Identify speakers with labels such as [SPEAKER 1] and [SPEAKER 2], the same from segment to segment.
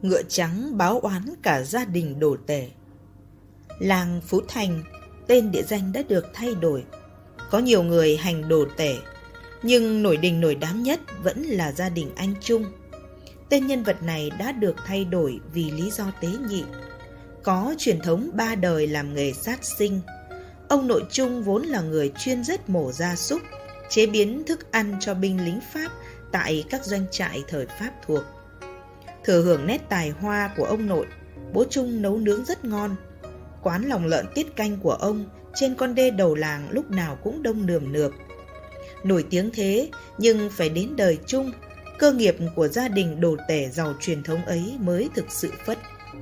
[SPEAKER 1] ngựa trắng báo oán cả gia đình đồ tể. Làng Phú Thành, tên địa danh đã được thay đổi. Có nhiều người hành đồ tể, nhưng nổi đình nổi đám nhất vẫn là gia đình anh Trung. Tên nhân vật này đã được thay đổi vì lý do tế nhị. Có truyền thống 3 đời làm nghề sát sinh. Ông nội Trung vốn là người chuyên giết mổ gia súc, chế biến thức ăn cho binh lính Pháp tại các doanh trại thời Pháp thuộc. Thừa hưởng nét tài hoa của ông nội, bố Trung nấu nướng rất ngon. Quán lòng lợn tiết canh của ông trên con đê đầu làng lúc nào cũng đông nườm nượp. Nổi tiếng thế, nhưng phải đến đời Trung, cơ nghiệp của gia đình đồ tể giàu truyền thống ấy mới thực sự phất.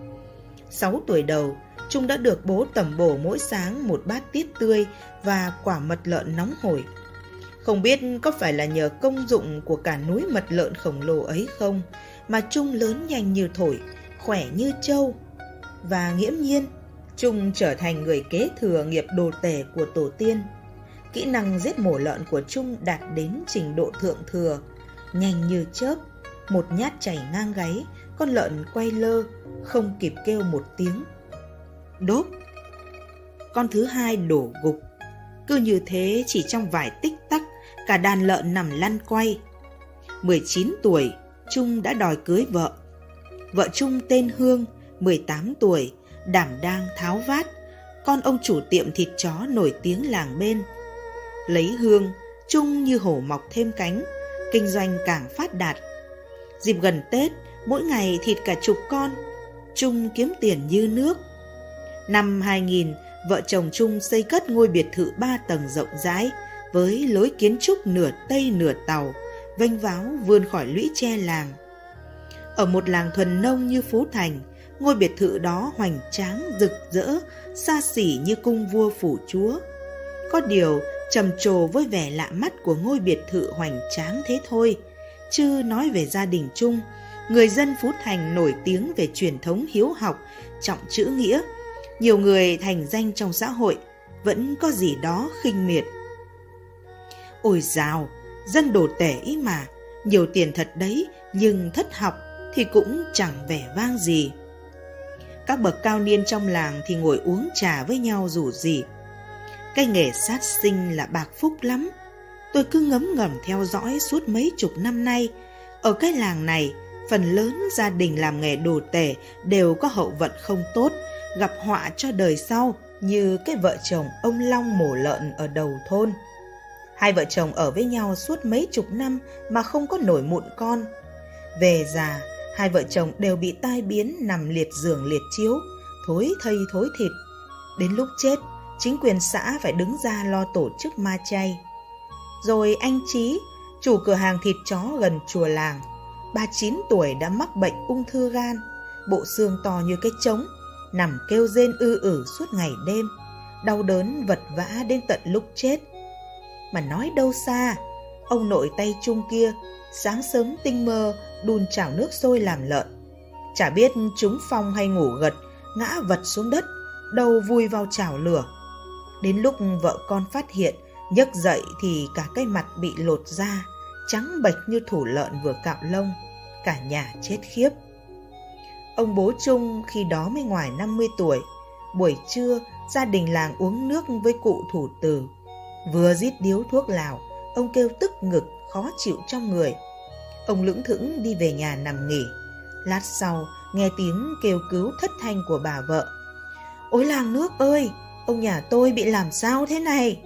[SPEAKER 1] 6 tuổi đầu, Trung đã được bố tẩm bổ mỗi sáng một bát tiết tươi và quả mật lợn nóng hổi. Không biết có phải là nhờ công dụng của cả núi mật lợn khổng lồ ấy không, mà Trung lớn nhanh như thổi, khỏe như trâu. Và nghiễm nhiên, Trung trở thành người kế thừa nghiệp đồ tể của tổ tiên. Kỹ năng giết mổ lợn của Trung đạt đến trình độ thượng thừa, nhanh như chớp. Một nhát chảy ngang gáy, con lợn quay lơ, không kịp kêu một tiếng. Đốp! Con thứ hai đổ gục. Cứ như thế chỉ trong vài tích tắc, cả đàn lợn nằm lăn quay. 19 tuổi, Trung đã đòi cưới vợ. Vợ Trung tên Hương, 18 tuổi, đảm đang tháo vát, con ông chủ tiệm thịt chó nổi tiếng làng bên. Lấy Hương, Trung như hổ mọc thêm cánh, kinh doanh càng phát đạt. Dịp gần Tết, mỗi ngày thịt cả chục con, Trung kiếm tiền như nước. Năm 2000, vợ chồng Trung xây cất ngôi biệt thự 3 tầng rộng rãi, với lối kiến trúc nửa Tây nửa Tàu, vênh váo vươn khỏi lũy tre làng. Ở một làng thuần nông như Phú Thành, ngôi biệt thự đó hoành tráng, rực rỡ, xa xỉ như cung vua phủ chúa. Có điều, trầm trồ với vẻ lạ mắt của ngôi biệt thự hoành tráng thế thôi, chứ nói về gia đình Trung, người dân Phú Thành nổi tiếng về truyền thống hiếu học, trọng chữ nghĩa. Nhiều người thành danh trong xã hội, vẫn có gì đó khinh miệt. Ôi dào, dân đồ tể ý mà, nhiều tiền thật đấy, nhưng thất học thì cũng chẳng vẻ vang gì. Các bậc cao niên trong làng thì ngồi uống trà với nhau rủ rỉ. Cái nghề sát sinh là bạc phúc lắm. Tôi cứ ngấm ngầm theo dõi suốt mấy chục năm nay. Ở cái làng này, phần lớn gia đình làm nghề đồ tể đều có hậu vận không tốt, gặp họa cho đời sau, như cái vợ chồng ông Long mổ lợn ở đầu thôn. Hai vợ chồng ở với nhau suốt mấy chục năm mà không có nổi mụn con. Về già, hai vợ chồng đều bị tai biến nằm liệt giường liệt chiếu, thối thây thối thịt. Đến lúc chết, chính quyền xã phải đứng ra lo tổ chức ma chay. Rồi anh Chí, chủ cửa hàng thịt chó gần chùa làng, 39 tuổi đã mắc bệnh ung thư gan, bộ xương to như cái trống, nằm kêu rên ư suốt ngày đêm, đau đớn vật vã đến tận lúc chết. Mà nói đâu xa, ông nội tay Trung kia sáng sớm tinh mơ đun chảo nước sôi làm lợn, chả biết trúng phong hay ngủ gật, ngã vật xuống đất, đầu vùi vào chảo lửa. Đến lúc vợ con phát hiện, nhấc dậy thì cả cái mặt bị lột da, trắng bệch như thủ lợn vừa cạo lông, cả nhà chết khiếp. Ông bố Trung khi đó mới ngoài 50 tuổi. Buổi trưa, gia đình làng uống nước với cụ thủ từ. Vừa rít điếu thuốc lào, ông kêu tức ngực, khó chịu trong người. Ông lững thững đi về nhà nằm nghỉ. Lát sau, nghe tiếng kêu cứu thất thanh của bà vợ. Ôi làng nước ơi, ông nhà tôi bị làm sao thế này?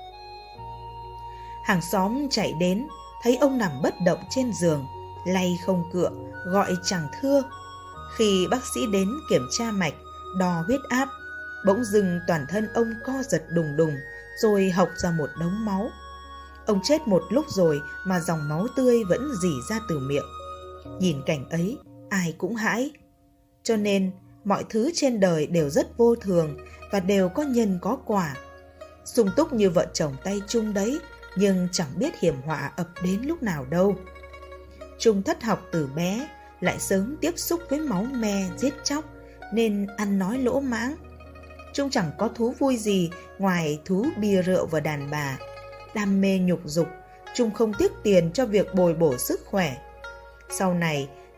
[SPEAKER 1] Hàng xóm chạy đến, thấy ông nằm bất động trên giường, lay không cựa, gọi chẳng thưa. Khi bác sĩ đến kiểm tra mạch, đo huyết áp, bỗng dưng toàn thân ông co giật đùng đùng, rồi hộc ra một đống máu. Ông chết một lúc rồi mà dòng máu tươi vẫn rỉ ra từ miệng. Nhìn cảnh ấy, ai cũng hãi. Cho nên, mọi thứ trên đời đều rất vô thường và đều có nhân có quả. Sung túc như vợ chồng tay Trung đấy, nhưng chẳng biết hiểm họa ập đến lúc nào đâu. Trung thất học từ bé, lại sớm tiếp xúc với máu me giết chóc, nên ăn nói lỗ mãng. Trung chẳng có thú vui gì ngoài thú bia rượu và đàn bà. Đam mê nhục dục, Trung không tiếc tiền cho việc bồi bổ sức khỏe. Sau này,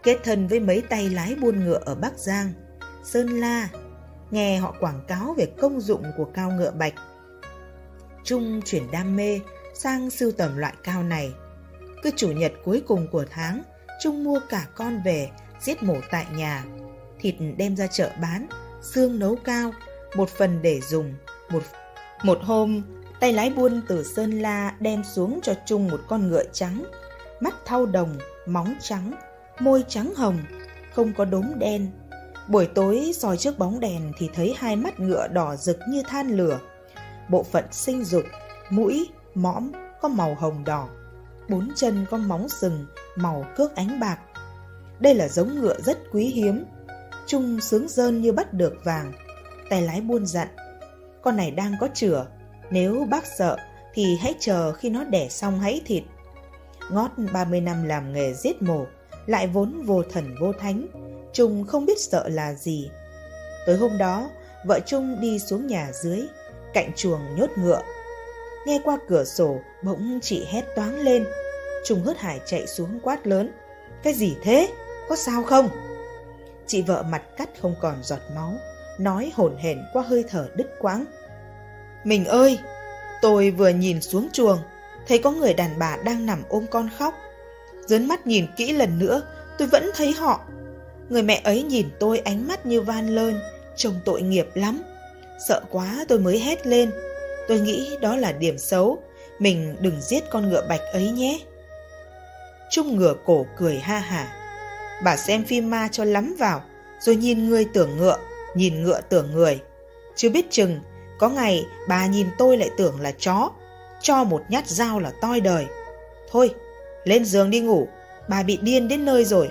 [SPEAKER 1] kết thân với mấy tay lái buôn ngựa ở Bắc Giang, Sơn La, nghe họ quảng cáo về công dụng của cao ngựa bạch. Trung chuyển đam mê sang sưu tầm loại cao này. Cứ chủ nhật cuối cùng của tháng, Trung mua cả con về, giết mổ tại nhà. Thịt đem ra chợ bán, xương nấu cao, một phần để dùng. Một hôm, tay lái buôn từ Sơn La đem xuống cho Trung một con ngựa trắng, mắt thau đồng, móng trắng, môi trắng hồng, không có đốm đen. Buổi tối soi trước bóng đèn thì thấy hai mắt ngựa đỏ rực như than lửa. Bộ phận sinh dục, mũi, mõm có màu hồng đỏ, 4 chân có móng sừng màu cước ánh bạc. Đây là giống ngựa rất quý hiếm. Trung sướng rơn như bắt được vàng. Tay lái buôn dặn: con này đang có chửa, nếu bác sợ thì hãy chờ khi nó đẻ xong hãy thịt. Ngót 30 năm làm nghề giết mổ, lại vốn vô thần vô thánh, Trung không biết sợ là gì. Tối hôm đó, vợ Trung đi xuống nhà dưới, cạnh chuồng nhốt ngựa. Nghe qua cửa sổ, bỗng chị hét toáng lên. Trung hớt hải chạy xuống quát lớn: cái gì thế? Có sao không? Chị vợ mặt cắt không còn giọt máu, nói hổn hển qua hơi thở đứt quãng: mình ơi, tôi vừa nhìn xuống chuồng, thấy có người đàn bà đang nằm ôm con khóc. Dớn mắt nhìn kỹ lần nữa, tôi vẫn thấy họ. Người mẹ ấy nhìn tôi ánh mắt như van lơn, trông tội nghiệp lắm. Sợ quá tôi mới hét lên. Tôi nghĩ đó là điểm xấu, mình đừng giết con ngựa bạch ấy nhé. Trung ngửa cổ cười ha hả: bà xem phim ma cho lắm vào, rồi nhìn người tưởng ngựa, nhìn ngựa tưởng người. Chưa biết chừng có ngày bà nhìn tôi lại tưởng là chó, cho một nhát dao là toi đời. Thôi, lên giường đi ngủ, bà bị điên đến nơi rồi.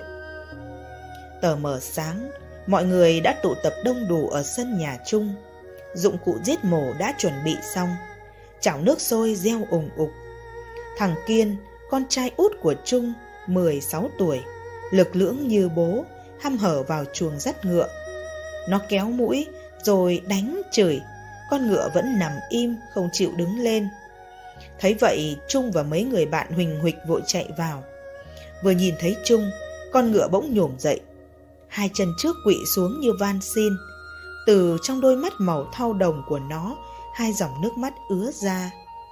[SPEAKER 1] Tờ mờ sáng, mọi người đã tụ tập đông đủ ở sân nhà Trung. Dụng cụ giết mổ đã chuẩn bị xong, chảo nước sôi reo ùng ục. Thằng Kiên, con trai út của Trung, 16 tuổi, lực lưỡng như bố, hăm hở vào chuồng dắt ngựa. Nó kéo mũi rồi đánh chửi, con ngựa vẫn nằm im không chịu đứng lên. Thấy vậy, Trung và mấy người bạn huỳnh huỵch vội chạy vào. Vừa nhìn thấy Trung, con ngựa bỗng nhổm dậy, hai chân trước quỵ xuống như van xin. Từ trong đôi mắt màu thau đồng của nó, hai dòng nước mắt ứa ra.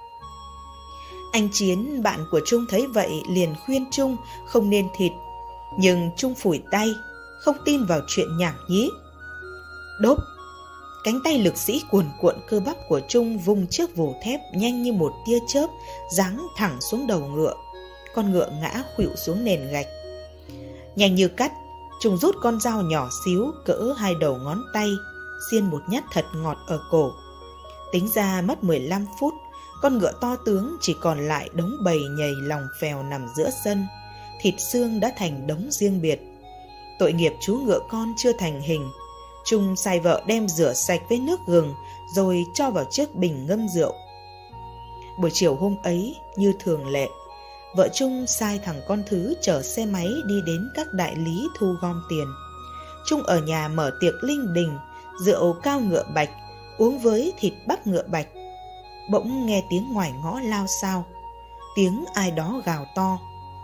[SPEAKER 1] Anh Chiến, bạn của Trung thấy vậy liền khuyên Trung không nên thịt. Nhưng Trung phủi tay, không tin vào chuyện nhảm nhí. Đốp! Cánh tay lực sĩ cuồn cuộn cơ bắp của Trung vùng chiếc vồ thép nhanh như một tia chớp, giáng thẳng xuống đầu ngựa. Con ngựa ngã khuỵu xuống nền gạch. Nhanh như cắt, Trung rút con dao nhỏ xíu cỡ 2 đầu ngón tay, xiên một nhát thật ngọt ở cổ. Tính ra mất 15 phút, con ngựa to tướng chỉ còn lại đống bầy nhầy lòng phèo nằm giữa sân. Thịt xương đã thành đống riêng biệt. Tội nghiệp chú ngựa con chưa thành hình. Trung sai vợ đem rửa sạch với nước gừng rồi cho vào chiếc bình ngâm rượu. Buổi chiều hôm ấy, như thường lệ, vợ Trung sai thằng con Thứ chở xe máy đi đến các đại lý thu gom tiền. Trung ở nhà mở tiệc linh đình, rượu cao ngựa bạch, uống với thịt bắp ngựa bạch. Bỗng nghe tiếng ngoài ngõ lao xao, tiếng ai đó gào to: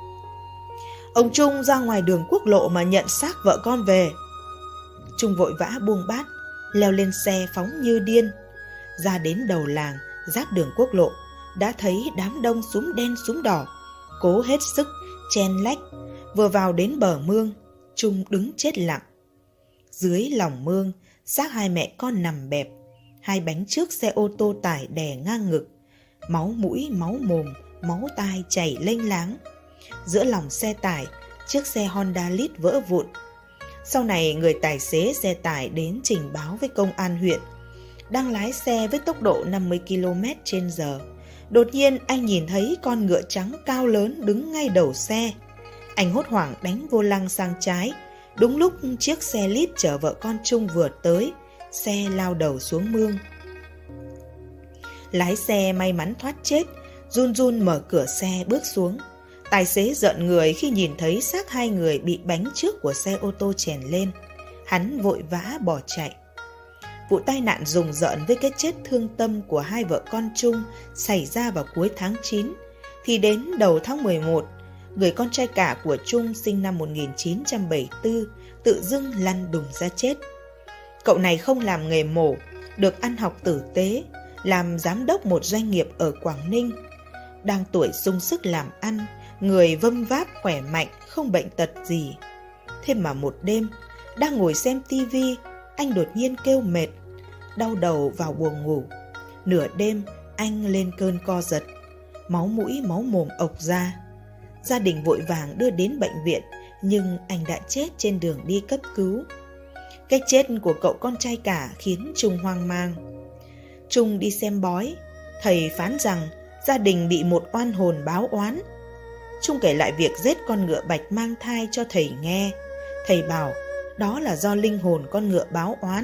[SPEAKER 1] ông Trung ra ngoài đường quốc lộ mà nhận xác vợ con về. Trung vội vã buông bát, leo lên xe phóng như điên. Ra đến đầu làng, giáp đường quốc lộ, đã thấy đám đông súm đen súm đỏ, cố hết sức, chen lách. Vừa vào đến bờ mương, Trung đứng chết lặng. Dưới lòng mương, xác hai mẹ con nằm bẹp, hai bánh trước xe ô tô tải đè ngang ngực. Máu mũi, máu mồm, máu tai chảy lênh láng. Giữa lòng xe tải, chiếc xe Honda Lead vỡ vụn. Sau này người tài xế xe tải đến trình báo với công an huyện. Đang lái xe với tốc độ 50 km/h. Đột nhiên anh nhìn thấy con ngựa trắng cao lớn đứng ngay đầu xe. Anh hốt hoảng đánh vô lăng sang trái. Đúng lúc chiếc xe Lead chở vợ con Trung vừa tới, xe lao đầu xuống mương. Lái xe may mắn thoát chết, run run mở cửa xe bước xuống. Tài xế giận người khi nhìn thấy xác hai người bị bánh trước của xe ô tô chèn lên. Hắn vội vã bỏ chạy. Vụ tai nạn rùng rợn với cái chết thương tâm của hai vợ con Trung xảy ra vào cuối tháng 9. Thì đến đầu tháng 11, người con trai cả của Trung sinh năm 1974 tự dưng lăn đùng ra chết. Cậu này không làm nghề mổ, được ăn học tử tế, làm giám đốc một doanh nghiệp ở Quảng Ninh. Đang tuổi sung sức làm ăn, người vâm váp khỏe mạnh, không bệnh tật gì. Thế mà một đêm, đang ngồi xem tivi, anh đột nhiên kêu mệt, đau đầu vào buồng ngủ. Nửa đêm, anh lên cơn co giật, máu mũi máu mồm ộc ra. Gia đình vội vàng đưa đến bệnh viện, nhưng anh đã chết trên đường đi cấp cứu. Cái chết của cậu con trai cả khiến Trung hoang mang. Trung đi xem bói, thầy phán rằng gia đình bị một oan hồn báo oán. Trung kể lại việc giết con ngựa bạch mang thai cho thầy nghe. Thầy bảo đó là do linh hồn con ngựa báo oán.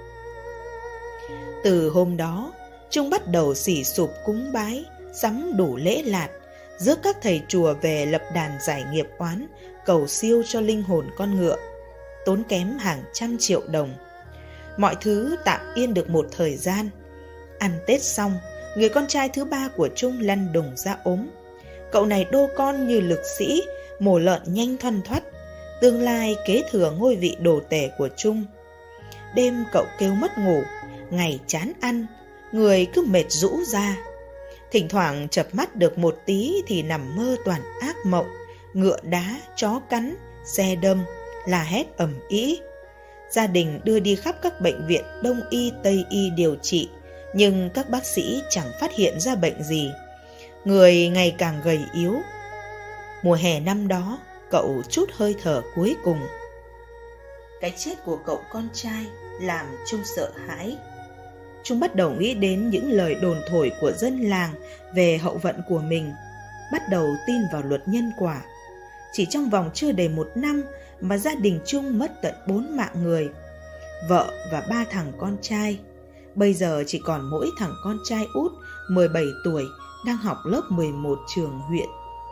[SPEAKER 1] Từ hôm đó, Trung bắt đầu xỉ sụp cúng bái, sắm đủ lễ lạt, rước các thầy chùa về lập đàn giải nghiệp oán, cầu siêu cho linh hồn con ngựa, tốn kém hàng trăm triệu đồng. Mọi thứ tạm yên được một thời gian. Ăn Tết xong, người con trai thứ ba của Trung lăn đùng ra ốm. Cậu này đô con như lực sĩ, mổ lợn nhanh thoăn thoắt, tương lai kế thừa ngôi vị đồ tể của Trung. Đêm cậu kêu mất ngủ, ngày chán ăn, người cứ mệt rũ ra. Thỉnh thoảng chợp mắt được một tí thì nằm mơ toàn ác mộng, ngựa đá, chó cắn, xe đâm, la hét ầm ĩ. Gia đình đưa đi khắp các bệnh viện Đông y, Tây y điều trị, nhưng các bác sĩ chẳng phát hiện ra bệnh gì. Người ngày càng gầy yếu. Mùa hè năm đó, cậu trút hơi thở cuối cùng. Cái chết của cậu con trai làm Trung sợ hãi. Trung bắt đầu nghĩ đến những lời đồn thổi của dân làng về hậu vận của mình, bắt đầu tin vào luật nhân quả. Chỉ trong vòng chưa đầy 1 năm mà gia đình Trung mất tận 4 mạng người, vợ và 3 thằng con trai. Bây giờ chỉ còn mỗi thằng con trai út 17 tuổi đang học lớp 11 trường huyện.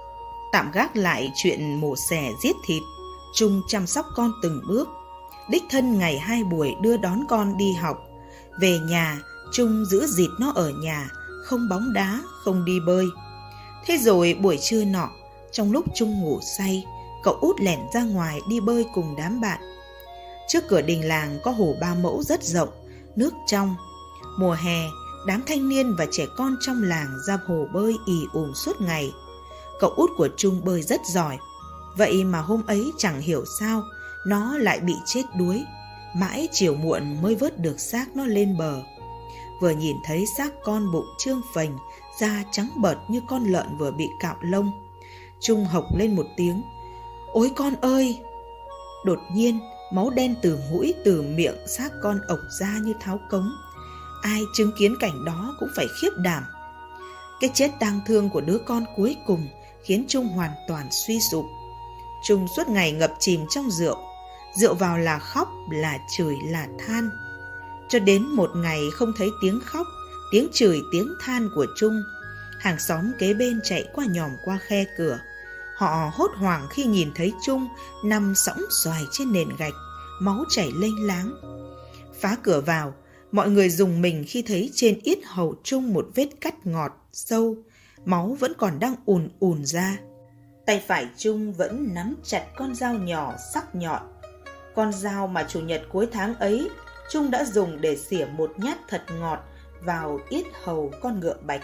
[SPEAKER 1] Tạm gác lại chuyện mổ xẻ giết thịt, Trung chăm sóc con từng bước. Đích thân ngày 2 buổi đưa đón con đi học. Về nhà, Trung giữ dịt nó ở nhà, không bóng đá, không đi bơi. Thế rồi buổi trưa nọ, trong lúc Trung ngủ say, cậu út lẻn ra ngoài đi bơi cùng đám bạn. Trước cửa đình làng có hồ Ba Mẫu rất rộng, nước trong. Mùa hè, đám thanh niên và trẻ con trong làng ra hồ bơi ì ùm suốt ngày. Cậu út của Trung bơi rất giỏi, vậy mà hôm ấy chẳng hiểu sao nó lại bị chết đuối. Mãi chiều muộn mới vớt được xác nó lên bờ. Vừa nhìn thấy xác con bụng trương phình, da trắng bợt như con lợn vừa bị cạo lông, Trung hộc lên một tiếng: "Ôi con ơi!" Đột nhiên, máu đen từ mũi từ miệng xác con ộc ra như tháo cống. Ai chứng kiến cảnh đó cũng phải khiếp đảm. Cái chết tang thương của đứa con cuối cùng khiến Trung hoàn toàn suy sụp. Trung suốt ngày ngập chìm trong rượu. Rượu vào là khóc, là chửi, là than. Cho đến một ngày không thấy tiếng khóc, tiếng chửi, tiếng than của Trung. Hàng xóm kế bên chạy qua nhòm qua khe cửa. Họ hốt hoảng khi nhìn thấy Trung nằm sõng xoài trên nền gạch, máu chảy lênh láng. Phá cửa vào, mọi người rùng mình khi thấy trên yết hầu Trung một vết cắt ngọt, sâu, máu vẫn còn đang ùn ùn ra. Tay phải Trung vẫn nắm chặt con dao nhỏ sắc nhọn. Con dao mà chủ nhật cuối tháng ấy, Trung đã dùng để xỉa một nhát thật ngọt vào yết hầu con ngựa bạch.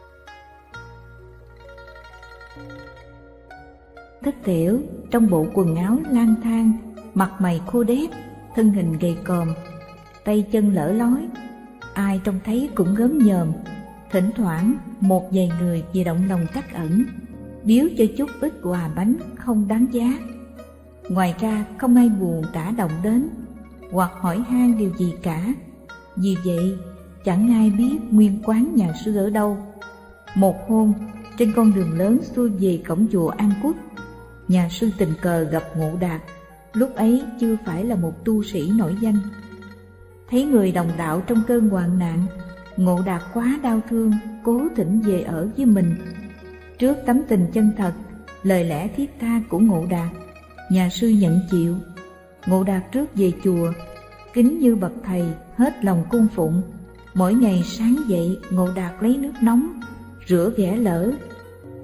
[SPEAKER 2] Thất Tiểu trong bộ quần áo lang thang, mặt mày khô đét, thân hình gầy còm, tay chân lở lói, ai trông thấy cũng gớm nhòm. Thỉnh thoảng một vài người về động lòng trắc ẩn, biếu cho chút ít quà bánh không đáng giá. Ngoài ra không ai buồn tả động đến hoặc hỏi han điều gì cả. Vì vậy chẳng ai biết nguyên quán nhà sư ở đâu. Một hôm trên con đường lớn xuôi về cổng chùa An Quốc, nhà sư tình cờ gặp Ngộ Đạt. Lúc ấy chưa phải là một tu sĩ nổi danh. Thấy người đồng đạo trong cơn hoạn nạn, Ngộ Đạt quá đau thương, cố thỉnh về ở với mình. Trước tấm tình chân thật, lời lẽ thiết tha của Ngộ Đạt, nhà sư nhận chịu. Ngộ Đạt trước về chùa, kính như bậc thầy, hết lòng cung phụng. Mỗi ngày sáng dậy, Ngộ Đạt lấy nước nóng rửa ghẻ lở,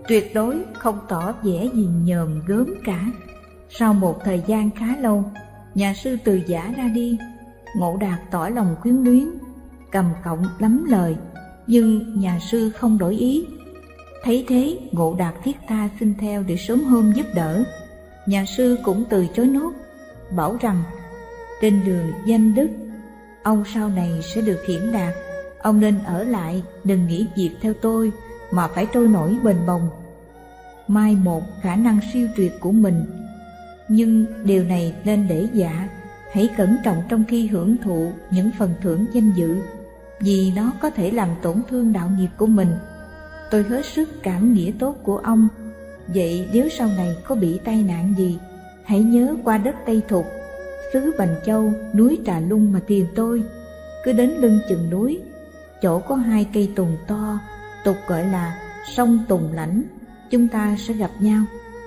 [SPEAKER 2] tuyệt đối không tỏ vẻ gì nhòm gớm cả. Sau một thời gian khá lâu, nhà sư từ giã ra đi. Ngộ Đạt tỏ lòng quyến luyến, cầm cọng lắm lời, nhưng nhà sư không đổi ý. Thấy thế, Ngộ Đạt thiết tha xin theo để sớm hôm giúp đỡ. Nhà sư cũng từ chối nốt, bảo rằng trên đường danh đức, ông sau này sẽ được hiển đạt. Ông nên ở lại, đừng nghĩ việc theo tôi mà phải trôi nổi bềnh bồng, mai một khả năng siêu tuyệt của mình. Nhưng điều này nên để dạ, hãy cẩn trọng trong khi hưởng thụ những phần thưởng danh dự, vì nó có thể làm tổn thương đạo nghiệp của mình. Tôi hết sức cảm nghĩa tốt của ông. Vậy nếu sau này có bị tai nạn gì, hãy nhớ qua đất Tây Thục, xứ Bành Châu, núi Trà Lung mà tìm tôi. Cứ đến lưng chừng núi, chỗ có 2 cây tùng to, tục gọi là sông Tùng Lãnh, chúng ta sẽ gặp nhau.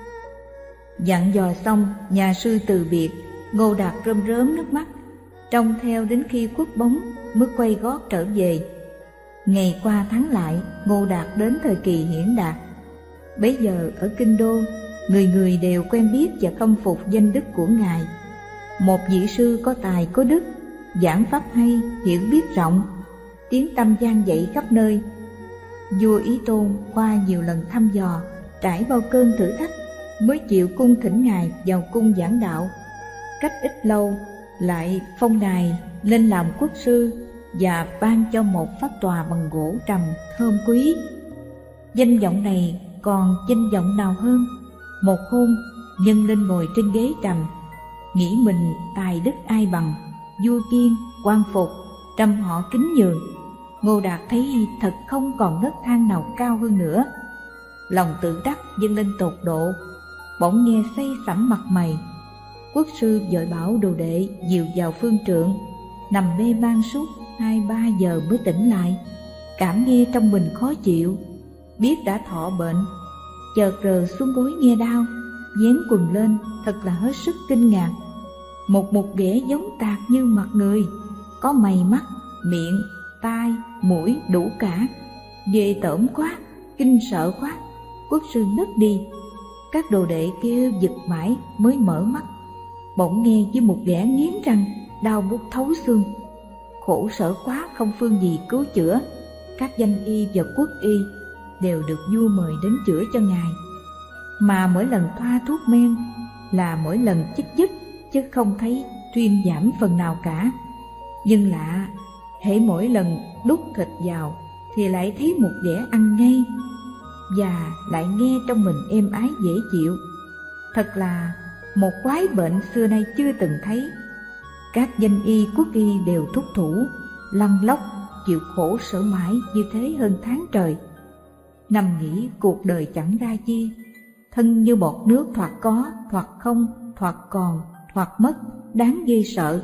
[SPEAKER 2] Dặn dò xong, nhà sư từ biệt. Ngô Đạt rơm rớm nước mắt, trông theo đến khi khuất bóng mới quay gót trở về. Ngày qua tháng lại, Ngô Đạt đến thời kỳ hiển đạt. Bấy giờ ở Kinh Đô, người người đều quen biết và khâm phục danh đức của ngài. Một vị sư có tài có đức, giảng pháp hay, hiểu biết rộng, tiếng tăm vang dậy khắp nơi. Vua Ý Tôn qua nhiều lần thăm dò, trải bao cơn thử thách, mới chịu cung thỉnh ngài vào cung giảng đạo. Cách ít lâu lại phong đài lên làm quốc sư và ban cho một pháp tòa bằng gỗ trầm thơm quý. Danh vọng này còn danh vọng nào hơn? Một hôm, nhân linh ngồi trên ghế trầm, nghĩ mình tài đức ai bằng, vua kiên, quan phục, trăm họ kính nhường. Ngô Đạt thấy thật không còn nấc thang nào cao hơn nữa. Lòng tự đắc dâng lên tột độ, bỗng nghe say sẩm mặt mày. Quốc sư vội bảo đồ đệ dìu vào phương trượng, nằm mê man suốt 2-3 giờ mới tỉnh lại. Cảm nghe trong mình khó chịu, biết đã thọ bệnh, chợt rờ xuống gối nghe đau, vén quần lên, thật là hết sức kinh ngạc. Một vẻ giống tạc như mặt người, có mày mắt, miệng, tai, mũi đủ cả. Ghê tởm quá, kinh sợ quá. Quốc sư ngất đi. Các đồ đệ kêu giật mãi mới mở mắt, bỗng nghe với một vẻ nghiến răng, đau buốt thấu xương. Khổ sở quá không phương gì cứu chữa. Các danh y và quốc y đều được vua mời đến chữa cho ngài. Mà mỗi lần thoa thuốc men là mỗi lần chích dứt, chứ không thấy thuyên giảm phần nào cả. Nhưng lạ, hễ mỗi lần đút thịt vào thì lại thấy một vẻ ăn ngay, và lại nghe trong mình êm ái dễ chịu. Thật là một quái bệnh xưa nay chưa từng thấy. Các danh y quốc y đều thúc thủ, lăn lóc, chịu khổ sở mãi như thế hơn tháng trời. Nằm nghĩ cuộc đời chẳng ra chi, thân như bọt nước thoạt có, thoạt không, thoạt còn, thoạt mất, đáng ghê sợ.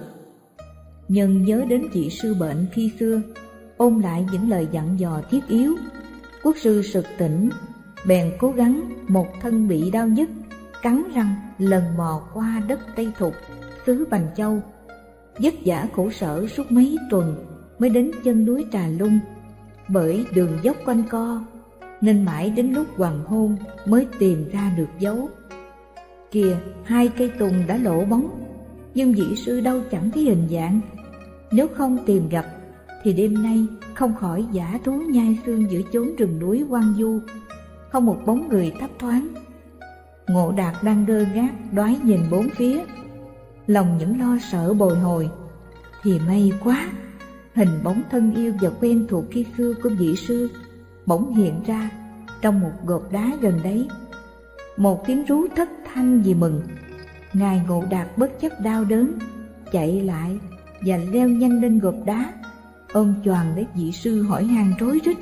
[SPEAKER 2] Nhân nhớ đến vị sư bệnh khi xưa, ôn lại những lời dặn dò thiết yếu. Quốc sư sực tỉnh, bèn cố gắng một thân bị đau nhức, cắn răng lần mò qua đất Tây Thục, xứ Bành Châu. Vất vả khổ sở suốt mấy tuần mới đến chân núi Trà Lung. Bởi đường dốc quanh co nên mãi đến lúc hoàng hôn mới tìm ra được dấu. Kìa, 2 cây tùng đã lộ bóng, nhưng vị sư đâu chẳng thấy hình dạng. Nếu không tìm gặp thì đêm nay không khỏi dã thú nhai xương giữa chốn rừng núi hoang vu, không một bóng người thấp thoáng. Ngộ Đạt đang đơ ngác đoái nhìn bốn phía, lòng những lo sợ bồi hồi. Thì may quá, hình bóng thân yêu và quen thuộc khi xưa của vị sư bỗng hiện ra trong một gột đá gần đấy. Một tiếng rú thất thanh vì mừng. Ngài Ngộ Đạt bất chấp đau đớn, chạy lại và leo nhanh lên gột đá, ôm choàng lấy vị sư hỏi han rối rít.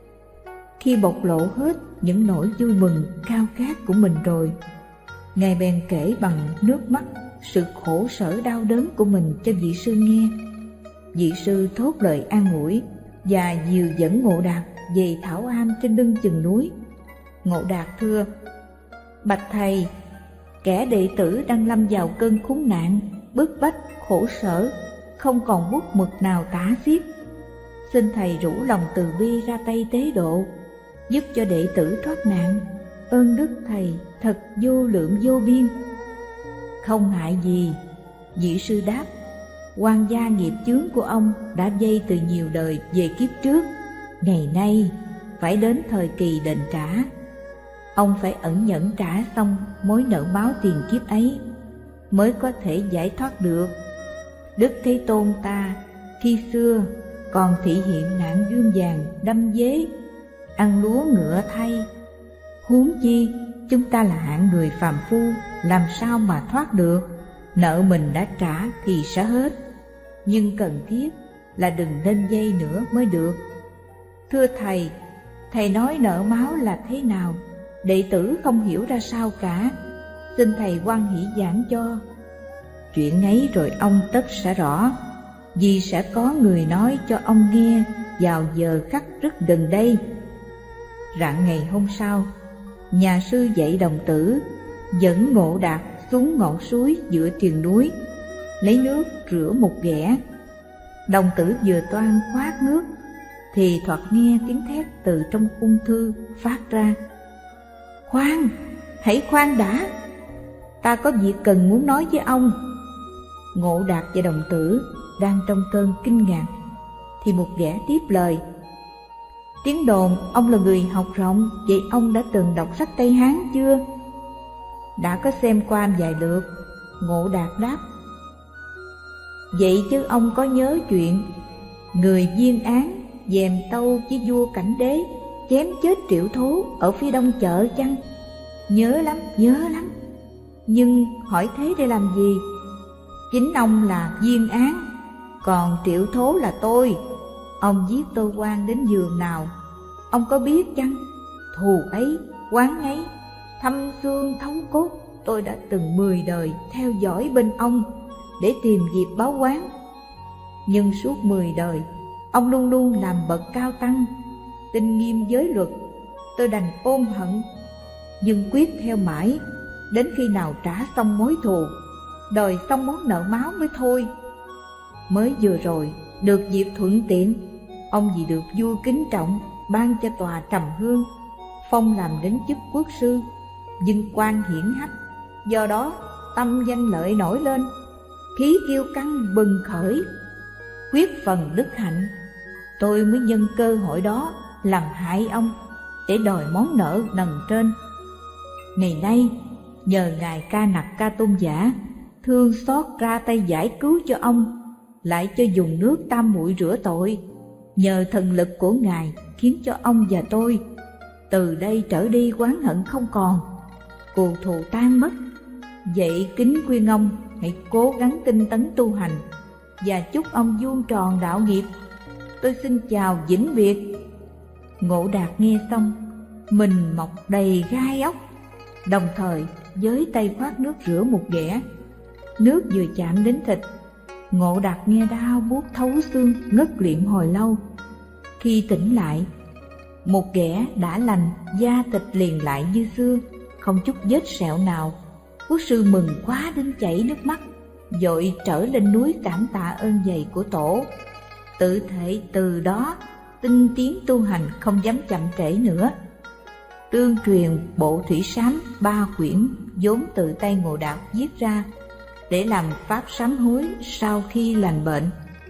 [SPEAKER 2] Khi bộc lộ hết những nỗi vui mừng khao khát của mình rồi, Ngài bèn kể bằng nước mắt sự khổ sở đau đớn của mình cho vị sư nghe. Vị sư thốt lời an ủi và dìu dẫn Ngộ Đạt về thảo am trên lưng chừng núi. Ngộ Đạt thưa: Bạch thầy, kẻ đệ tử đang lâm vào cơn khốn nạn, bức bách, khổ sở, không còn bút mực nào tả xiết. Xin thầy rủ lòng từ bi ra tay tế độ, giúp cho đệ tử thoát nạn. ơn đức thầy thật vô lượng vô biên. Không hại gì, vị sư đáp. Oan gia nghiệp chướng của ông đã dây từ nhiều đời về kiếp trước, ngày nay phải đến thời kỳ đền trả. Ông phải ẩn nhẫn trả xong mối nợ máu tiền kiếp ấy mới có thể giải thoát được. Đức Thế Tôn ta khi xưa còn thị hiện nạn gươm vàng đâm dế, ăn lúa ngựa thay. Huống chi chúng ta là hạng người phàm phu, làm sao mà thoát được. Nợ mình đã trả thì sẽ hết, nhưng cần thiết là đừng nên dây nữa mới được. Thưa thầy, thầy nói nợ máu là thế nào? Đệ tử không hiểu ra sao cả, xin thầy hoan hỷ giảng cho. Chuyện ấy rồi ông tất sẽ rõ, vì sẽ có người nói cho ông nghe vào giờ khắc rất gần đây. Rạng ngày hôm sau, nhà sư dạy đồng tử dẫn Ngộ Đạt xuống ngọn suối giữa triền núi, lấy nước rửa một ghẻ. Đồng tử vừa toan khoát nước thì thoạt nghe tiếng thét từ trong ung thư phát ra: Khoan, hãy khoan đã, ta có việc cần muốn nói với ông. Ngộ Đạt và đồng tử đang trong cơn kinh ngạc thì một ghẻ tiếp lời: Tiếng đồn ông là người học rộng, vậy ông đã từng đọc sách Tây Hán chưa? Đã có xem qua vài lượt, Ngộ Đạt đáp. Vậy chứ ông có nhớ chuyện người Viên Án dèm tâu với vua Cảnh Đế chém chết Triệu Thố ở phía đông chợ chăng? Nhớ lắm, nhớ lắm. Nhưng hỏi thế để làm gì? Chính ông là Viên Án, còn Triệu Thố là tôi. Ông giết tôi oan đến giường nào, ông có biết chăng? Thù ấy, oán ấy, thâm xương thấu cốt, tôi đã từng 10 đời theo dõi bên ông để tìm dịp báo oán. Nhưng suốt 10 đời, ông luôn luôn làm bậc cao tăng, tinh nghiêm giới luật. Tôi đành ôm hận, nhưng quyết theo mãi, đến khi nào trả xong mối thù, đòi xong món nợ máu mới thôi. Mới vừa rồi, được dịp thuận tiện, ông vì được vua kính trọng, ban cho tòa trầm hương, phong làm đến chức quốc sư, vinh quang hiển hách. Do đó, tâm danh lợi nổi lên, khí kiêu căng bừng khởi, quyết phần đức hạnh. Tôi mới nhân cơ hội đó làm hại ông để đòi món nợ nần trên. Ngày nay, nhờ Ngài Ca Nặc Ca Tôn giả thương xót ra tay giải cứu cho ông, lại cho dùng nước tam muội rửa tội. Nhờ thần lực của Ngài khiến cho ông và tôi từ đây trở đi oán hận không còn, cừu thù tan mất. Vậy kính khuyên ông hãy cố gắng tinh tấn tu hành và chúc ông vuông tròn đạo nghiệp. Tôi xin chào vĩnh biệt. Ngộ Đạt nghe xong, mình mọc đầy gai ốc, đồng thời với tay khoát nước rửa một ghẻ. Nước vừa chạm đến thịt, Ngộ Đạt nghe đau buốt thấu xương, ngất liệm hồi lâu. Khi tỉnh lại, một ghẻ đã lành, da thịt liền lại như xưa, không chút vết sẹo nào. Quốc sư mừng quá đến chảy nước mắt, vội trở lên núi cảm tạ ơn dày của tổ. Tự thể từ đó tinh tiến tu hành, không dám chậm trễ nữa. Tương truyền bộ Thủy Sám 3 quyển vốn tự tay Ngộ Đạt viết ra để làm pháp sám hối sau khi lành bệnh.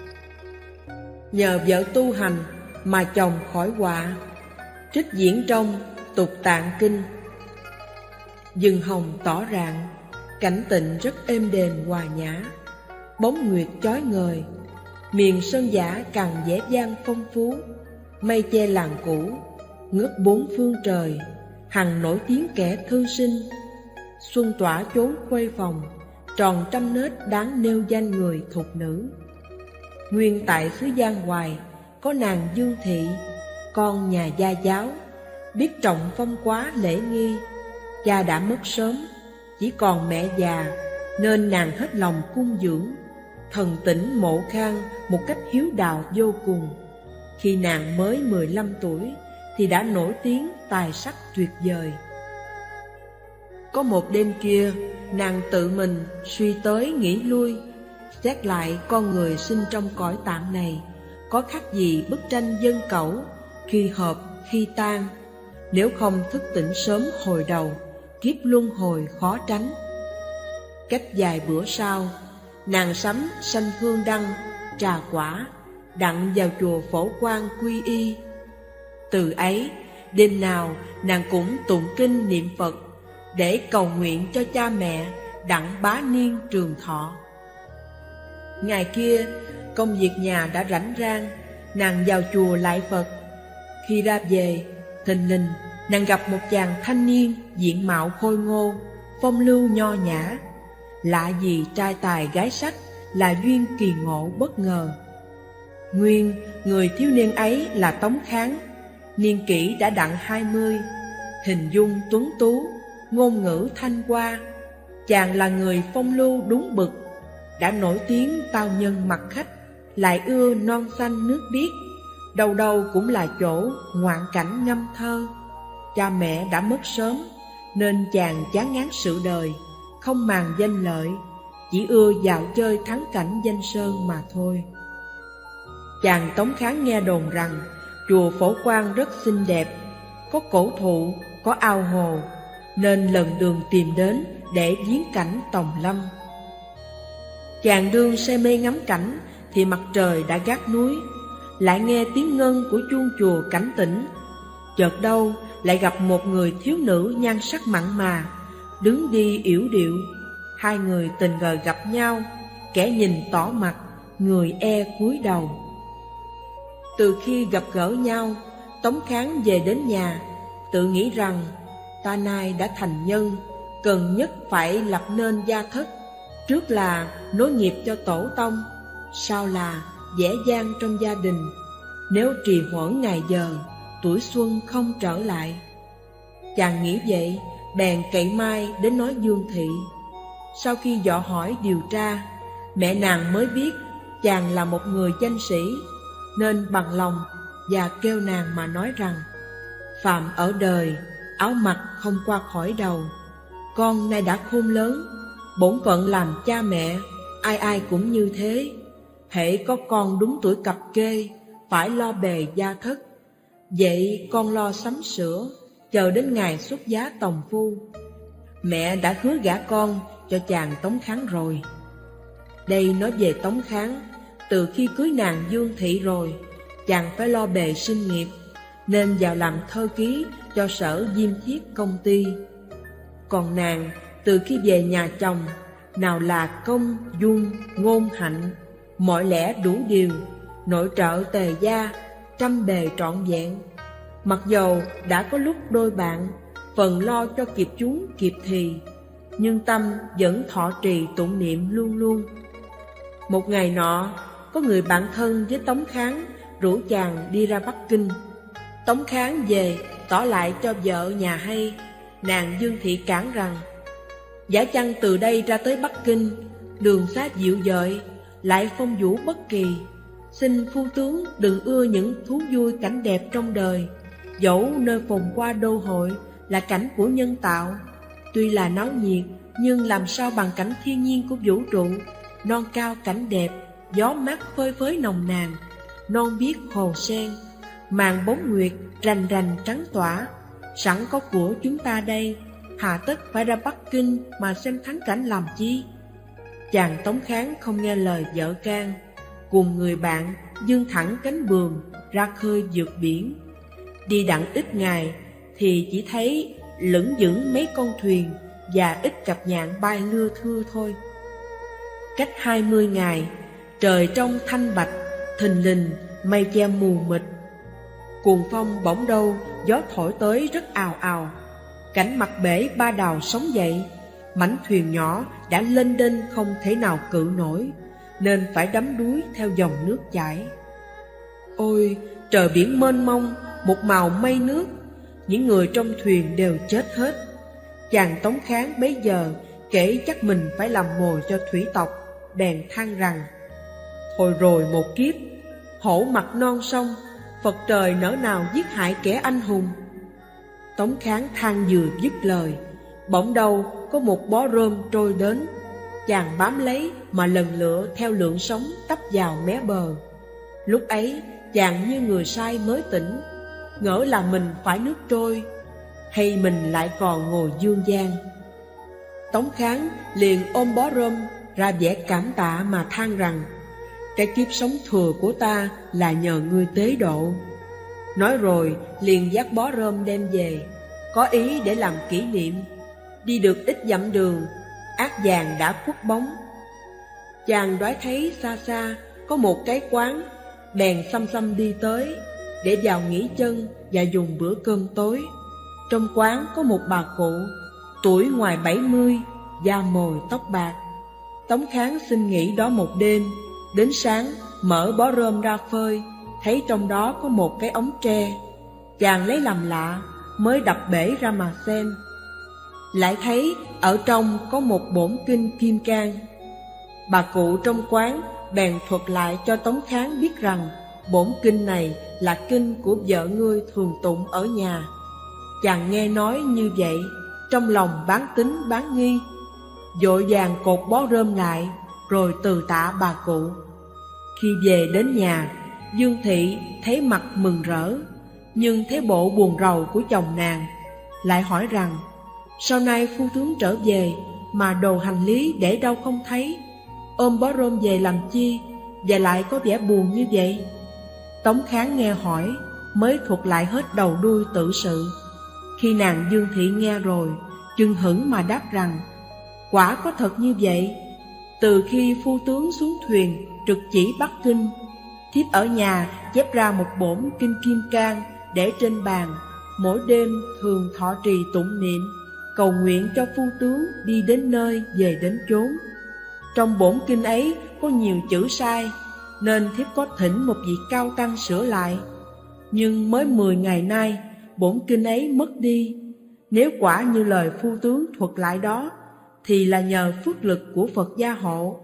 [SPEAKER 3] Nhờ vợ tu hành mà chồng khỏi họa. Trích diễn trong Tục Tạng Kinh. Rừng hồng tỏ rạng, cảnh tịnh rất êm đềm hòa nhã. Bóng nguyệt chói ngời, miền sơn giả càng vẻ vang phong phú. Mây che làng cũ, ngước bốn phương trời, hằng nổi tiếng kẻ thư sinh. Xuân tỏa chốn khuê phòng, tròn trăm nết đáng nêu danh người thục nữ. Nguyên tại xứ Giang Hoài, có nàng Dương Thị, con nhà gia giáo, biết trọng phong quá lễ nghi. Cha đã mất sớm, chỉ còn mẹ già, nên nàng hết lòng cung dưỡng. Thần tỉnh Mộ Khang một cách hiếu đạo vô cùng. Khi nàng mới 15 tuổi thì đã nổi tiếng tài sắc tuyệt vời. Có một đêm kia, nàng tự mình suy tới nghĩ lui, xét lại con người sinh trong cõi tạng này có khác gì bức tranh dân cẩu, khi hợp khi tan. Nếu không thức tỉnh sớm hồi đầu, kiếp luân hồi khó tránh. Cách vài bữa sau, nàng sắm sanh hương đăng, trà quả, đặng vào chùa Phổ Quang quy y. Từ ấy, đêm nào nàng cũng tụng kinh niệm Phật để cầu nguyện cho cha mẹ đặng bá niên trường thọ. Ngày kia, công việc nhà đã rảnh rang, nàng vào chùa lạy Phật. Khi ra về, thình lình nàng gặp một chàng thanh niên diện mạo khôi ngô, phong lưu nho nhã. Lạ gì trai tài gái sắc, là duyên kỳ ngộ bất ngờ. Nguyên người thiếu niên ấy là Tống Kháng, niên kỷ đã đặng 20, hình dung tuấn tú, ngôn ngữ thanh hoa. Chàng là người phong lưu đúng bực, đã nổi tiếng tao nhân mặt khách, lại ưa non xanh nước biếc, đâu đâu cũng là chỗ ngoạn cảnh ngâm thơ. Cha mẹ đã mất sớm, nên chàng chán ngán sự đời, không màng danh lợi, chỉ ưa dạo chơi thắng cảnh danh sơn mà thôi. Chàng Tống Kháng nghe đồn rằng chùa Phổ Quang rất xinh đẹp, có cổ thụ, có ao hồ, nên lần đường tìm đến để viếng cảnh tòng lâm. Chàng đương say mê ngắm cảnh thì mặt trời đã gác núi, lại nghe tiếng ngân của chuông chùa cảnh tỉnh. Chợt đâu lại gặp một người thiếu nữ nhan sắc mặn mà, đứng đi yểu điệu. Hai người tình cờ gặp nhau, kẻ nhìn tỏ mặt, người e cúi đầu. Từ khi gặp gỡ nhau, Tống Kháng về đến nhà, tự nghĩ rằng ta nay đã thành nhân, cần nhất phải lập nên gia thất. Trước là nối nghiệp cho tổ tông, sau là dễ dàng trong gia đình. Nếu trì hoãn ngày giờ, tuổi xuân không trở lại. Chàng nghĩ vậy, bèn cậy mai đến nói Dương Thị. Sau khi dò hỏi điều tra, mẹ nàng mới biết chàng là một người danh sĩ, nên bằng lòng và kêu nàng mà nói rằng: phàm ở đời, áo mặc không qua khỏi đầu. Con nay đã khôn lớn, bổn phận làm cha mẹ, ai ai cũng như thế. Hễ có con đúng tuổi cập kê, phải lo bề gia thất. Vậy con lo sắm sửa, chờ đến ngày xuất giá tòng phu. Mẹ đã hứa gả con cho chàng Tống Kháng rồi. Đây nói về Tống Kháng, từ khi cưới nàng Dương Thị rồi, chàng phải lo bề sinh nghiệp, nên vào làm thơ ký cho sở Diêm Thiết công ty. Còn nàng, từ khi về nhà chồng, nào là công, dung, ngôn hạnh, mọi lẽ đủ điều, nội trợ tề gia, trăm bề trọn vẹn. Mặc dầu đã có lúc đôi bạn, phần lo cho kịp chúng kịp thì, nhưng tâm vẫn thọ trì tụng niệm luôn luôn. Một ngày nọ, có người bạn thân với Tống Kháng rủ chàng đi ra Bắc Kinh. Tống Kháng về tỏ lại cho vợ nhà hay. Nàng Dương Thị cản rằng: giả chăng từ đây ra tới Bắc Kinh, đường xá dịu dợi, lại phong vũ bất kỳ. Xin phu tướng đừng ưa những thú vui cảnh đẹp trong đời. Dẫu nơi phồn qua đô hội là cảnh của nhân tạo, tuy là náo nhiệt, nhưng làm sao bằng cảnh thiên nhiên của vũ trụ. Non cao cảnh đẹp, gió mát phơi phới nồng nàn, non biếc hồ sen, màn bóng nguyệt rành rành trắng tỏa. Sẵn có của chúng ta đây, hà tất phải ra Bắc Kinh mà xem thắng cảnh làm chi? Chàng Tống Kháng không nghe lời vợ can, cùng người bạn dương thẳng cánh buồm ra khơi vượt biển. Đi đặng ít ngày thì chỉ thấy lững thững mấy con thuyền và ít cặp nhạn bay lưa thưa thôi. Cách 20 ngày, trời trong thanh bạch, thình lình mây che mù mịt. Cuồng phong bỗng đâu gió thổi tới rất ào ào. Cảnh mặt bể ba đào sóng dậy, mảnh thuyền nhỏ đã lênh đênh không thể nào cự nổi, nên phải đắm đuối theo dòng nước chảy. Ôi, trời biển mênh mông, một màu mây nước, những người trong thuyền đều chết hết. Chàng Tống Kháng bấy giờ kể chắc mình phải làm mồi cho thủy tộc, bèn than rằng: thôi rồi một kiếp, hổ mặt non sông, Phật trời nỡ nào giết hại kẻ anh hùng. Tống Kháng than vừa dứt lời, bỗng đâu có một bó rơm trôi đến. Chàng bám lấy mà lần lựa theo lượng sóng tấp vào mé bờ. Lúc ấy chàng như người say mới tỉnh, ngỡ là mình phải nước trôi, hay mình lại còn ngồi dương gian. Tống Kháng liền ôm bó rơm ra vẻ cảm tạ mà than rằng: cái kiếp sống thừa của ta là nhờ ngươi tế độ. Nói rồi liền dắt bó rơm đem về, có ý để làm kỷ niệm. Đi được ít dặm đường, ác vàng đã khuất bóng. Chàng đoái thấy xa xa có một cái quán, bèn xăm xăm đi tới để vào nghỉ chân và dùng bữa cơm tối. Trong quán có một bà cụ, tuổi ngoài 70, da mồi tóc bạc. Tống Kháng xin nghỉ đó một đêm. Đến sáng mở bó rơm ra phơi, thấy trong đó có một cái ống tre. Chàng lấy làm lạ, mới đập bể ra mà xem. Lại thấy ở trong có một bổn kinh Kim Cang. Bà cụ trong quán bèn thuật lại cho Tống Kháng biết rằng bổn kinh này là kinh của vợ ngươi thường tụng ở nhà. Chàng nghe nói như vậy, trong lòng bán tín bán nghi, vội vàng cột bó rơm lại, rồi từ tạ bà cụ. Khi về đến nhà, Dương Thị thấy mặt mừng rỡ, nhưng thấy bộ buồn rầu của chồng nàng, lại hỏi rằng: sau nay phu tướng trở về mà đồ hành lý để đâu không thấy, ôm bó rơm về làm chi, và lại có vẻ buồn như vậy? Tống Kháng nghe hỏi, mới thuật lại hết đầu đuôi tự sự. Khi nàng Dương Thị nghe rồi, chừng hững mà đáp rằng: quả có thật như vậy. Từ khi phu tướng xuống thuyền trực chỉ Bắc Kinh, thiếp ở nhà chép ra một bổn kinh Kim Cang để trên bàn, mỗi đêm thường thọ trì tụng niệm, cầu nguyện cho phu tướng đi đến nơi về đến chốn. Trong bổn kinh ấy có nhiều chữ sai, nên thiếp có thỉnh một vị cao tăng sửa lại. Nhưng mới 10 ngày nay, bổn kinh ấy mất đi. Nếu quả như lời phu tướng thuật lại đó, thì là nhờ phước lực của Phật gia hộ.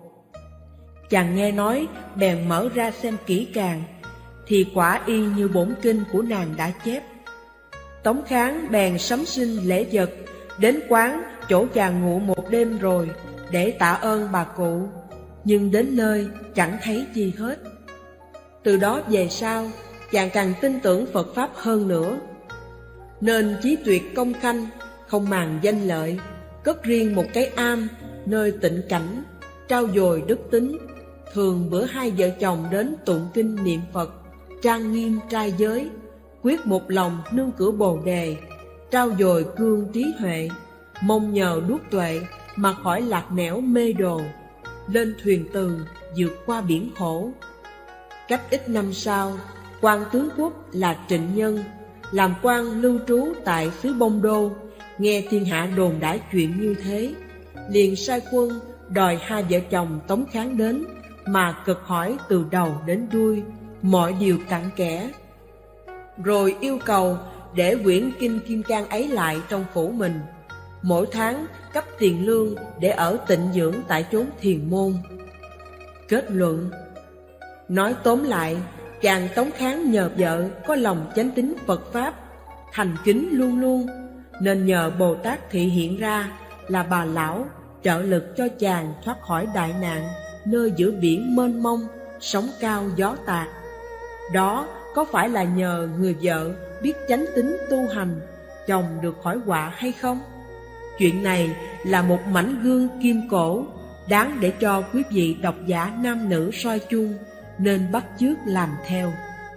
[SPEAKER 3] Chàng nghe nói, bèn mở ra xem kỹ càng, thì quả y như bổn kinh của nàng đã chép. Tống Kháng bèn sắm xin lễ vật, đến quán chỗ chàng ngủ một đêm rồi, để tạ ơn bà cụ. Nhưng đến nơi chẳng thấy gì hết. Từ đó về sau, chàng càng tin tưởng Phật Pháp hơn nữa, nên chí tuyệt công khanh, không màng danh lợi, cất riêng một cái am nơi tịnh cảnh, trau dồi đức tính. Thường bữa hai vợ chồng đến tụng kinh niệm Phật, trang nghiêm trai giới, quyết một lòng nương cửa Bồ Đề, trau dồi cương trí huệ, mong nhờ đuốc tuệ mà khỏi lạc nẻo mê đồ, lên thuyền từ vượt qua biển khổ. Cách ít năm sau, quan tướng quốc là Trịnh Nhân, làm quan lưu trú tại xứ Bông Đô, nghe thiên hạ đồn đãi chuyện như thế, liền sai quân đòi hai vợ chồng Tống Kháng đến, mà cực hỏi từ đầu đến đuôi, mọi điều cặn kẽ. Rồi yêu cầu để quyển kinh Kim Cang ấy lại trong phủ mình, mỗi tháng cấp tiền lương để ở tịnh dưỡng tại chốn thiền môn. Kết luận: nói tóm lại, chàng Tống Kháng nhờ vợ có lòng chánh tín Phật Pháp, thành kính luôn luôn, nên nhờ Bồ Tát thị hiện ra là bà lão trợ lực cho chàng thoát khỏi đại nạn nơi giữa biển mênh mông, sóng cao gió tạt. Đó có phải là nhờ người vợ biết chánh tín tu hành, chồng được khỏi họa hay không? Chuyện này là một mảnh gương kim cổ, đáng để cho quý vị độc giả nam nữ soi chung, nên bắt chước làm theo.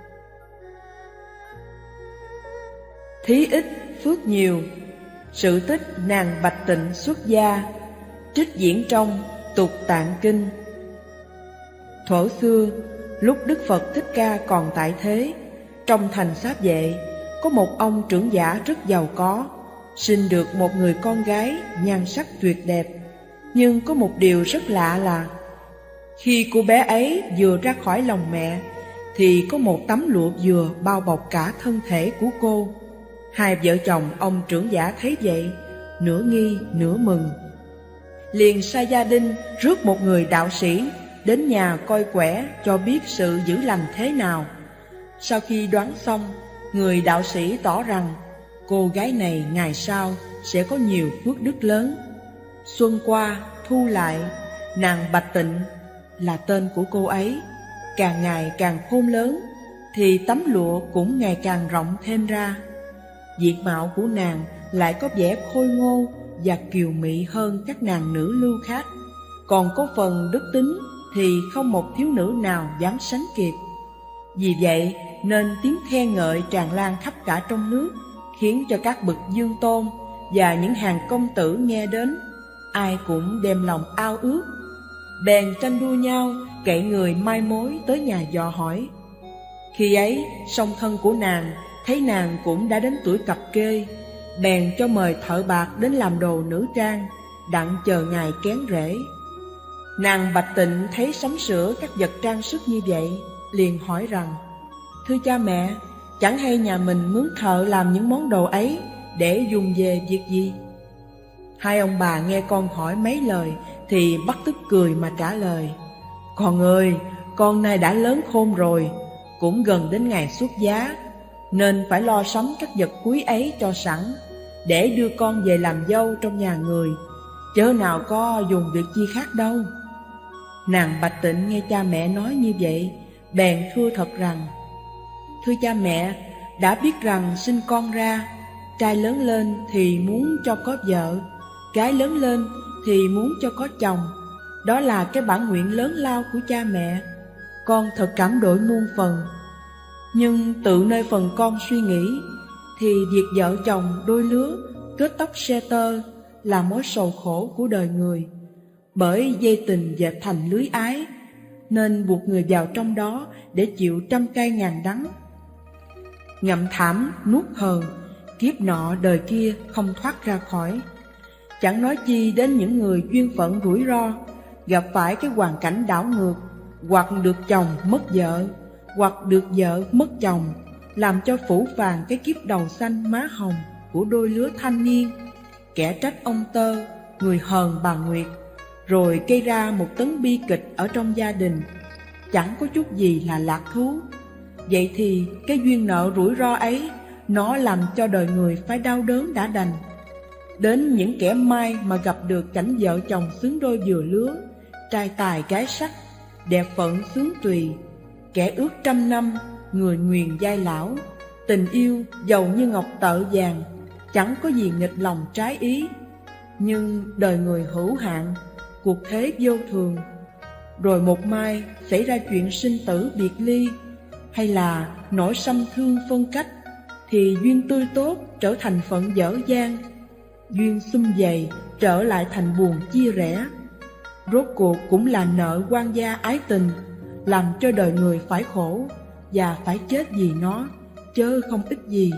[SPEAKER 3] Thí ít phước nhiều. Sự tích nàng Bạch Tịnh xuất gia, trích diễn trong Tục Tạng Kinh. Thuở xưa, lúc Đức Phật Thích Ca còn tại thế, trong thành Xá Vệ có một ông trưởng giả rất giàu có, sinh được một người con gái nhan sắc tuyệt đẹp. Nhưng có một điều rất lạ là khi cô bé ấy vừa ra khỏi lòng mẹ, thì có một tấm lụa dừa bao bọc cả thân thể của cô. Hai vợ chồng ông trưởng giả thấy vậy, nửa nghi nửa mừng, liền sai gia đình rước một người đạo sĩ đến nhà coi quẻ cho biết sự giữ lành thế nào. Sau khi đoán xong, người đạo sĩ tỏ rằng cô gái này ngày sau sẽ có nhiều phước đức lớn. Xuân qua thu lại, nàng Bạch Tịnh là tên của cô ấy, càng ngày càng khôn lớn, thì tấm lụa cũng ngày càng rộng thêm ra. Diện mạo của nàng lại có vẻ khôi ngô và kiều mị hơn các nàng nữ lưu khác. Còn có phần đức tính thì không một thiếu nữ nào dám sánh kịp. Vì vậy nên tiếng khen ngợi tràn lan khắp cả trong nước, khiến cho các bậc dương tôn và những hàng công tử nghe đến, ai cũng đem lòng ao ước, bèn tranh đua nhau cậy người mai mối tới nhà dò hỏi. Khi ấy song thân của nàng thấy nàng cũng đã đến tuổi cập kê, bèn cho mời thợ bạc đến làm đồ nữ trang, đặng chờ ngày kén rễ. Nàng Bạch Tịnh thấy sắm sửa các vật trang sức như vậy, liền hỏi rằng: Thưa cha mẹ, chẳng hay nhà mình mướn thợ làm những món đồ ấy để dùng về việc gì? Hai ông bà nghe con hỏi mấy lời thì bắt tức cười mà trả lời: Con ơi, con nay đã lớn khôn rồi, cũng gần đến ngày xuất giá, nên phải lo sắm các vật quý ấy cho sẵn, để đưa con về làm dâu trong nhà người, chớ nào có dùng việc chi khác đâu. Nàng Bạch Tịnh nghe cha mẹ nói như vậy, bèn thưa thật rằng: Thưa cha mẹ, đã biết rằng sinh con ra, trai lớn lên thì muốn cho có vợ, gái lớn lên thì muốn cho có chồng. Đó là cái bản nguyện lớn lao của cha mẹ. Con thật cảm đổi muôn phần. Nhưng tự nơi phần con suy nghĩ, thì việc vợ chồng đôi lứa kết tóc xe tơ là mối sầu khổ của đời người. Bởi dây tình dệt thành lưới ái, nên buộc người vào trong đó để chịu trăm cay ngàn đắng. Ngậm thảm nuốt hờn, kiếp nọ đời kia không thoát ra khỏi. Chẳng nói chi đến những người duyên phận rủi ro, gặp phải cái hoàn cảnh đảo ngược, hoặc được chồng mất vợ, hoặc được vợ mất chồng, làm cho phủ phàng cái kiếp đầu xanh má hồng của đôi lứa thanh niên. Kẻ trách ông Tơ, người hờn bà Nguyệt, rồi gây ra một tấn bi kịch ở trong gia đình, chẳng có chút gì là lạc thú. Vậy thì cái duyên nợ rủi ro ấy, nó làm cho đời người phải đau đớn đã đành. Đến những kẻ may mà gặp được cảnh vợ chồng xứng đôi vừa lứa, trai tài gái sắc, đẹp phận sướng tùy, kẻ ước trăm năm, người nguyền giai lão, tình yêu giàu như ngọc tợ vàng, chẳng có gì nghịch lòng trái ý. Nhưng đời người hữu hạn, cuộc thế vô thường, rồi một mai xảy ra chuyện sinh tử biệt ly, hay là nỗi xăm thương phân cách, thì duyên tươi tốt trở thành phận dở dang, duyên sum vầy trở lại thành buồn chia rẽ. Rốt cuộc cũng là nợ quan gia ái tình, làm cho đời người phải khổ và phải chết vì nó, chớ không ích gì.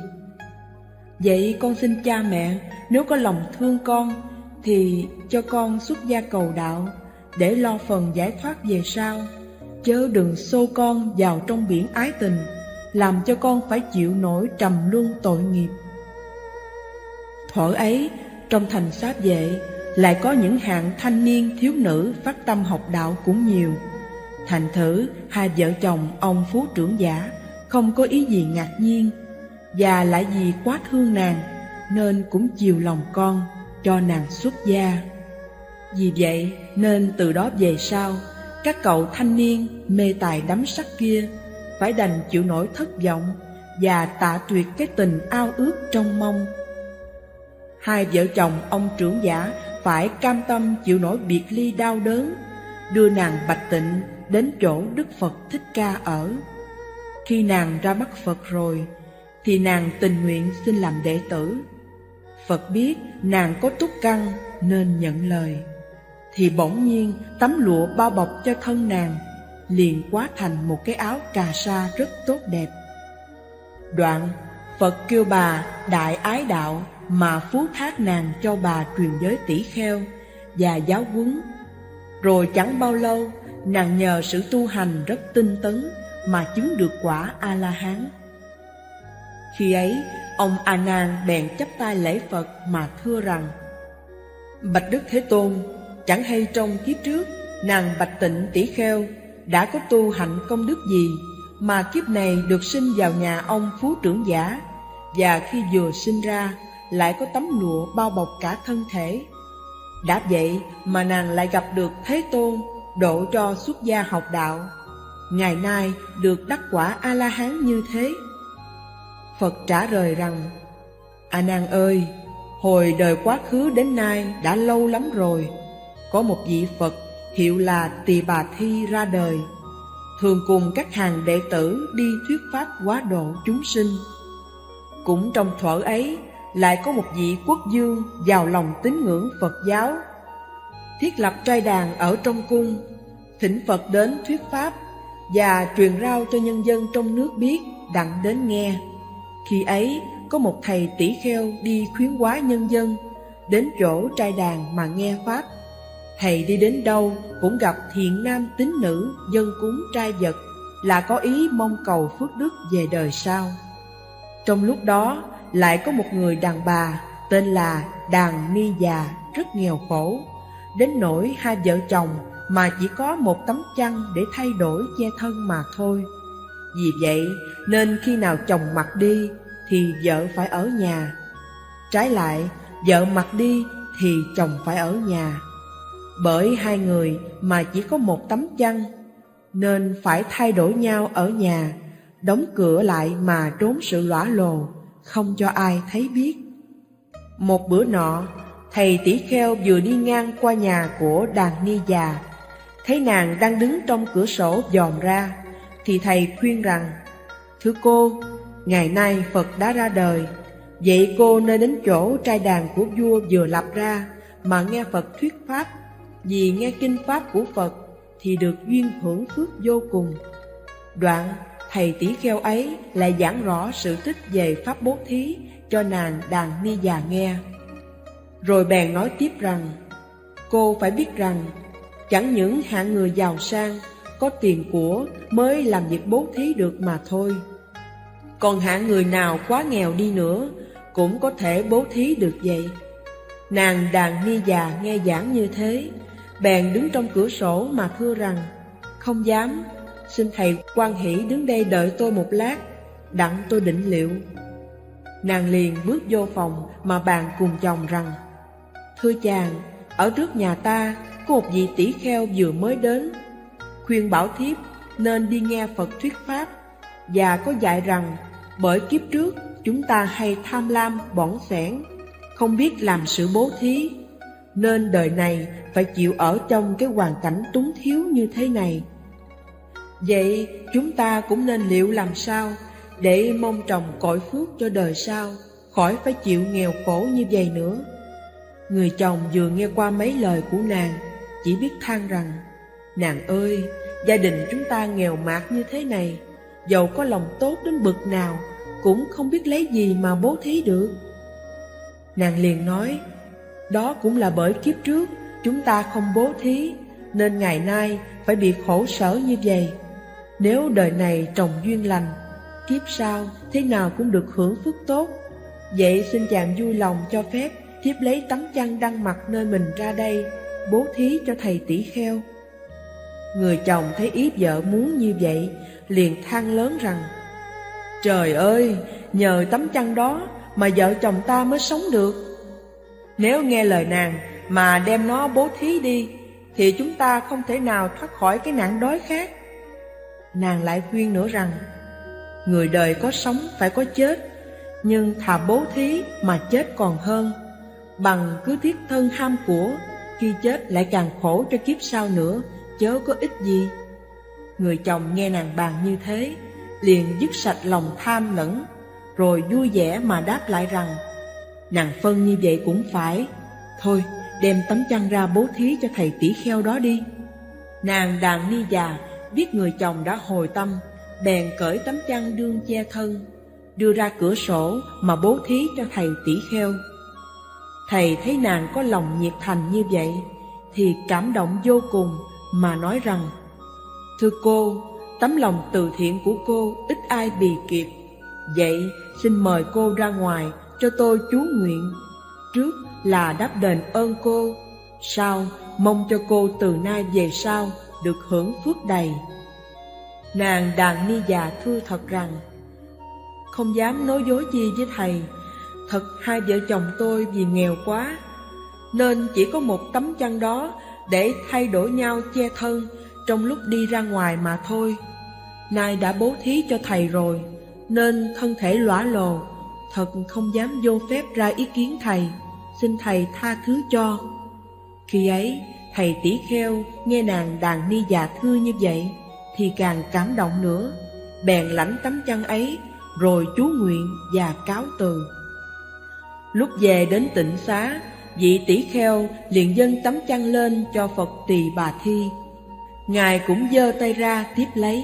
[SPEAKER 3] Vậy con xin cha mẹ, nếu có lòng thương con, thì cho con xuất gia cầu đạo, để lo phần giải thoát về sau, chớ đừng xô con vào trong biển ái tình, làm cho con phải chịu nỗi trầm luân tội nghiệp. Thuở ấy, trong thành Xá Vệ lại có những hạng thanh niên thiếu nữ phát tâm học đạo cũng nhiều. Thành thử hai vợ chồng ông Phú Trưởng Giả không có ý gì ngạc nhiên, và lại vì quá thương nàng nên cũng chiều lòng con, cho nàng xuất gia. Vì vậy nên từ đó về sau, các cậu thanh niên mê tài đắm sắc kia phải đành chịu nỗi thất vọng và tạ tuyệt cái tình ao ước trông mong. Hai vợ chồng ông Trưởng Giả phải cam tâm chịu nỗi biệt ly đau đớn, đưa nàng Bạch Tịnh đến chỗ Đức Phật Thích Ca ở. Khi nàng ra mắt Phật rồi, thì nàng tình nguyện xin làm đệ tử. Phật biết nàng có túc căn nên nhận lời, thì bỗng nhiên tấm lụa bao bọc cho thân nàng liền hóa thành một cái áo cà sa rất tốt đẹp. Đoạn Phật kêu bà đại ái đạo mà phú thác nàng cho bà truyền giới tỷ kheo và giáo huấn. Rồi chẳng bao lâu, nàng nhờ sự tu hành rất tinh tấn mà chứng được quả A-la-hán. Khi ấy, ông A Nan bèn chắp tay lễ Phật mà thưa rằng: Bạch Đức Thế Tôn, chẳng hay trong kiếp trước nàng Bạch Tịnh tỷ kheo đã có tu hạnh công đức gì mà kiếp này được sinh vào nhà ông Phú Trưởng Giả, và khi vừa sinh ra lại có tấm lụa bao bọc cả thân thể. Đã vậy mà nàng lại gặp được Thế Tôn độ cho xuất gia học đạo, ngày nay được đắc quả A-la-hán như thế. Phật trả lời rằng: A Nan ơi, Hồi đời quá khứ đến nay đã lâu lắm rồi, có một vị Phật hiệu là Tỳ Bà Thi ra đời, thường cùng các hàng đệ tử đi thuyết pháp hóa độ chúng sinh. Cũng trong thuở ấy, lại có một vị quốc vương giàu lòng tín ngưỡng Phật giáo, thiết lập trai đàn ở trong cung, thỉnh Phật đến thuyết pháp và truyền rao cho nhân dân trong nước biết, đặng đến nghe. Khi ấy, có một thầy tỷ kheo đi khuyến hóa nhân dân, đến chỗ trai đàn mà nghe pháp. Thầy đi đến đâu cũng gặp thiện nam tín nữ dâng cúng trai vật, là có ý mong cầu phước đức về đời sau. Trong lúc đó, lại có một người đàn bà tên là Đàn Ni Già rất nghèo khổ, đến nỗi hai vợ chồng mà chỉ có một tấm chăn để thay đổi che thân mà thôi. Vì vậy nên khi nào chồng mặc đi thì vợ phải ở nhà, trái lại vợ mặc đi thì chồng phải ở nhà. Bởi hai người mà chỉ có một tấm chăn, nên phải thay đổi nhau ở nhà, đóng cửa lại mà trốn sự lõa lồ, không cho ai thấy biết. Một bữa nọ, thầy tỷ kheo vừa đi ngang qua nhà của Đàn Ni Già, thấy nàng đang đứng trong cửa sổ dòm ra, thì thầy khuyên rằng: "Thưa cô, ngày nay Phật đã ra đời, vậy cô nên đến chỗ trai đàn của vua vừa lập ra mà nghe Phật thuyết pháp, vì nghe kinh pháp của Phật thì được duyên hưởng phước vô cùng." Đoạn thầy tỷ kheo ấy lại giảng rõ sự tích về pháp bố thí cho nàng Đàn Ni Già nghe. Rồi bèn nói tiếp rằng: "Cô phải biết rằng, chẳng những hạng người giàu sang, có tiền của mới làm việc bố thí được mà thôi. Còn hạng người nào quá nghèo đi nữa cũng có thể bố thí được vậy." Nàng Đàn Ni Già nghe giảng như thế, bèn đứng trong cửa sổ mà thưa rằng: "Không dám, xin thầy hoan hỷ đứng đây đợi tôi một lát, đặng tôi định liệu." Nàng liền bước vô phòng mà bàn cùng chồng rằng: "Thưa chàng, ở trước nhà ta có một vị tỷ kheo vừa mới đến, khuyên bảo thiếp nên đi nghe Phật thuyết pháp, và có dạy rằng bởi kiếp trước chúng ta hay tham lam bỏng sẻn, không biết làm sự bố thí, nên đời này phải chịu ở trong cái hoàn cảnh túng thiếu như thế này. Vậy chúng ta cũng nên liệu làm sao để mong trồng cội phước cho đời sau, khỏi phải chịu nghèo khổ như vậy nữa." Người chồng vừa nghe qua mấy lời của nàng, chỉ biết than rằng: "Nàng ơi, gia đình chúng ta nghèo mạt như thế này, dầu có lòng tốt đến bực nào cũng không biết lấy gì mà bố thí được." Nàng liền nói: "Đó cũng là bởi kiếp trước chúng ta không bố thí, nên ngày nay phải bị khổ sở như vậy. Nếu đời này trồng duyên lành, kiếp sau thế nào cũng được hưởng phước tốt. Vậy xin chàng vui lòng cho phép thiếp lấy tấm chăn đang mặc nơi mình ra đây, bố thí cho thầy tỷ kheo." Người chồng thấy ý vợ muốn như vậy, liền than lớn rằng: "Trời ơi, nhờ tấm chăn đó mà vợ chồng ta mới sống được. Nếu nghe lời nàng mà đem nó bố thí đi, thì chúng ta không thể nào thoát khỏi cái nạn đói khát." Nàng lại khuyên nữa rằng: "Người đời có sống phải có chết, nhưng thà bố thí mà chết còn hơn, bằng cứ thiết thân ham của, khi chết lại càng khổ cho kiếp sau nữa, chớ có ích gì." Người chồng nghe nàng bàn như thế, liền dứt sạch lòng tham lẫn, rồi vui vẻ mà đáp lại rằng: "Nàng phân như vậy cũng phải, thôi đem tấm chăn ra bố thí cho thầy tỷ kheo đó đi." Nàng Đàn Ni Già biết người chồng đã hồi tâm, bèn cởi tấm chăn đương che thân, đưa ra cửa sổ mà bố thí cho thầy tỷ kheo. Thầy thấy nàng có lòng nhiệt thành như vậy thì cảm động vô cùng mà nói rằng: "Thưa cô, tấm lòng từ thiện của cô ít ai bì kịp. Vậy xin mời cô ra ngoài cho tôi chú nguyện. Trước là đáp đền ơn cô, sau mong cho cô từ nay về sau được hưởng phước đầy." Nàng Đàn Ni Già thưa thật rằng: "Không dám nói dối chi với thầy, thật hai vợ chồng tôi vì nghèo quá, nên chỉ có một tấm chăn đó để thay đổi nhau che thân trong lúc đi ra ngoài mà thôi. Nay đã bố thí cho thầy rồi, nên thân thể lõa lồ, thật không dám vô phép ra ý kiến thầy. xin thầy tha thứ cho. Khi ấy, thầy tỷ kheo nghe nàng đàn ni già thưa như vậy thì càng cảm động nữa, bèn lãnh tấm chăn ấy rồi chú nguyện và cáo từ. Lúc về đến tịnh xá, vị tỷ kheo liền dâng tấm chăn lên cho Phật Tỳ Bà Thi. Ngài cũng giơ tay ra tiếp lấy.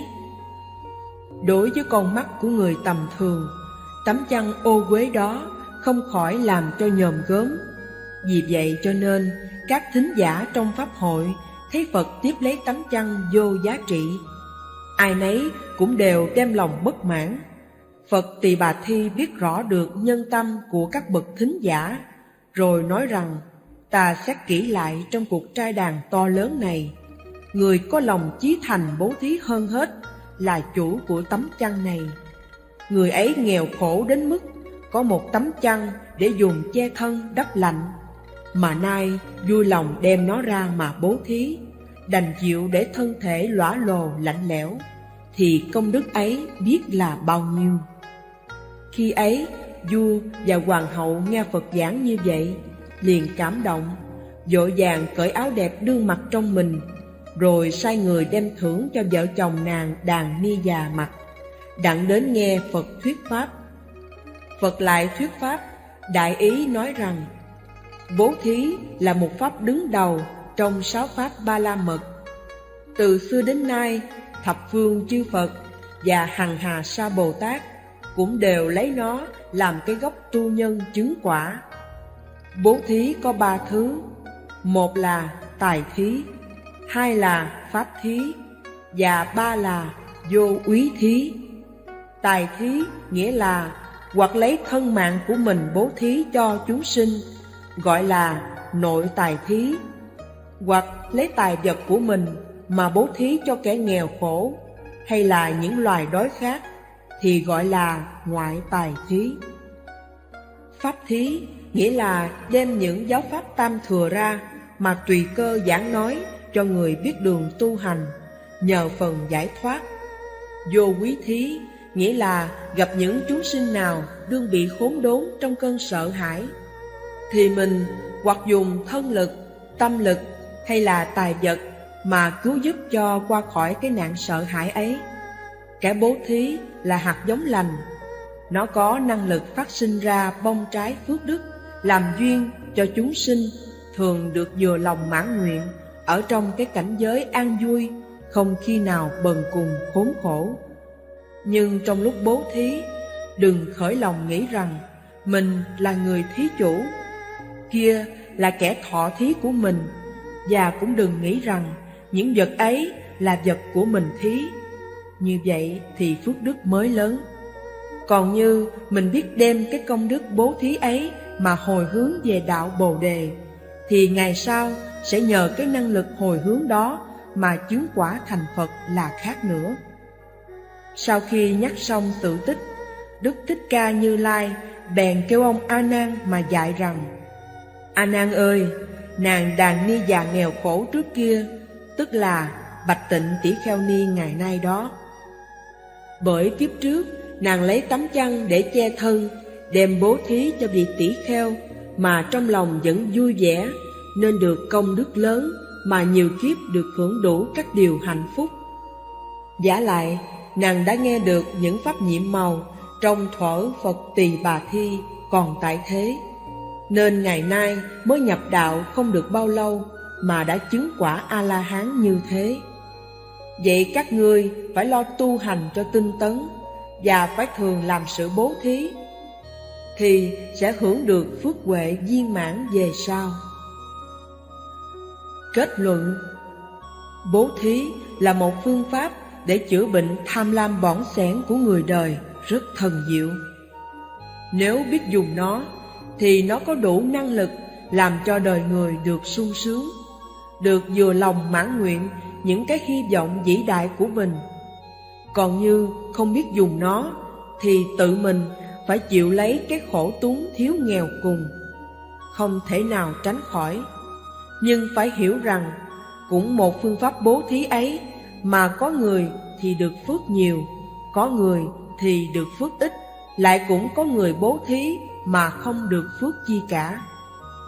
[SPEAKER 3] Đối với con mắt của người tầm thường, tấm chăn ô uế đó không khỏi làm cho nhòm gớm. Vì vậy cho nên các thính giả trong pháp hội thấy Phật tiếp lấy tấm chăn vô giá trị, ai nấy cũng đều đem lòng bất mãn. Phật Tỳ Bà Thi biết rõ được nhân tâm của các bậc thính giả, rồi nói rằng: ta xét kỹ lại trong cuộc trai đàn to lớn này, người có lòng chí thành bố thí hơn hết là chủ của tấm chăn này. Người ấy nghèo khổ đến mức có một tấm chăn để dùng che thân đắp lạnh, mà nay vui lòng đem nó ra mà bố thí, đành chịu để thân thể lõa lồ lạnh lẽo, thì công đức ấy biết là bao nhiêu. Khi ấy, vua và hoàng hậu nghe Phật giảng như vậy, liền cảm động, vội vàng cởi áo đẹp đương mặc trong mình, rồi sai người đem thưởng cho vợ chồng nàng đàn ni già mặc, đặng đến nghe Phật thuyết pháp. Phật lại thuyết pháp, đại ý nói rằng: bố thí là một pháp đứng đầu trong 6 pháp Ba La Mật. Từ xưa đến nay, thập phương chư Phật và hằng hà sa Bồ Tát cũng đều lấy nó làm cái gốc tu nhân chứng quả. Bố thí có 3 thứ: một là tài thí, 2 là pháp thí, và 3 là vô úy thí. Tài thí nghĩa là hoặc lấy thân mạng của mình bố thí cho chúng sinh, gọi là nội tài thí, hoặc lấy tài vật của mình mà bố thí cho kẻ nghèo khổ, hay là những loài đói khát, thì gọi là ngoại tài thí. Pháp thí nghĩa là đem những giáo pháp tam thừa ra mà tùy cơ giảng nói cho người biết đường tu hành, nhờ phần giải thoát. Vô quý thí nghĩa là gặp những chúng sinh nào đương bị khốn đốn trong cơn sợ hãi, thì mình hoặc dùng thân lực, tâm lực hay là tài vật mà cứu giúp cho qua khỏi cái nạn sợ hãi ấy. Kẻ bố thí là hạt giống lành, nó có năng lực phát sinh ra bông trái phước đức, làm duyên cho chúng sinh thường được vừa lòng mãn nguyện ở trong cái cảnh giới an vui, không khi nào bần cùng khốn khổ. Nhưng trong lúc bố thí, đừng khởi lòng nghĩ rằng mình là người thí chủ, kia là kẻ thọ thí của mình, và cũng đừng nghĩ rằng những vật ấy là vật của mình thí. Như vậy thì phước đức mới lớn. Còn như mình biết đem cái công đức bố thí ấy mà hồi hướng về đạo Bồ Đề, thì ngày sau sẽ nhờ cái năng lực hồi hướng đó mà chứng quả thành Phật là khác nữa. Sau khi nhắc xong sự tích, Đức Thích Ca Như Lai bèn kêu ông A Nan mà dạy rằng: A Nan ơi, nàng đàn ni già nghèo khổ trước kia, tức là Bạch Tịnh tỷ kheo ni ngày nay đó. Bởi kiếp trước nàng lấy tấm chăn để che thân, đem bố thí cho vị tỷ kheo, mà trong lòng vẫn vui vẻ, nên được công đức lớn, mà nhiều kiếp được hưởng đủ các điều hạnh phúc. Vả lại, nàng đã nghe được những pháp nhiệm màu trong thuở Phật Tỳ Bà Thi còn tại thế, nên ngày nay mới nhập đạo không được bao lâu mà đã chứng quả A-la-hán như thế. Vậy các ngươi phải lo tu hành cho tinh tấn, và phải thường làm sự bố thí, thì sẽ hưởng được phước huệ viên mãn về sau. Kết luận: bố thí là một phương pháp để chữa bệnh tham lam bỏng sẻn của người đời rất thần diệu. Nếu biết dùng nó, thì nó có đủ năng lực làm cho đời người được sung sướng, được vừa lòng mãn nguyện những cái hy vọng vĩ đại của mình. Còn như không biết dùng nó, thì tự mình phải chịu lấy cái khổ túng thiếu nghèo cùng, không thể nào tránh khỏi. Nhưng phải hiểu rằng, cũng một phương pháp bố thí ấy mà có người thì được phước nhiều, có người thì được phước ít, lại cũng có người bố thí mà không được phước chi cả.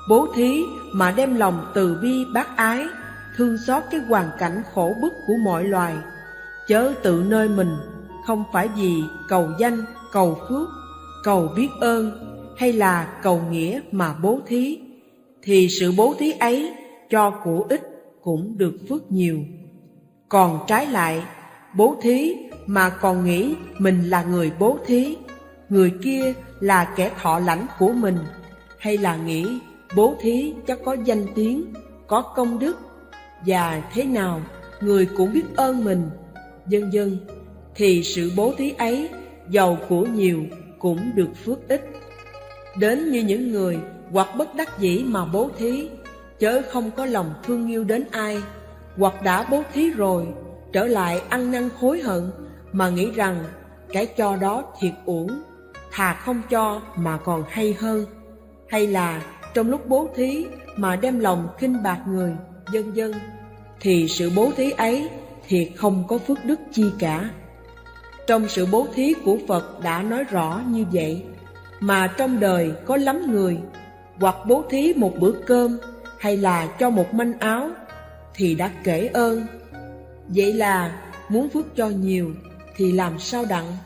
[SPEAKER 3] Bố thí mà đem lòng từ bi bác ái, thương xót cái hoàn cảnh khổ bức của mọi loài, chớ tự nơi mình, không phải vì cầu danh, cầu phước, cầu biết ơn hay là cầu nghĩa mà bố thí, thì sự bố thí ấy cho của ít cũng được phước nhiều. Còn trái lại, bố thí mà còn nghĩ mình là người bố thí, người kia là kẻ thọ lãnh của mình, hay là nghĩ bố thí chắc có danh tiếng, có công đức, và thế nào người cũng biết ơn mình, vân vân, thì sự bố thí ấy giàu của nhiều cũng được phước ít. Đến như những người hoặc bất đắc dĩ mà bố thí, chớ không có lòng thương yêu đến ai, hoặc đã bố thí rồi trở lại ăn năn hối hận mà nghĩ rằng cái cho đó thiệt uổng, thà không cho mà còn hay hơn, hay là trong lúc bố thí mà đem lòng khinh bạc người, vân vân, thì sự bố thí ấy thiệt không có phước đức chi cả. Trong sự bố thí của Phật đã nói rõ như vậy, mà trong đời có lắm người hoặc bố thí một bữa cơm hay là cho một manh áo thì đã kể ơn. Vậy là muốn phước cho nhiều thì làm sao đặng?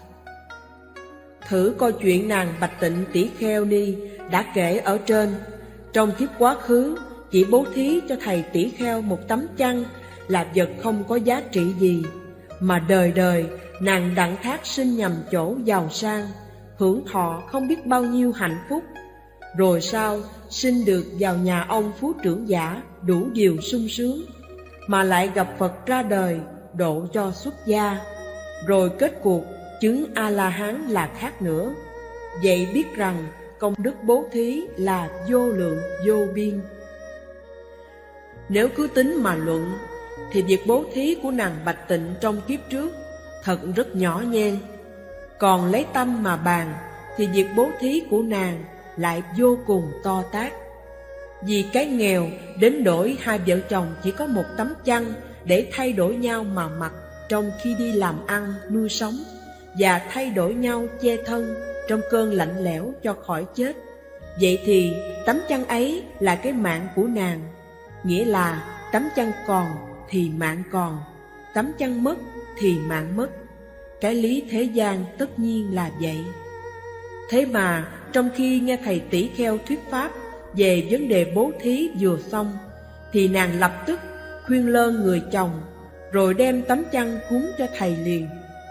[SPEAKER 3] Thử coi chuyện nàng Bạch Tịnh tỷ kheo ni đã kể ở trên. Trong kiếp quá khứ, chỉ bố thí cho thầy tỷ kheo một tấm chăn là vật không có giá trị gì, mà đời đời nàng đặng thác sinh nhầm chỗ giàu sang, hưởng thọ không biết bao nhiêu hạnh phúc. Rồi sau sinh được vào nhà ông phú trưởng giả, đủ điều sung sướng, mà lại gặp Phật ra đời độ cho xuất gia, rồi kết cuộc chứng A-la-hán là khác nữa. Vậy biết rằng công đức bố thí là vô lượng vô biên. Nếu cứ tính mà luận, thì việc bố thí của nàng Bạch Tịnh trong kiếp trước thật rất nhỏ nhen. Còn lấy tâm mà bàn, thì việc bố thí của nàng lại vô cùng to tát. Vì cái nghèo đến đổi hai vợ chồng chỉ có một tấm chăn để thay đổi nhau mà mặc trong khi đi làm ăn nuôi sống, và thay đổi nhau che thân trong cơn lạnh lẽo cho khỏi chết. Vậy thì tấm chăn ấy là cái mạng của nàng, nghĩa là tấm chăn còn thì mạng còn, tấm chăn mất thì mạng mất. Cái lý thế gian tất nhiên là vậy. Thế mà trong khi nghe thầy tỷ kheo thuyết pháp về vấn đề bố thí vừa xong, thì nàng lập tức khuyên lơn người chồng, rồi đem tấm chăn cúng cho thầy liền,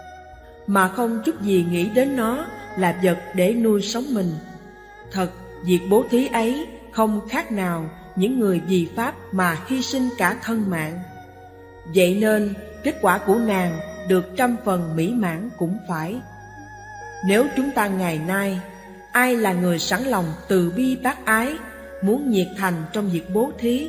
[SPEAKER 3] mà không chút gì nghĩ đến nó là vật để nuôi sống mình. Thật, việc bố thí ấy không khác nào những người vì pháp mà hy sinh cả thân mạng. Vậy nên kết quả của nàng được 100% mỹ mãn cũng phải. Nếu chúng ta ngày nay ai là người sẵn lòng từ bi bác ái, muốn nhiệt thành trong việc bố thí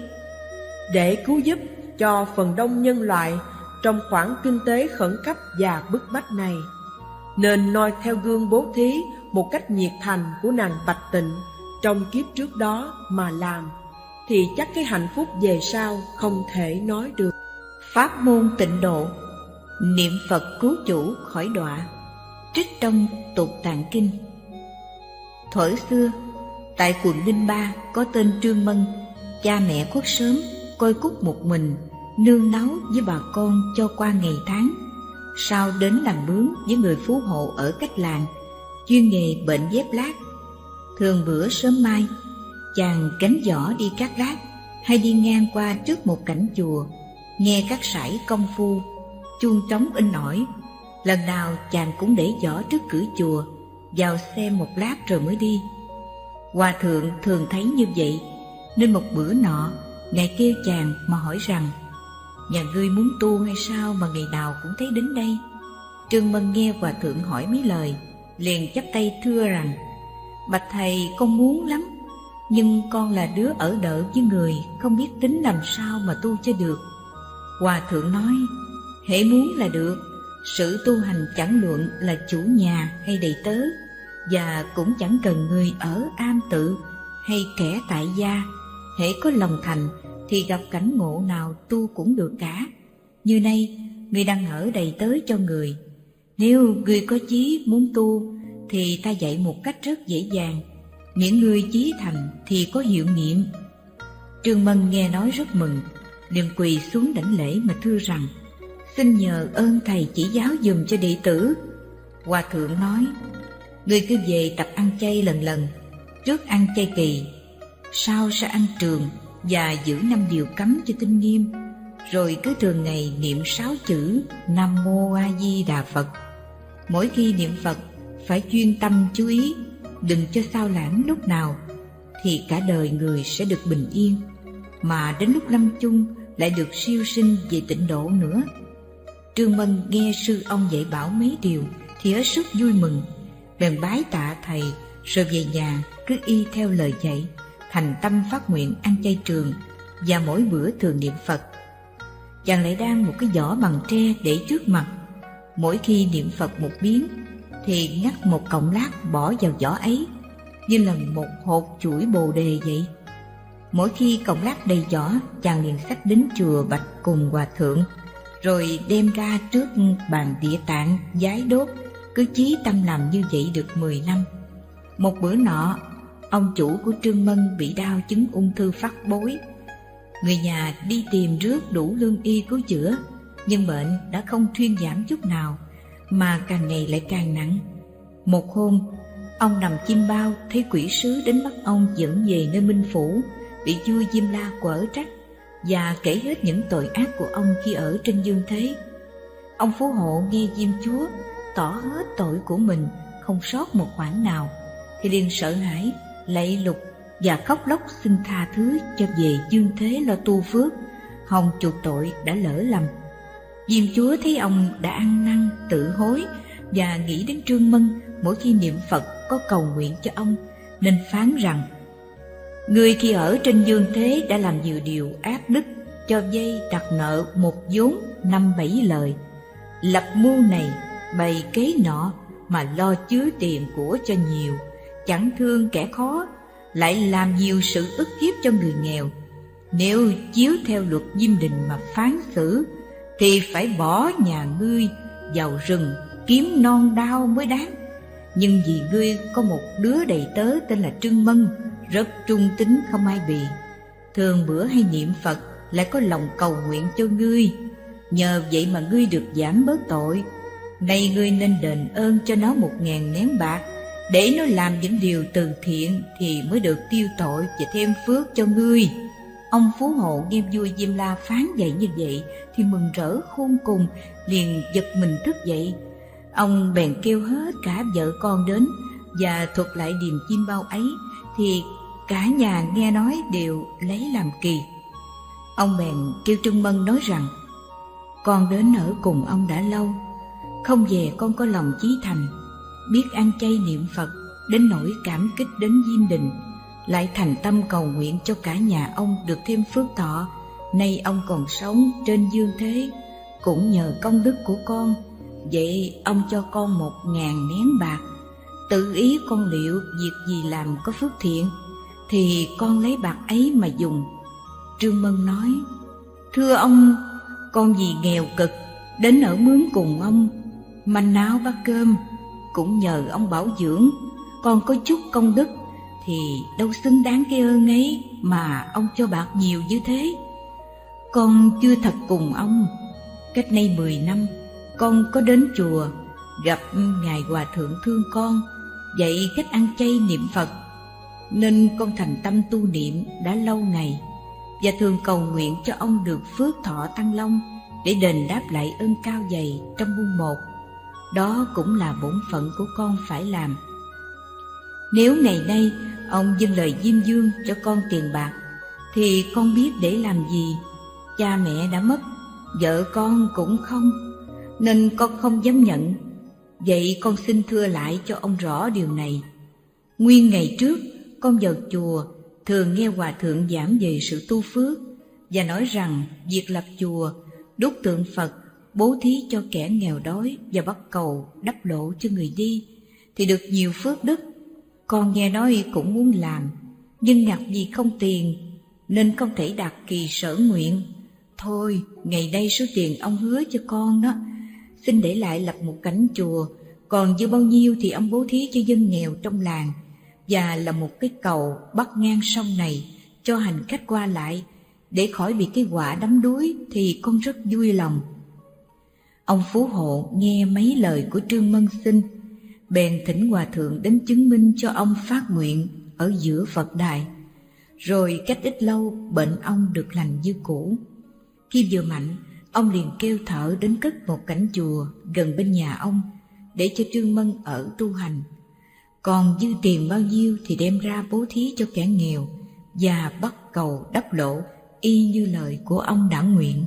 [SPEAKER 3] để cứu giúp cho phần đông nhân loại trong khoảng kinh tế khẩn cấp và bức bách này, nên noi theo gương bố thí một cách nhiệt thành của nàng Bạch Tịnh trong kiếp trước đó mà làm, thì chắc cái hạnh phúc về sau không thể nói được.
[SPEAKER 2] Pháp môn tịnh độ, niệm Phật cứu chủ khỏi đọa. Trích trong Tục Tạng Kinh. Thuở xưa, tại quận Ninh Ba có tên Trương Mân, cha mẹ khuất sớm, coi cúc một mình, nương náu với bà con cho qua ngày tháng. Sau đến làm mướn với người phú hộ ở cách làng, chuyên nghề bệnh dép lát. Thường bữa sớm mai, chàng gánh giỏ đi cát lát, hay đi ngang qua trước một cảnh chùa, nghe các sải công phu, chuông trống in ỏi. Lần nào chàng cũng để giỏ trước cửa chùa, vào xem một lát rồi mới đi. Hòa thượng thường thấy như vậy, nên một bữa nọ, ngài kêu chàng mà hỏi rằng: "Nhà ngươi muốn tu hay sao mà ngày nào cũng thấy đến đây?" Trương Mân nghe hòa thượng hỏi mấy lời, liền chắp tay thưa rằng: "Bạch thầy, con muốn lắm, nhưng con là đứa ở đợ với người, không biết tính làm sao mà tu cho được." Hòa thượng nói: "Hễ muốn là được. Sự tu hành chẳng luận là chủ nhà hay đầy tớ, và cũng chẳng cần người ở am tự hay kẻ tại gia. Hễ có lòng thành thì gặp cảnh ngộ nào tu cũng được cả. Như nay, người đang ở đầy tớ cho người. Nếu người có chí muốn tu thì ta dạy một cách rất dễ dàng. Những người chí thành thì có hiệu nghiệm. Trương Mân nghe nói rất mừng, liền quỳ xuống đảnh lễ mà thưa rằng: xin nhờ ơn thầy chỉ giáo dùm cho đệ tử. Hòa thượng nói: ngươi cứ về tập ăn chay lần lần, trước ăn chay kỳ, sau sẽ ăn trường và giữ 5 điều cấm cho tinh nghiêm, rồi cứ thường ngày niệm 6 chữ Nam Mô A Di Đà Phật. Mỗi khi niệm Phật phải chuyên tâm chú ý, đừng cho sao lãng lúc nào, thì cả đời người sẽ được bình yên, mà đến lúc lâm chung lại được siêu sinh về tịnh độ nữa. Trương Mân nghe sư ông dạy bảo mấy điều thì hết sức vui mừng, bèn bái tạ thầy, rồi về nhà cứ y theo lời dạy, thành tâm phát nguyện ăn chay trường và mỗi bữa thường niệm Phật. Chàng lại đang một cái giỏ bằng tre để trước mặt, mỗi khi niệm Phật một biến thì ngắt một cọng lát bỏ vào giỏ ấy, như là một hột chuỗi bồ đề vậy. Mỗi khi cọng lát đầy giỏ, chàng liền xách đến chùa bạch cùng hòa thượng, rồi đem ra trước bàn Địa Tạng vái đốt, cứ chí tâm làm như vậy được 10 năm. Một bữa nọ, ông chủ của Trương Mân bị đau chứng ung thư phát bối. Người nhà đi tìm rước đủ lương y cứu chữa, nhưng bệnh đã không thuyên giảm chút nào, mà càng ngày lại càng nặng. Một hôm, ông nằm chim bao thấy quỷ sứ đến bắt ông dẫn về nơi Minh Phủ, bị vua Diêm La quở trách và kể hết những tội ác của ông khi ở trên dương thế. Ông Phú Hộ nghe Diêm Chúa tỏ hết tội của mình, không sót một khoản nào, thì liền sợ hãi lạy lục và khóc lóc xin tha thứ cho về dương thế lo tu phước, hòng chuộc tội đã lỡ lầm. Diêm Chúa thấy ông đã ăn năn tự hối và nghĩ đến Trương Mân mỗi khi niệm Phật có cầu nguyện cho ông, nên phán rằng: ngươi khi ở trên dương thế đã làm nhiều điều ác đức, cho vay đặt nợ một vốn 5-7 lời, lập mưu này bày kế nọ mà lo chứa tiền của cho nhiều, chẳng thương kẻ khó, lại làm nhiều sự ức hiếp cho người nghèo. Nếu chiếu theo luật Diêm Đình mà phán xử, thì phải bỏ nhà ngươi vào rừng kiếm non đao mới đáng. Nhưng vì ngươi có một đứa đầy tớ tên là Trương Mân, rất trung tín không ai bì, thường bữa hay niệm Phật, lại có lòng cầu nguyện cho ngươi, nhờ vậy mà ngươi được giảm bớt tội. Nay ngươi nên đền ơn cho nó 1000 nén bạc, để nó làm những điều từ thiện thì mới được tiêu tội và thêm phước cho ngươi. Ông Phú Hộ nghe vua Diêm La phán dạy như vậy thì mừng rỡ khôn cùng, liền giật mình thức dậy. Ông bèn kêu hết cả vợ con đến và thuật lại điềm chim bao ấy, thì cả nhà nghe nói đều lấy làm kỳ. Ông bèn kêu Trương Mân nói rằng: con đến ở cùng ông đã lâu, không về con có lòng chí thành, biết ăn chay niệm Phật đến nỗi cảm kích đến Diêm Đình, lại thành tâm cầu nguyện cho cả nhà ông được thêm phước thọ. Nay ông còn sống trên dương thế cũng nhờ công đức của con, vậy ông cho con 1000 nén bạc, tự ý con liệu việc gì làm có phước thiện thì con lấy bạc ấy mà dùng. Trương Mân nói: thưa ông, con vì nghèo cực đến ở mướn cùng ông, manh áo bát cơm, cũng nhờ ông bảo dưỡng, con có chút công đức thì đâu xứng đáng cái ơn ấy mà ông cho bạc nhiều như thế. Con chưa thật cùng ông. Cách nay 10 năm, con có đến chùa gặp ngài hòa thượng thương con, dạy cách ăn chay niệm Phật, nên con thành tâm tu niệm đã lâu ngày, và thường cầu nguyện cho ông được phước thọ tăng long, để đền đáp lại ơn cao dày trong muôn một. Đó cũng là bổn phận của con phải làm. Nếu ngày nay ông dâng lời Diêm Vương cho con tiền bạc, thì con biết để làm gì. Cha mẹ đã mất, vợ con cũng không, nên con không dám nhận. Vậy con xin thưa lại cho ông rõ điều này. Nguyên ngày trước, con vào chùa thường nghe hòa thượng giảng về sự tu phước, và nói rằng việc lập chùa, đúc tượng Phật, bố thí cho kẻ nghèo đói và bắt cầu đắp lộ cho người đi thì được nhiều phước đức. Con nghe nói cũng muốn làm, nhưng ngặt vì không tiền nên không thể đạt kỳ sở nguyện. Thôi, ngày đây số tiền ông hứa cho con đó, xin để lại lập một cảnh chùa, còn dư bao nhiêu thì ông bố thí cho dân nghèo trong làng, và là một cái cầu bắc ngang sông này cho hành khách qua lại, để khỏi bị cái họa đắm đuối thì con rất vui lòng. Ông Phú Hộ nghe mấy lời của Trương Mân Sinh, bèn thỉnh hòa thượng đến chứng minh cho ông phát nguyện ở giữa Phật đài. Rồi cách ít lâu bệnh ông được lành như cũ. Khi vừa mạnh, ông liền kêu thợ đến cất một cảnh chùa gần bên nhà ông để cho Trương Mân ở tu hành. Còn dư tiền bao nhiêu thì đem ra bố thí cho kẻ nghèo và bắt cầu đắp lộ y như lời của ông đã nguyện.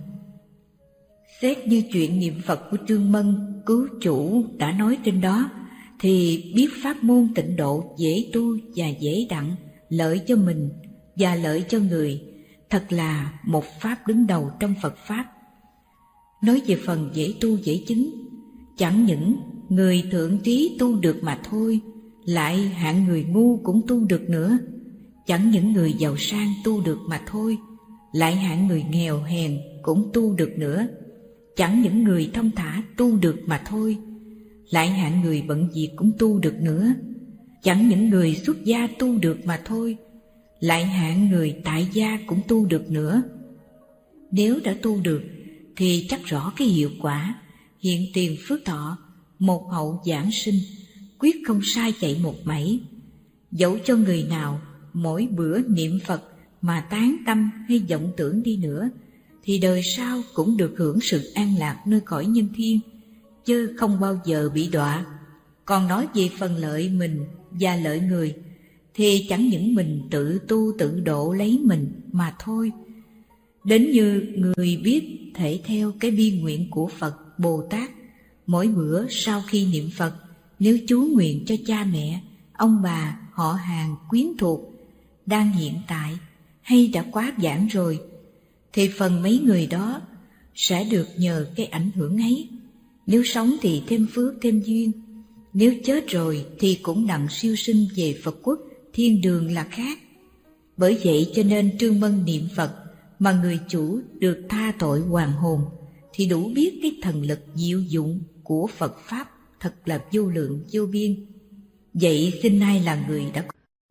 [SPEAKER 2] Xét như chuyện niệm Phật của Trương Mân cứu chủ đã nói trên đó, thì biết pháp môn tịnh độ dễ tu và dễ đặng, lợi cho mình và lợi cho người, thật là một pháp đứng đầu trong Phật Pháp. Nói về phần dễ tu dễ chứng, chẳng những người thượng trí tu được mà thôi, lại hạng người ngu cũng tu được nữa. Chẳng những người giàu sang tu được mà thôi, lại hạng người nghèo hèn cũng tu được nữa. Chẳng những người thông thả tu được mà thôi, lại hạng người bận việc cũng tu được nữa. Chẳng những người xuất gia tu được mà thôi, lại hạng người tại gia cũng tu được nữa. Nếu đã tu được thì chắc rõ cái hiệu quả hiện tiền phước thọ, một hậu giảng sinh, quyết không sai chạy một mảy. Dẫu cho người nào mỗi bữa niệm Phật mà tán tâm hay vọng tưởng đi nữa, thì đời sau cũng được hưởng sự an lạc nơi cõi nhân thiên, chứ không bao giờ bị đọa. Còn nói về phần lợi mình và lợi người, thì chẳng những mình tự tu tự độ lấy mình mà thôi. Đến như người biết thể theo cái bi nguyện của Phật Bồ Tát, mỗi bữa sau khi niệm Phật, nếu chú nguyện cho cha mẹ, ông bà, họ hàng, quyến thuộc đang hiện tại hay đã quá vãng rồi, thì phần mấy người đó sẽ được nhờ cái ảnh hưởng ấy. Nếu sống thì thêm phước thêm duyên, nếu chết rồi thì cũng đặng siêu sinh về Phật quốc, thiên đường là khác. Bởi vậy cho nên Trương Mân niệm Phật mà người chủ được tha tội hoàn hồn, thì đủ biết cái thần lực diệu dụng của Phật Pháp thật là vô lượng vô biên. Vậy xin ai là người đã...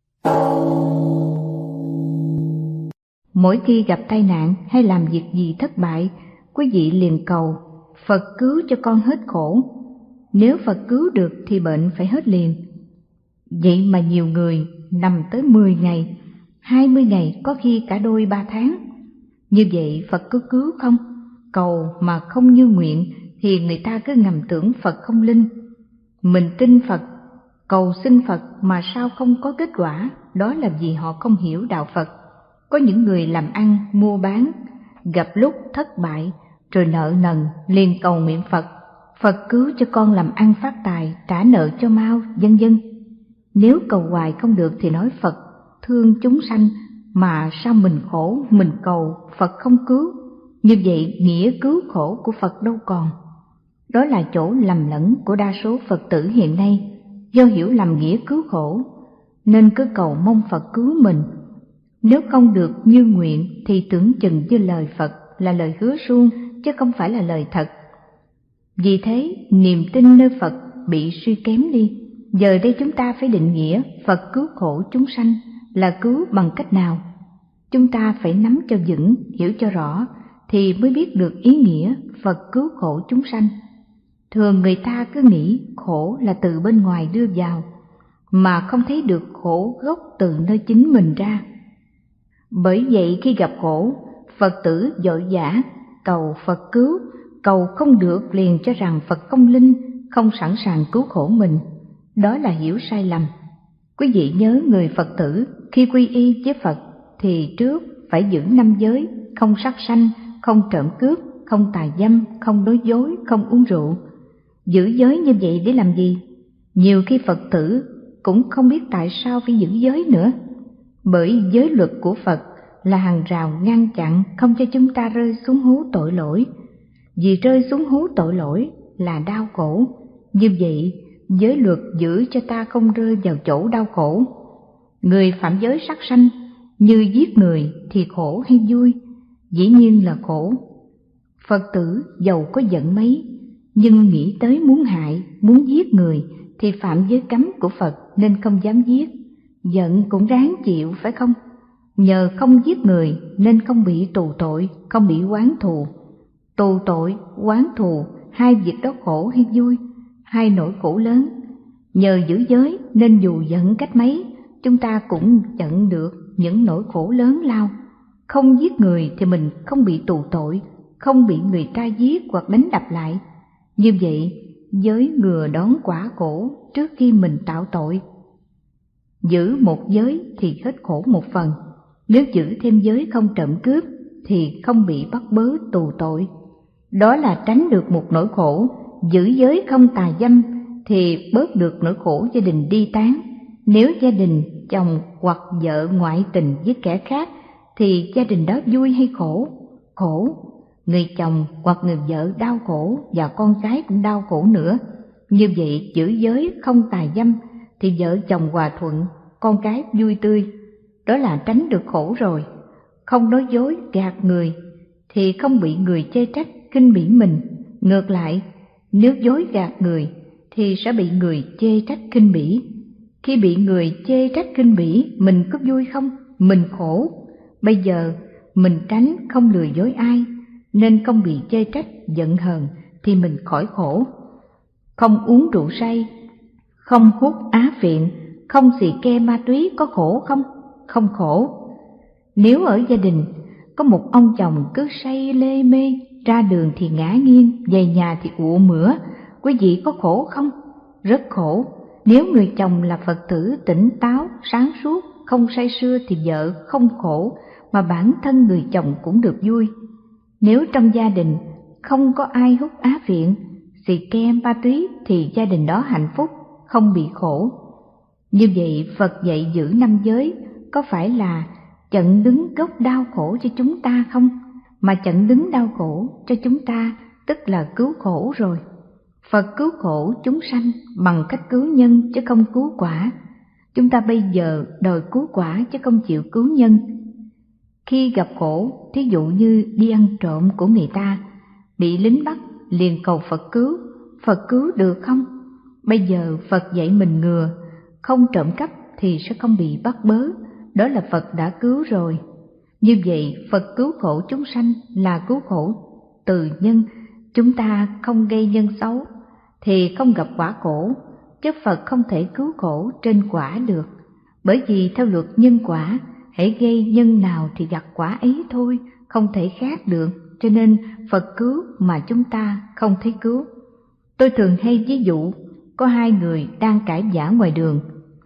[SPEAKER 4] Mỗi khi gặp tai nạn hay làm việc gì thất bại, quý vị liền cầu Phật cứu cho con hết khổ. Nếu Phật cứu được thì bệnh phải hết liền. Vậy mà nhiều người nằm tới 10 ngày, 20 ngày, có khi cả đôi 3 tháng. Như vậy Phật có cứu không? Cầu mà không như nguyện thì người ta cứ ngầm tưởng Phật không linh. Mình tin Phật, cầu xin Phật mà sao không có kết quả, đó là vì họ không hiểu đạo Phật. Có những người làm ăn, mua bán, gặp lúc thất bại, rồi nợ nần, liền cầu nguyện Phật, Phật cứu cho con làm ăn phát tài, trả nợ cho mau, vân vân. Nếu cầu hoài không được thì nói Phật thương chúng sanh, mà sao mình khổ, mình cầu, Phật không cứu. Như vậy nghĩa cứu khổ của Phật đâu còn. Đó là chỗ lầm lẫn của đa số Phật tử hiện nay, do hiểu lầm nghĩa cứu khổ, nên cứ cầu mong Phật cứu mình. Nếu không được như nguyện thì tưởng chừng như lời Phật là lời hứa suông, chứ không phải là lời thật. Vì thế niềm tin nơi Phật bị suy kém đi. Giờ đây chúng ta phải định nghĩa Phật cứu khổ chúng sanh là cứu bằng cách nào. Chúng ta phải nắm cho vững, hiểu cho rõ, thì mới biết được ý nghĩa Phật cứu khổ chúng sanh. Thường người ta cứ nghĩ khổ là từ bên ngoài đưa vào, mà không thấy được khổ gốc từ nơi chính mình ra. Bởi vậy khi gặp khổ, Phật tử vội vã cầu Phật cứu, cầu không được liền cho rằng Phật không linh, không sẵn sàng cứu khổ mình. Đó là hiểu sai lầm. Quý vị nhớ người Phật tử khi quy y với Phật thì trước phải giữ 5 giới, không sát sanh, không trộm cướp, không tà dâm, không nói dối, không uống rượu. Giữ giới như vậy để làm gì? Nhiều khi Phật tử cũng không biết tại sao phải giữ giới nữa. Bởi giới luật của Phật là hàng rào ngăn chặn không cho chúng ta rơi xuống hố tội lỗi. Vì rơi xuống hố tội lỗi là đau khổ. Như vậy, giới luật giữ cho ta không rơi vào chỗ đau khổ. Người phạm giới sát sanh như giết người thì khổ hay vui? Dĩ nhiên là khổ. Phật tử dầu có giận mấy, nhưng nghĩ tới muốn hại, muốn giết người thì phạm giới cấm của Phật nên không dám giết. Giận cũng ráng chịu phải không? Nhờ không giết người nên không bị tù tội, không bị oán thù. Tù tội, oán thù, hai việc đó khổ hay vui? Hai nỗi khổ lớn. Nhờ giữ giới nên dù giận cách mấy, chúng ta cũng chặn được những nỗi khổ lớn lao. Không giết người thì mình không bị tù tội, không bị người ta giết hoặc đánh đập lại. Như vậy, giới ngừa đón quả khổ trước khi mình tạo tội. Giữ một giới thì hết khổ một phần. Nếu giữ thêm giới không trộm cướp thì không bị bắt bớ tù tội. Đó là tránh được một nỗi khổ. Giữ giới không tà dâm thì bớt được nỗi khổ gia đình ly tán. Nếu gia đình chồng hoặc vợ ngoại tình với kẻ khác thì gia đình đó vui hay khổ? Khổ. Người chồng hoặc người vợ đau khổ và con cái cũng đau khổ nữa. Như vậy giữ giới không tà dâm thì vợ chồng hòa thuận, con cái vui tươi. Đó là tránh được khổ rồi. Không nói dối gạt người thì không bị người chê trách khinh bỉ mình. Ngược lại, nếu dối gạt người thì sẽ bị người chê trách khinh bỉ. Khi bị người chê trách khinh bỉ, mình có vui không? Mình khổ. Bây giờ mình tránh không lừa dối ai nên không bị chê trách giận hờn thì mình khỏi khổ. Không uống rượu say, không hút á phiện, không xì ke ma túy có khổ không? Không khổ. Nếu ở gia đình có một ông chồng cứ say lê mê, ra đường thì ngã nghiêng, về nhà thì ụ mửa, quý vị có khổ không? Rất khổ. Nếu người chồng là Phật tử tỉnh táo, sáng suốt, không say sưa thì vợ không khổ, mà bản thân người chồng cũng được vui. Nếu trong gia đình không có ai hút á phiện, xì ke ma túy thì gia đình đó hạnh phúc, không bị khổ. Như vậy Phật dạy giữ 5 giới có phải là chặn đứng gốc đau khổ cho chúng ta không? Mà chặn đứng đau khổ cho chúng ta tức là cứu khổ rồi. Phật cứu khổ chúng sanh bằng cách cứu nhân chứ không cứu quả. Chúng ta bây giờ đòi cứu quả chứ không chịu cứu nhân. Khi gặp khổ, thí dụ như đi ăn trộm của người ta, bị lính bắt, liền cầu Phật cứu được không? Bây giờ Phật dạy mình ngừa, không trộm cắp thì sẽ không bị bắt bớ, đó là Phật đã cứu rồi. Như vậy Phật cứu khổ chúng sanh là cứu khổ từ nhân, chúng ta không gây nhân xấu thì không gặp quả khổ, chứ Phật không thể cứu khổ trên quả được. Bởi vì theo luật nhân quả, hãy gây nhân nào thì gặt quả ấy thôi, không thể khác được, cho nên Phật cứu mà chúng ta không thấy cứu. Tôi thường hay ví dụ, có hai người đang cãi vã ngoài đường.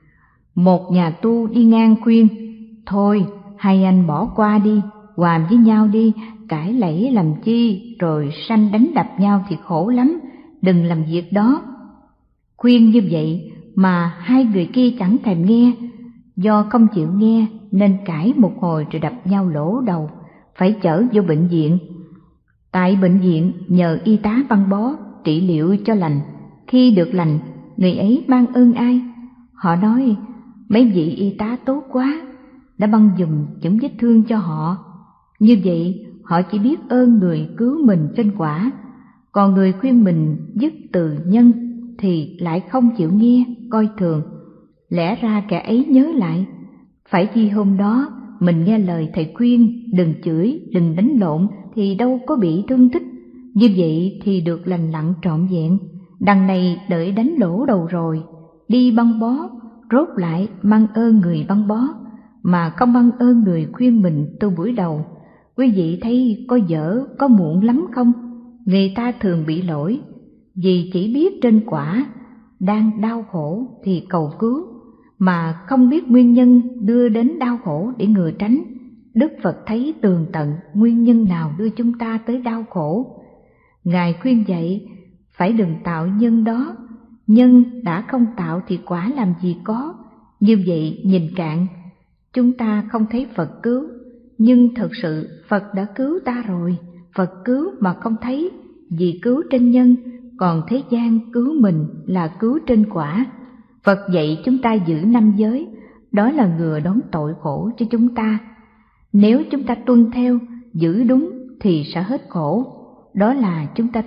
[SPEAKER 4] Một nhà tu đi ngang khuyên, thôi hai anh bỏ qua đi, hòa với nhau đi, cãi lẫy làm chi, rồi sanh đánh đập nhau thì khổ lắm, đừng làm việc đó. Khuyên như vậy mà hai người kia chẳng thèm nghe, do không chịu nghe nên cãi một hồi rồi đập nhau lỗ đầu, phải chở vô bệnh viện. Tại bệnh viện nhờ y tá băng bó, trị liệu cho lành. Khi được lành, người ấy mang ơn ai? Họ nói, mấy vị y tá tốt quá, đã băng giùm những vết thương cho họ. Như vậy, họ chỉ biết ơn người cứu mình trên quả, còn người khuyên mình dứt từ nhân thì lại không chịu nghe, coi thường. Lẽ ra kẻ ấy nhớ lại, phải chi hôm đó mình nghe lời thầy khuyên, đừng chửi, đừng đánh lộn thì đâu có bị thương tích. Như vậy thì được lành lặn trọn vẹn. Đằng này đợi đánh lỗ đầu rồi, đi băng bó, rốt lại mang ơn người băng bó, mà không mang ơn người khuyên mình từ buổi đầu. Quý vị thấy có dở, có muộn lắm không? Người ta thường bị lỗi, vì chỉ biết trên quả, đang đau khổ thì cầu cứu, mà không biết nguyên nhân đưa đến đau khổ để ngừa tránh. Đức Phật thấy tường tận nguyên nhân nào đưa chúng ta tới đau khổ. Ngài khuyên dạy, phải đừng tạo nhân đó, nhân đã không tạo thì quả làm gì có. Như vậy nhìn cạn, chúng ta không thấy Phật cứu, nhưng thật sự Phật đã cứu ta rồi. Phật cứu mà không thấy, vì cứu trên nhân, còn thế gian cứu mình là cứu trên quả. Phật dạy chúng ta giữ 5 giới, đó là ngừa đón tội khổ cho chúng ta. Nếu chúng ta tuân theo, giữ đúng thì sẽ hết khổ, đó là chúng ta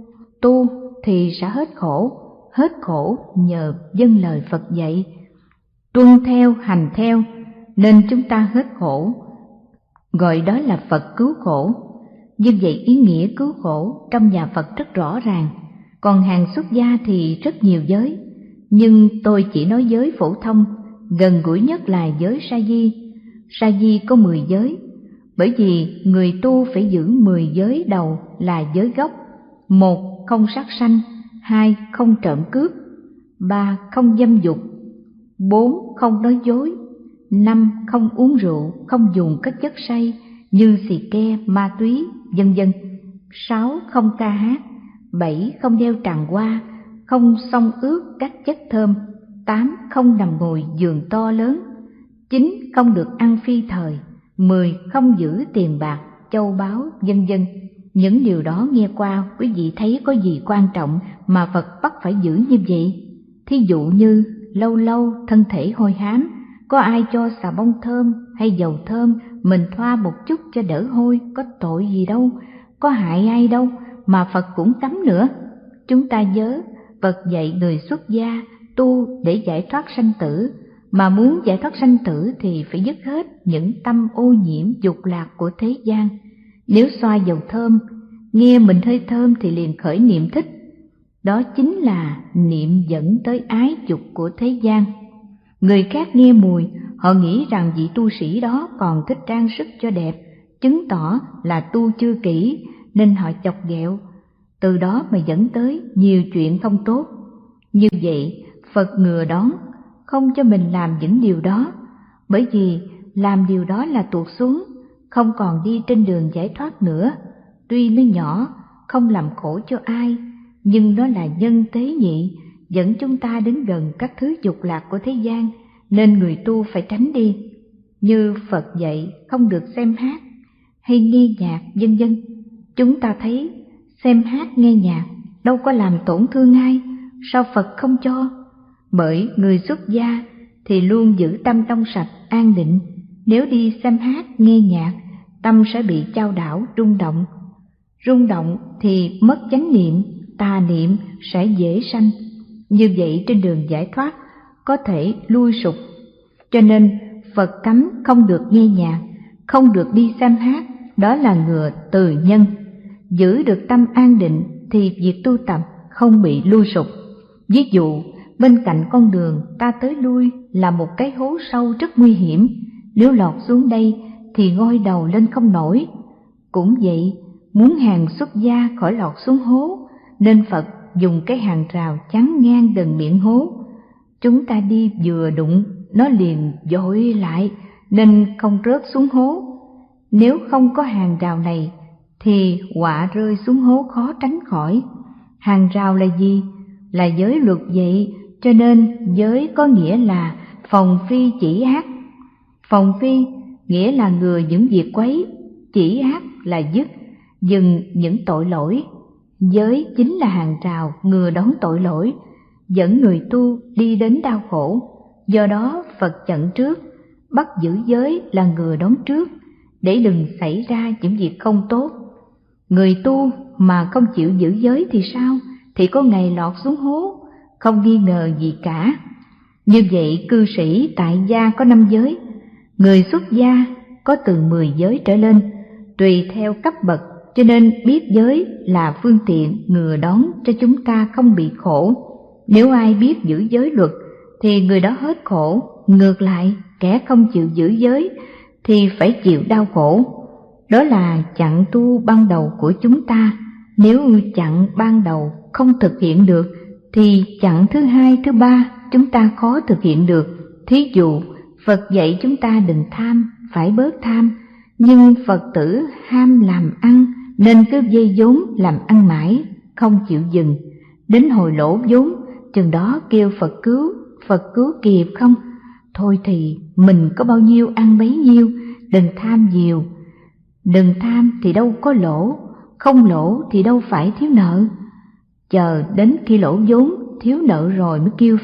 [SPEAKER 4] tu thì sẽ hết khổ nhờ vâng lời Phật dạy. tuân theo, hành theo, nên chúng ta hết khổ, gọi đó là Phật cứu khổ. Như vậy ý nghĩa cứu khổ trong nhà Phật rất rõ ràng. Còn hàng xuất gia thì rất nhiều giới, nhưng tôi chỉ nói giới phổ thông, gần gũi nhất là giới sa di. Sa di có 10 giới, bởi vì người tu phải giữ 10 giới đầu là giới gốc. 1. Không sát sanh. 2. Không trộm cướp. 3. Không dâm dục. 4. Không nói dối. 5. Không uống rượu, không dùng các chất say như xì ke, ma túy, vân vân. 6. Không ca hát. 7. Không đeo tràng hoa, không xông ướt các chất thơm. 8. Không nằm ngồi giường to lớn. 9. Không được ăn phi thời. 10. Không giữ tiền bạc, châu báu, vân vân. Những điều đó nghe qua quý vị thấy có gì quan trọng mà Phật bắt phải giữ như vậy? Thí dụ như lâu lâu thân thể hôi hám, có ai cho xà bông thơm hay dầu thơm, mình thoa một chút cho đỡ hôi, có tội gì đâu, có hại ai đâu, mà Phật cũng cấm nữa. Chúng ta nhớ, Phật dạy người xuất gia tu để giải thoát sanh tử, mà muốn giải thoát sanh tử thì phải dứt hết những tâm ô nhiễm dục lạc của thế gian. Nếu xoa dầu thơm, nghe mình hơi thơm thì liền khởi niệm thích, đó chính là niệm dẫn tới ái dục của thế gian. Người khác nghe mùi, họ nghĩ rằng vị tu sĩ đó còn thích trang sức cho đẹp, chứng tỏ là tu chưa kỹ nên họ chọc ghẹo, từ đó mà dẫn tới nhiều chuyện không tốt. Như vậy, Phật ngừa đón, không cho mình làm những điều đó, bởi vì làm điều đó là tuột xuống, không còn đi trên đường giải thoát nữa. Tuy nó nhỏ, không làm khổ cho ai, nhưng nó là nhân tế nhị, dẫn chúng ta đến gần các thứ dục lạc của thế gian, nên người tu phải tránh đi. Như Phật dạy không được xem hát hay nghe nhạc, vân vân. Chúng ta thấy xem hát nghe nhạc đâu có làm tổn thương ai, sao Phật không cho? Bởi người xuất gia thì luôn giữ tâm trong sạch, an định. Nếu đi xem hát nghe nhạc, tâm sẽ bị chao đảo, rung động. Rung động thì mất chánh niệm, tà niệm sẽ dễ sanh. Như vậy trên đường giải thoát có thể lui sụp. Cho nên Phật cấm không được nghe nhạc, không được đi xem hát, đó là ngừa từ nhân. Giữ được tâm an định thì việc tu tập không bị lui sụp. Ví dụ, bên cạnh con đường ta tới lui là một cái hố sâu rất nguy hiểm, nếu lọt xuống đây thì ngoi đầu lên không nổi. Cũng vậy, muốn hàng xuất gia khỏi lọt xuống hố, nên Phật dùng cái hàng rào chắn ngang gần miệng hố. Chúng ta đi vừa đụng, nó liền dội lại, nên không rớt xuống hố. Nếu không có hàng rào này, thì họa rơi xuống hố khó tránh khỏi. Hàng rào là gì? Là giới luật vậy, cho nên giới có nghĩa là phòng phi chỉ ác. Phòng phi nghĩa là ngừa những việc quấy, chỉ ác là dứt, dừng những tội lỗi. Giới chính là hàng rào ngừa đón tội lỗi, dẫn người tu đi đến đau khổ. Do đó Phật chặn trước, bắt giữ giới là ngừa đón trước, để đừng xảy ra những việc không tốt. Người tu mà không chịu giữ giới thì sao? Thì có ngày lọt xuống hố, không nghi ngờ gì cả. Như vậy cư sĩ tại gia có 5 giới, người xuất gia có từ 10 giới trở lên, tùy theo cấp bậc, cho nên biết giới là phương tiện ngừa đón cho chúng ta không bị khổ. Nếu ai biết giữ giới luật thì người đó hết khổ, ngược lại kẻ không chịu giữ giới thì phải chịu đau khổ. Đó là chặn tu ban đầu của chúng ta. Nếu chặn ban đầu không thực hiện được thì chặn thứ hai, thứ ba chúng ta khó thực hiện được. Thí dụ, Phật dạy chúng ta đừng tham, phải bớt tham, nhưng Phật tử ham làm ăn nên cứ dây vốn làm ăn mãi, không chịu dừng. Đến hồi lỗ vốn, chừng đó kêu Phật cứu kịp không? Thôi thì mình có bao nhiêu ăn bấy nhiêu, đừng tham nhiều. Đừng tham thì đâu có lỗ, không lỗ thì đâu phải thiếu nợ. Chờ đến khi lỗ vốn, thiếu nợ rồi mới kêu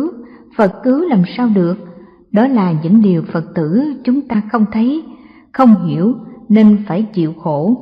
[SPEAKER 4] Phật cứu làm sao được? Đó là những điều Phật tử chúng ta không thấy, không hiểu nên phải chịu khổ.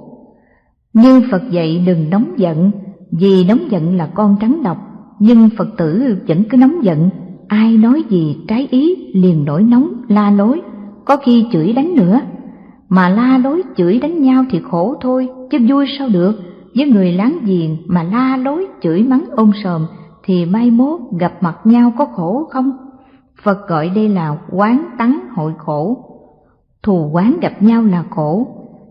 [SPEAKER 4] Như Phật dạy đừng nóng giận, vì nóng giận là con rắn độc, nhưng Phật tử vẫn cứ nóng giận. ai nói gì trái ý liền nổi nóng la lối, có khi chửi đánh nữa. Mà la lối chửi đánh nhau thì khổ thôi, chứ vui sao được. Với người láng giềng mà la lối chửi mắng ôm sòm thì mai mốt gặp mặt nhau có khổ không? Phật gọi đây là oán tắng hội khổ. Thù oán gặp nhau là khổ.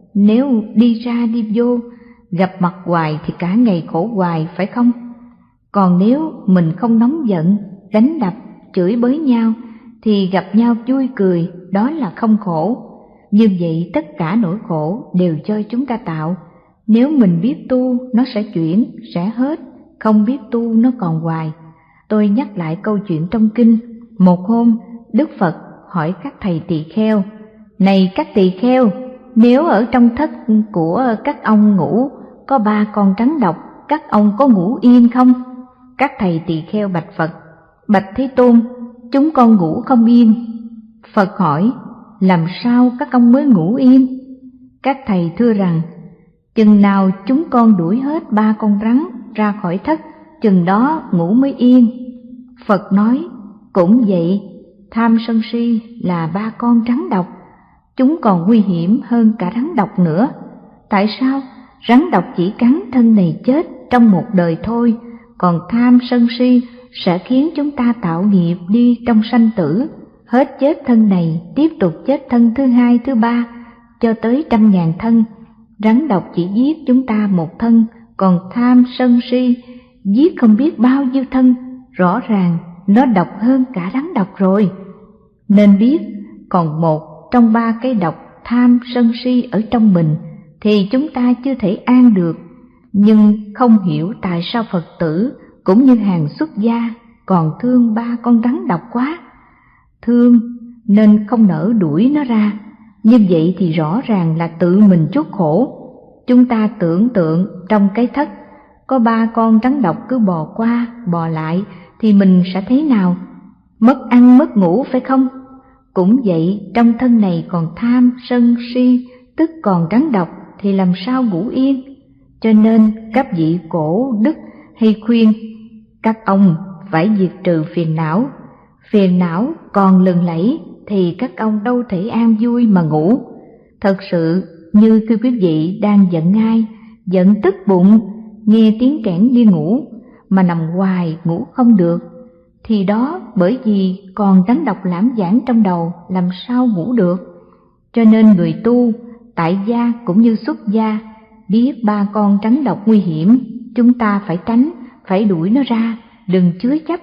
[SPEAKER 4] Nếu đi ra đi vô, gặp mặt hoài thì cả ngày khổ hoài, phải không? Còn nếu mình không nóng giận, đánh đập, chửi bới nhau thì gặp nhau vui cười, đó là không khổ. Như vậy tất cả nỗi khổ đều do chúng ta tạo. Nếu mình biết tu, nó sẽ chuyển, sẽ hết. Không biết tu, nó còn hoài. Tôi nhắc lại câu chuyện trong kinh. Một hôm, Đức Phật hỏi các thầy tỳ kheo: này các tỳ kheo, nếu ở trong thất của các ông ngủ có 3 con rắn độc, các ông có ngủ yên không? Các thầy tỳ kheo bạch Phật: bạch Thế Tôn, chúng con ngủ không yên. Phật hỏi: làm sao các ông mới ngủ yên? Các thầy thưa rằng: chừng nào chúng con đuổi hết 3 con rắn ra khỏi thất, chừng đó ngủ mới yên. Phật nói: cũng vậy, tham sân si là 3 con rắn độc, chúng còn nguy hiểm hơn cả rắn độc nữa. Tại sao? Rắn độc chỉ cắn thân này chết trong một đời thôi, còn tham sân si sẽ khiến chúng ta tạo nghiệp đi trong sanh tử, hết chết thân này tiếp tục chết thân thứ 2, thứ 3 cho tới 100.000 thân. Rắn độc chỉ giết chúng ta một thân, còn tham sân si giết không biết bao nhiêu thân, rõ ràng nó độc hơn cả rắn độc rồi. Nên biết còn một trong 3 cái độc tham sân si ở trong mình thì chúng ta chưa thể an được. Nhưng không hiểu tại sao Phật tử cũng như hàng xuất gia còn thương 3 con rắn độc quá. Thương nên không nỡ đuổi nó ra. Như vậy thì rõ ràng là tự mình chuốc khổ. Chúng ta tưởng tượng trong cái thất có 3 con rắn độc cứ bò qua bò lại thì mình sẽ thế nào? Mất ăn mất ngủ, phải không? Cũng vậy, trong thân này còn tham sân si, tức còn rắn độc thì làm sao ngủ yên? Cho nên các vị cổ đức hay khuyên các ông phải diệt trừ phiền não. Phiền não còn lừng lẫy thì các ông đâu thể an vui mà ngủ. Thật sự như khi quý vị đang giận ai, giận tức bụng, nghe tiếng kẽn đi ngủ mà nằm hoài ngủ không được, thì đó bởi vì còn rắn độc lãm giảng trong đầu, làm sao ngủ được. Cho nên người tu, tại gia cũng như xuất gia, biết 3 con rắn độc nguy hiểm, chúng ta phải tránh, phải đuổi nó ra, đừng chứa chấp.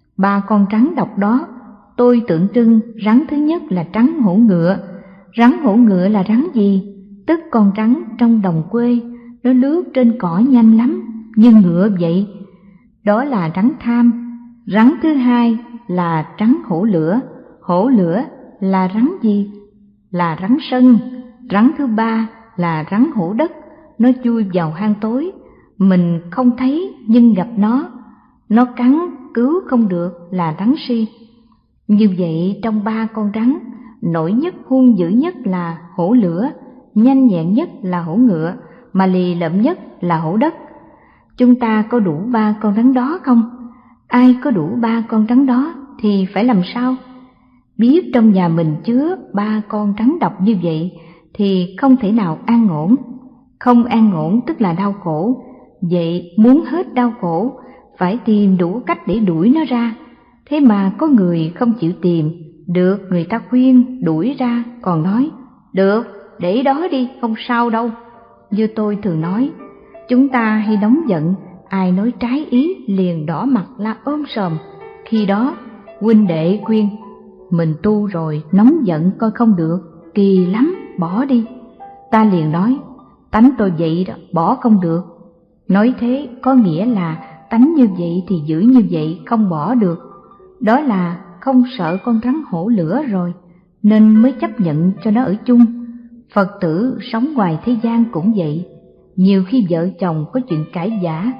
[SPEAKER 4] 3 con rắn độc đó, tôi tượng trưng rắn thứ nhất là rắn hổ ngựa. Rắn hổ ngựa là rắn gì? Tức con rắn trong đồng quê, nó lướt trên cỏ nhanh lắm, như ngựa vậy. Đó là rắn tham. Rắn thứ hai là rắn hổ lửa. Hổ lửa là rắn gì? Là rắn sân. Rắn thứ 3 là rắn hổ đất. Nó chui vào hang tối, mình không thấy nhưng gặp nó cắn cứu không được là rắn si. Như vậy trong 3 con rắn, nổi nhất hung dữ nhất là hổ lửa, nhanh nhẹn nhất là hổ ngựa, mà lì lợm nhất là hổ đất. Chúng ta có đủ 3 con rắn đó không? Ai có đủ 3 con rắn đó thì phải làm sao? Biết trong nhà mình chứa 3 con rắn độc như vậy thì không thể nào an ổn. Không an ổn tức là đau khổ. Vậy muốn hết đau khổ phải tìm đủ cách để đuổi nó ra. Thế mà có người không chịu tìm, được người ta khuyên đuổi ra còn nói: được, để đó đi, không sao đâu. Như tôi thường nói, chúng ta hay nóng giận, ai nói trái ý liền đỏ mặt la ôm sòm. Khi đó huynh đệ khuyên: mình tu rồi, nóng giận coi không được, kỳ lắm, bỏ đi. Ta liền nói: tánh tôi vậy đó, bỏ không được. Nói thế có nghĩa là tánh như vậy thì giữ như vậy, không bỏ được. Đó là không sợ con rắn hổ lửa rồi, nên mới chấp nhận cho nó ở chung. Phật tử sống ngoài thế gian cũng vậy. Nhiều khi vợ chồng có chuyện cãi vã,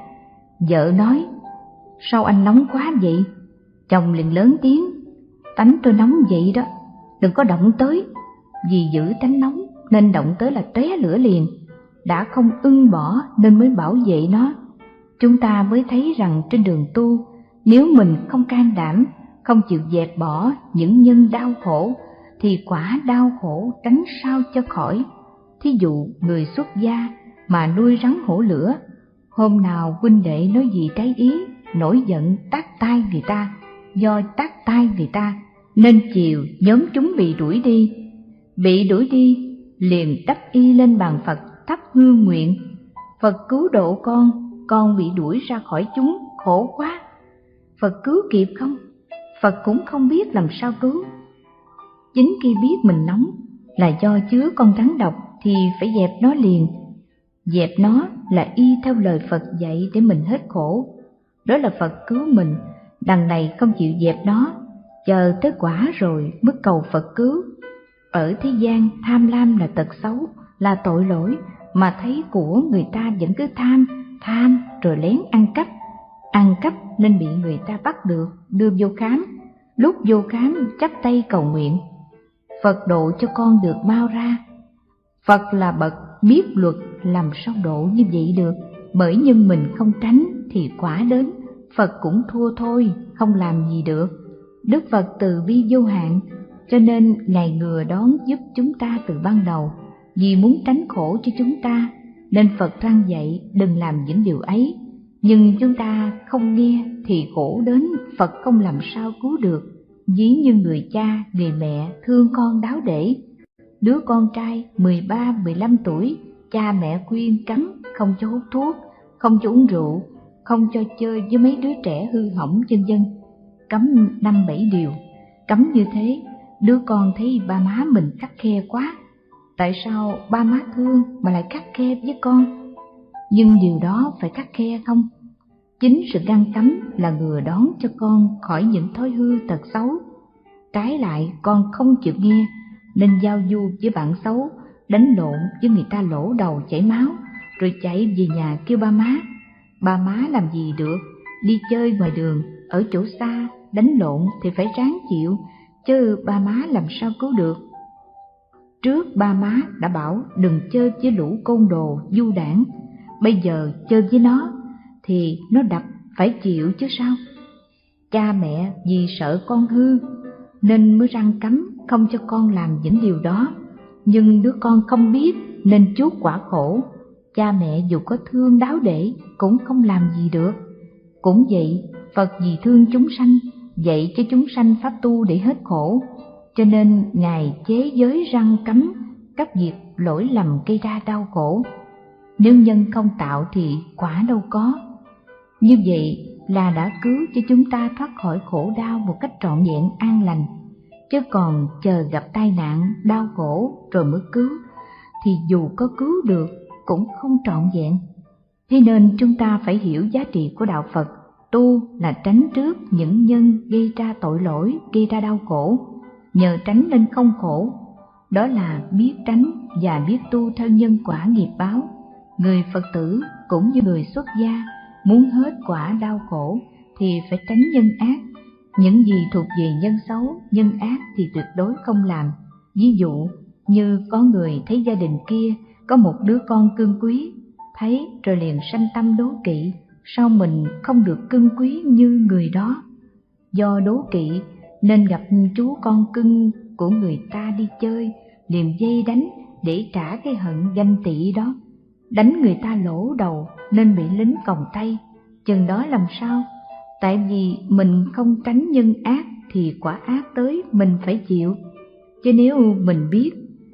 [SPEAKER 4] vợ nói: sao anh nóng quá vậy? Chồng liền lớn tiếng: tánh tôi nóng vậy đó, đừng có động tới. Vì giữ tánh nóng nên động tới là tóe lửa liền. Đã không ưng bỏ nên mới bảo vệ nó. Chúng ta mới thấy rằng trên đường tu, nếu mình không can đảm, không chịu dẹp bỏ những nhân đau khổ, thì quả đau khổ tránh sao cho khỏi. Thí dụ người xuất gia mà nuôi rắn hổ lửa, hôm nào huynh đệ nói gì trái ý, nổi giận tát tai người ta, do tát tai người ta nên chiều nhóm chúng bị đuổi đi. Bị đuổi đi liền đắp y lên bàn Phật thắp hương nguyện: Phật cứu độ con bị đuổi ra khỏi chúng, khổ quá. Phật cứu kịp không? Phật cũng không biết làm sao cứu. Chính khi biết mình nóng là do chứa con rắn độc thì phải dẹp nó liền. Dẹp nó là y theo lời Phật dạy để mình hết khổ. Đó là Phật cứu mình, đằng này không chịu dẹp nó, chờ tới quả rồi mới cầu Phật cứu. Ở thế gian tham lam là tật xấu, là tội lỗi, mà thấy của người ta vẫn cứ tham rồi lén ăn cắp. Ăn cắp nên bị người ta bắt được, đưa vô khám. Lúc vô khám chắp tay cầu nguyện: Phật độ cho con được mau ra. Phật là bậc biết luật, làm sao độ như vậy được? Bởi nhưng mình không tránh thì quả đến, Phật cũng thua thôi, không làm gì được. Đức Phật từ bi vô hạn, cho nên Ngài ngừa đón giúp chúng ta từ ban đầu, vì muốn tránh khổ cho chúng ta, nên Phật răn dạy đừng làm những điều ấy. Nhưng chúng ta không nghe thì khổ đến, Phật không làm sao cứu được. Ví như người cha, người mẹ thương con đáo để. Đứa con trai 13-15 tuổi, cha mẹ khuyên cấm không cho hút thuốc, không cho uống rượu, không cho chơi với mấy đứa trẻ hư hỏng vân vân. Cấm 5-7 điều. Cấm như thế, đứa con thấy ba má mình khắt khe quá. Tại sao ba má thương mà lại khắt khe với con? Nhưng điều đó phải khắt khe không? Chính sự ngăn cấm là ngừa đón cho con khỏi những thói hư tật xấu. Trái lại con không chịu nghe, nên giao du với bạn xấu, đánh lộn với người ta lỗ đầu chảy máu, rồi chạy về nhà kêu ba má. Ba má làm gì được, đi chơi ngoài đường, ở chỗ xa, đánh lộn thì phải ráng chịu, chứ ba má làm sao cứu được. Trước ba má đã bảo đừng chơi với lũ côn đồ du đảng, bây giờ chơi với nó thì nó đập phải chịu chứ sao. Cha mẹ vì sợ con hư nên mới răn cấm không cho con làm những điều đó, nhưng đứa con không biết nên chuốc quả khổ. Cha mẹ dù có thương đáo để cũng không làm gì được. Cũng vậy, Phật vì thương chúng sanh, dạy cho chúng sanh pháp tu để hết khổ, cho nên Ngài chế giới răn cấm các việc lỗi lầm gây ra đau khổ. Nếu nhân không tạo thì quả đâu có. Như vậy là đã cứu cho chúng ta thoát khỏi khổ đau một cách trọn vẹn an lành. Chứ còn chờ gặp tai nạn, đau khổ rồi mới cứu, thì dù có cứu được cũng không trọn vẹn. Thế nên chúng ta phải hiểu giá trị của đạo Phật. Tu là tránh trước những nhân gây ra tội lỗi, gây ra đau khổ, nhờ tránh nên không khổ. Đó là biết tránh và biết tu theo nhân quả nghiệp báo. Người Phật tử cũng như người xuất gia, muốn hết quả đau khổ thì phải tránh nhân ác. Những gì thuộc về nhân xấu, nhân ác thì tuyệt đối không làm. Ví dụ như có người thấy gia đình kia có một đứa con cưng quý, thấy rồi liền sanh tâm đố kỵ, sao mình không được cưng quý như người đó. Do đố kỵ nên gặp chú con cưng của người ta đi chơi, liền dây đánh để trả cái hận ganh tị đó. Đánh người ta lỗ đầu nên bị lính còng tay. Chừng đó làm sao? Tại vì mình không tránh nhân ác thì quả ác tới mình phải chịu. Chứ nếu mình biết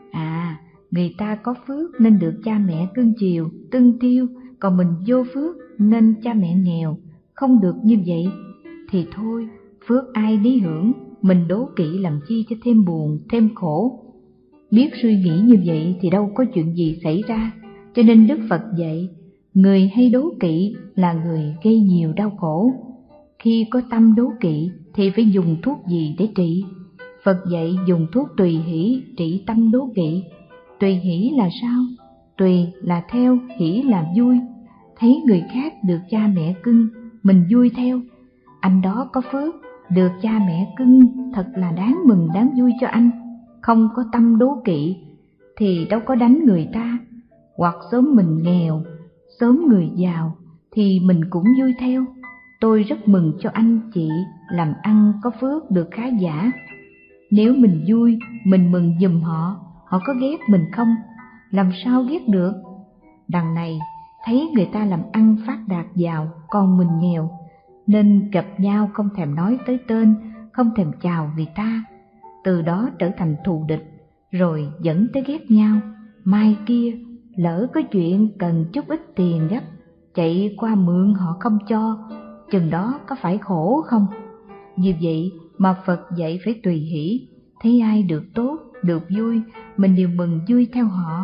[SPEAKER 4] người ta có phước nên được cha mẹ cưng chiều, tưng tiêu, còn mình vô phước nên cha mẹ nghèo, không được như vậy, thì thôi, phước ai nấy hưởng, mình đố kỵ làm chi cho thêm buồn, thêm khổ. Biết suy nghĩ như vậy thì đâu có chuyện gì xảy ra. Cho nên Đức Phật dạy, người hay đố kỵ là người gây nhiều đau khổ. Khi có tâm đố kỵ thì phải dùng thuốc gì để trị? Phật dạy dùng thuốc tùy hỷ trị tâm đố kỵ. Tùy hỷ là sao? Tùy là theo, hỷ là vui. Thấy người khác được cha mẹ cưng, mình vui theo. Anh đó có phước, được cha mẹ cưng, thật là đáng mừng đáng vui cho anh. Không có tâm đố kỵ thì đâu có đánh người ta. Hoặc sớm mình nghèo, sớm người giàu thì mình cũng vui theo. Tôi rất mừng cho anh chị làm ăn có phước được khá giả. Nếu mình vui, mình mừng giùm họ, họ có ghét mình không? Làm sao ghét được? Đằng này, thấy người ta làm ăn phát đạt giàu, còn mình nghèo, nên gặp nhau không thèm nói tới tên, không thèm chào người ta. Từ đó trở thành thù địch, rồi dẫn tới ghét nhau. Mai kia, lỡ có chuyện cần chút ít tiền gấp, chạy qua mượn họ không cho, chừng đó có phải khổ không? Như vậy mà Phật dạy phải tùy hỷ, thấy ai được tốt, được vui, mình đều mừng vui theo họ.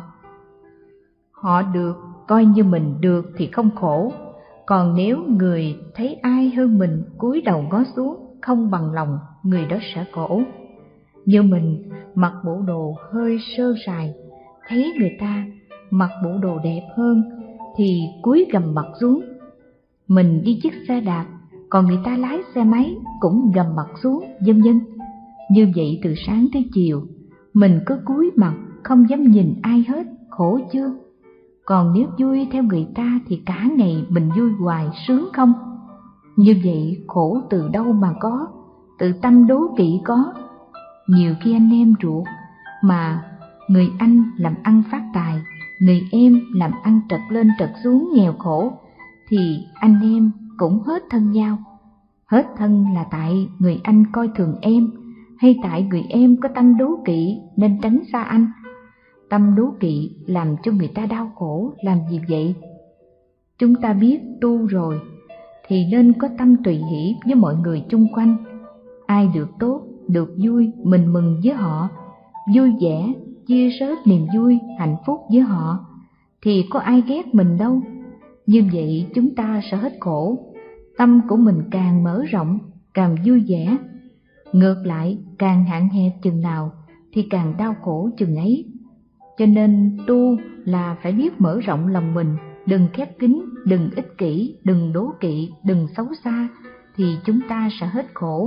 [SPEAKER 4] Họ được, coi như mình được thì không khổ. Còn nếu người thấy ai hơn mình cúi đầu ngó xuống, không bằng lòng, người đó sẽ khổ. Như mình mặc bộ đồ hơi sơ sài, thấy người ta mặc bộ đồ đẹp hơn thì cúi gầm mặt xuống. Mình đi chiếc xe đạp, còn người ta lái xe máy cũng gầm mặt xuống, vân vân. Như vậy từ sáng tới chiều, mình cứ cúi mặt không dám nhìn ai hết, khổ chưa? Còn nếu vui theo người ta thì cả ngày mình vui hoài, sướng không? Như vậy khổ từ đâu mà có? Từ tâm đố kỵ có. Nhiều khi anh em ruột mà người anh làm ăn phát tài, người em làm ăn trật lên trật xuống nghèo khổ, thì anh em cũng hết thân nhau. Hết thân là tại người anh coi thường em, hay tại người em có tâm đố kỵ nên tránh xa anh? Tâm đố kỵ làm cho người ta đau khổ, làm gì vậy? Chúng ta biết tu rồi thì nên có tâm tùy hỷ với mọi người chung quanh. Ai được tốt, được vui, mình mừng với họ, vui vẻ, chia sớt niềm vui, hạnh phúc với họ, thì có ai ghét mình đâu. Như vậy chúng ta sẽ hết khổ, tâm của mình càng mở rộng, càng vui vẻ. Ngược lại, càng hạn hẹp chừng nào thì càng đau khổ chừng ấy. Cho nên tu là phải biết mở rộng lòng mình, đừng khép kín, đừng ích kỷ, đừng đố kỵ, đừng xấu xa, thì chúng ta sẽ hết khổ.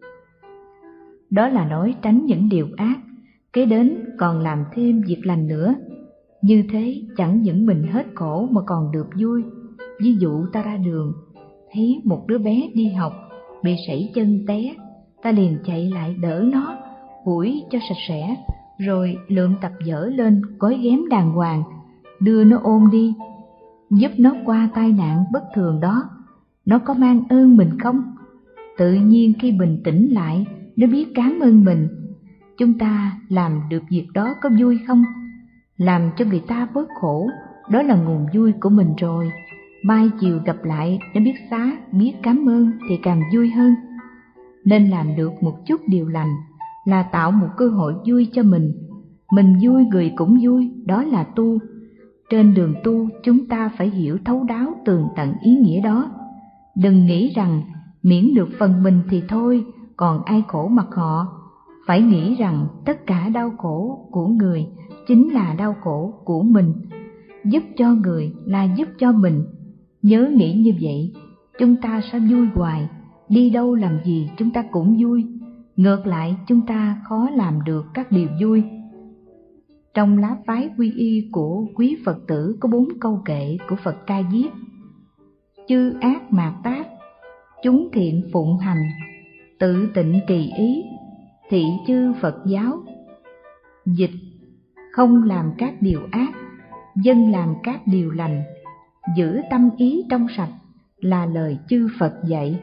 [SPEAKER 4] Đó là nói tránh những điều ác, kế đến còn làm thêm việc lành nữa. Như thế chẳng những mình hết khổ mà còn được vui. Ví dụ ta ra đường, thấy một đứa bé đi học bị sẩy chân té, ta liền chạy lại đỡ nó, hủi cho sạch sẽ, rồi lượm tập vở lên gói ghém đàng hoàng, đưa nó ôm đi, giúp nó qua tai nạn bất thường đó. Nó có mang ơn mình không? Tự nhiên khi bình tĩnh lại, nó biết cảm ơn mình. Chúng ta làm được việc đó có vui không? Làm cho người ta bớt khổ, đó là nguồn vui của mình rồi. Mai chiều gặp lại, nó biết xá, biết cảm ơn thì càng vui hơn. Nên làm được một chút điều lành là tạo một cơ hội vui cho mình. Mình vui người cũng vui, đó là tu. Trên đường tu, chúng ta phải hiểu thấu đáo tường tận ý nghĩa đó. Đừng nghĩ rằng miễn được phần mình thì thôi, còn ai khổ mặc họ. Phải nghĩ rằng tất cả đau khổ của người chính là đau khổ của mình. Giúp cho người là giúp cho mình. Nhớ nghĩ như vậy, chúng ta sẽ vui hoài. Đi đâu làm gì chúng ta cũng vui. Ngược lại, chúng ta khó làm được các điều vui. Trong lá phái quy y của quý Phật tử có 4 câu kệ của Phật ca viết: chư ác mạt tác, chúng thiện phụng hành, tự tịnh kỳ ý, thị chư Phật giáo. Dịch: không làm các điều ác, dân làm các điều lành, giữ tâm ý trong sạch là lời chư Phật dạy.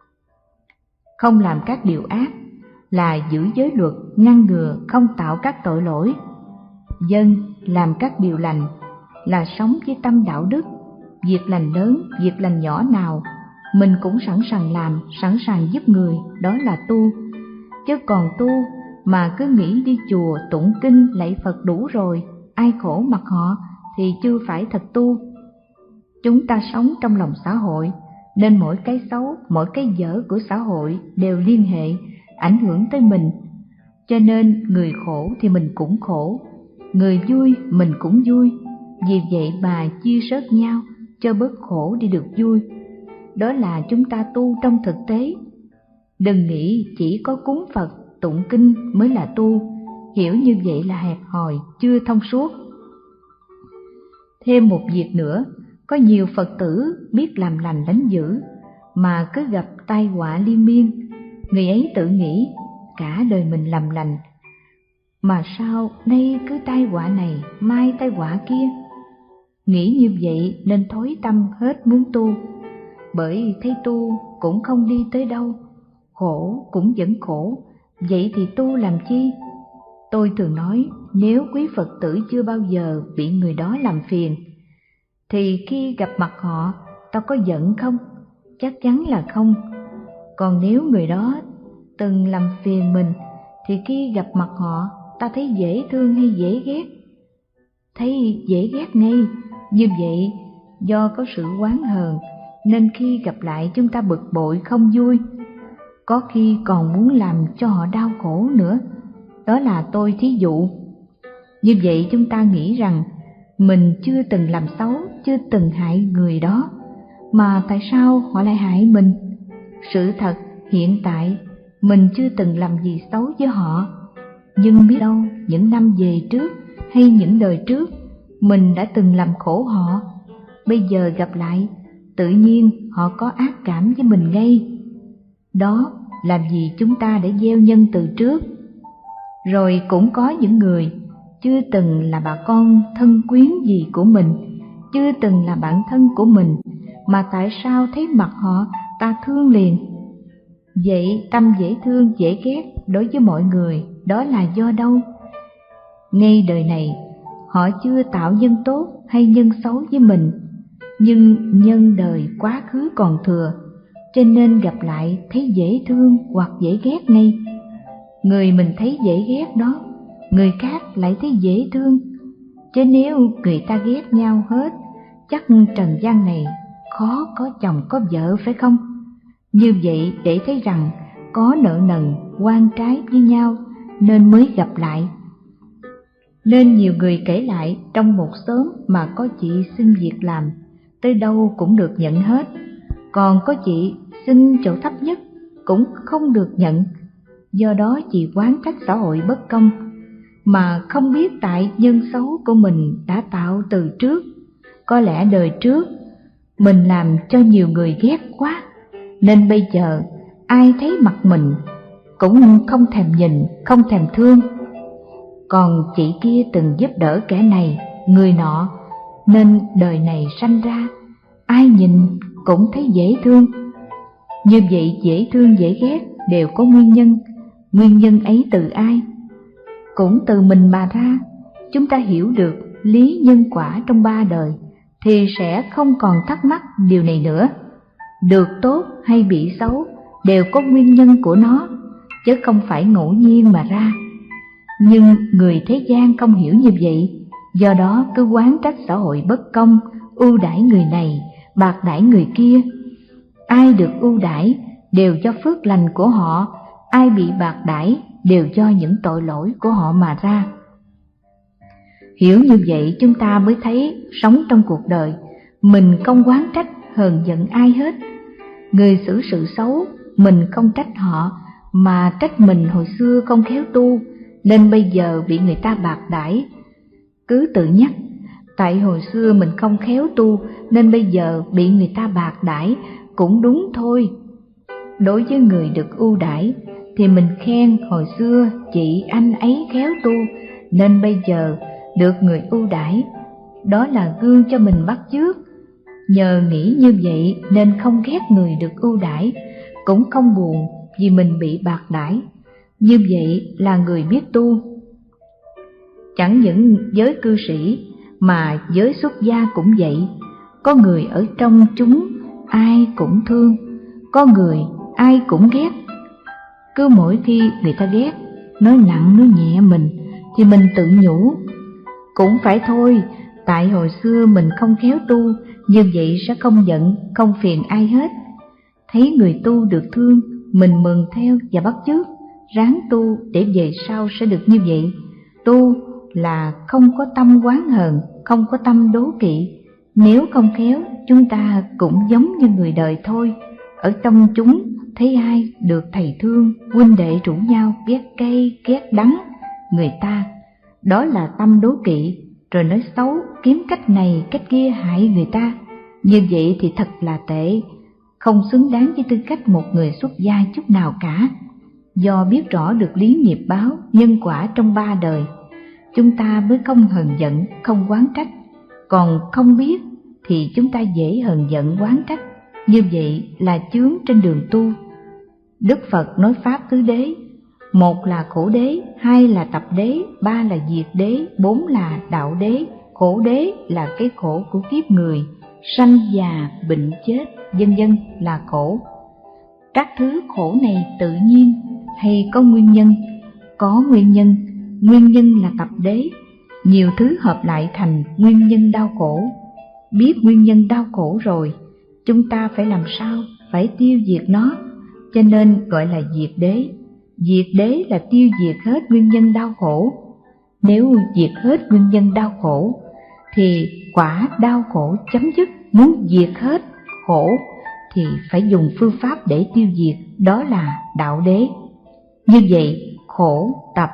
[SPEAKER 4] Không làm các điều ác là giữ giới luật, ngăn ngừa không tạo các tội lỗi. Dân làm các điều lành là sống với tâm đạo đức. Việc lành lớn, việc lành nhỏ nào mình cũng sẵn sàng làm, sẵn sàng giúp người, đó là tu. Chứ còn tu mà cứ nghĩ đi chùa tụng kinh lạy Phật đủ rồi, ai khổ mặc họ thì chưa phải thật tu. Chúng ta sống trong lòng xã hội, nên mỗi cái xấu, mỗi cái dở của xã hội đều liên hệ, ảnh hưởng tới mình. Cho nên người khổ thì mình cũng khổ, người vui mình cũng vui. Vì vậy mà chia sớt nhau cho bớt khổ đi được vui. Đó là chúng ta tu trong thực tế. Đừng nghĩ chỉ có cúng Phật, tụng kinh mới là tu, hiểu như vậy là hẹp hòi, chưa thông suốt. Thêm một việc nữa, có nhiều Phật tử biết làm lành lánh dữ, mà cứ gặp tai họa liên miên. Người ấy tự nghĩ cả đời mình làm lành, mà sao nay cứ tai họa này, mai tai họa kia. Nghĩ như vậy nên thối tâm hết muốn tu, bởi thấy tu cũng không đi tới đâu, khổ cũng vẫn khổ, vậy thì tu làm chi? Tôi thường nói, nếu quý Phật tử chưa bao giờ bị người đó làm phiền, thì khi gặp mặt họ, tao có giận không? Chắc chắn là không. Còn nếu người đó từng làm phiền mình, thì khi gặp mặt họ, ta thấy dễ thương hay dễ ghét? Thấy dễ ghét ngay. Như vậy, do có sự oán hờn, nên khi gặp lại chúng ta bực bội không vui, có khi còn muốn làm cho họ đau khổ nữa. Đó là tôi thí dụ. Như vậy chúng ta nghĩ rằng mình chưa từng làm xấu, chưa từng hại người đó, mà tại sao họ lại hại mình? Sự thật hiện tại mình chưa từng làm gì xấu với họ, nhưng biết đâu những năm về trước hay những đời trước mình đã từng làm khổ họ. Bây giờ gặp lại, tự nhiên họ có ác cảm với mình ngay. Đó làm gì chúng ta đã gieo nhân từ trước. Rồi cũng có những người chưa từng là bà con thân quyến gì của mình, chưa từng là bạn thân của mình, mà tại sao thấy mặt họ ta thương liền? Vậy tâm dễ thương dễ ghét đối với mọi người đó là do đâu? Ngay đời này họ chưa tạo nhân tốt hay nhân xấu với mình, nhưng nhân đời quá khứ còn thừa, cho nên gặp lại thấy dễ thương hoặc dễ ghét ngay. Người mình thấy dễ ghét đó, người khác lại thấy dễ thương. Chứ nếu người ta ghét nhau hết, chắc trần gian này khó có chồng có vợ, phải không? Như vậy để thấy rằng có nợ nần oan trái với nhau nên mới gặp lại. Nên nhiều người kể lại, trong một xóm mà có chị xin việc làm, tới đâu cũng được nhận hết, còn có chị xin chỗ thấp nhất cũng không được nhận. Do đó chị oán trách xã hội bất công, mà không biết tại nhân xấu của mình đã tạo từ trước. Có lẽ đời trước mình làm cho nhiều người ghét quá, nên bây giờ ai thấy mặt mình cũng không thèm nhìn, không thèm thương. Còn chị kia từng giúp đỡ kẻ này, người nọ, nên đời này sanh ra ai nhìn cũng thấy dễ thương. Như vậy dễ thương dễ ghét đều có nguyên nhân. Nguyên nhân ấy từ ai? Cũng từ mình mà ra. Chúng ta hiểu được lý nhân quả trong ba đời thì sẽ không còn thắc mắc điều này nữa. Được tốt hay bị xấu đều có nguyên nhân của nó, chứ không phải ngẫu nhiên mà ra. Nhưng người thế gian không hiểu như vậy, do đó cứ oán trách xã hội bất công, ưu đãi người này, bạc đãi người kia. Ai được ưu đãi đều do phước lành của họ, ai bị bạc đãi đều do những tội lỗi của họ mà ra. Hiểu như vậy chúng ta mới thấy sống trong cuộc đời mình không oán trách hờn giận ai hết. Người xử sự xấu mình không trách họ, mà trách mình hồi xưa không khéo tu nên bây giờ bị người ta bạc đãi. Cứ tự nhắc, tại hồi xưa mình không khéo tu nên bây giờ bị người ta bạc đãi cũng đúng thôi. Đối với người được ưu đãi thì mình khen hồi xưa chị anh ấy khéo tu nên bây giờ được người ưu đãi. Đó là gương cho mình bắt chước. Nhờ nghĩ như vậy nên không ghét người được ưu đãi, cũng không buồn vì mình bị bạc đãi. Như vậy là người biết tu. Chẳng những giới cư sĩ mà giới xuất gia cũng vậy. Có người ở trong chúng ai cũng thương, có người ai cũng ghét. Cứ mỗi khi người ta ghét, nói nặng nói nhẹ mình thì mình tự nhủ, cũng phải thôi, tại hồi xưa mình không khéo tu, như vậy sẽ không giận, không phiền ai hết. Thấy người tu được thương, mình mừng theo và bắt chước, ráng tu để về sau sẽ được như vậy. Tu là không có tâm oán hờn, không có tâm đố kỵ. Nếu không khéo, chúng ta cũng giống như người đời thôi. Ở trong chúng thấy ai được thầy thương, huynh đệ rủ nhau ghét cay, ghét đắng người ta. Đó là tâm đố kỵ, rồi nói xấu, kiếm cách này cách kia hại người ta. Như vậy thì thật là tệ, không xứng đáng với tư cách một người xuất gia chút nào cả. Do biết rõ được lý nghiệp báo, nhân quả trong 3 đời, chúng ta mới không hờn giận, không oán trách. Còn không biết thì chúng ta dễ hờn giận oán trách, như vậy là chướng trên đường tu. Đức Phật nói pháp tứ đế: 1 là khổ đế, 2 là tập đế, 3 là diệt đế, 4 là đạo đế. Khổ đế là cái khổ của kiếp người, sanh già, bệnh chết, vân vân là khổ. Các thứ khổ này tự nhiên hay có nguyên nhân? Có nguyên nhân, nguyên nhân là tập đế. Nhiều thứ hợp lại thành nguyên nhân đau khổ. Biết nguyên nhân đau khổ rồi, chúng ta phải làm sao? Phải tiêu diệt nó, cho nên gọi là diệt đế. Diệt đế là tiêu diệt hết nguyên nhân đau khổ. Nếu diệt hết nguyên nhân đau khổ, thì quả đau khổ chấm dứt. Muốn diệt hết khổ thì phải dùng phương pháp để tiêu diệt, đó là đạo đế. Như vậy, khổ tập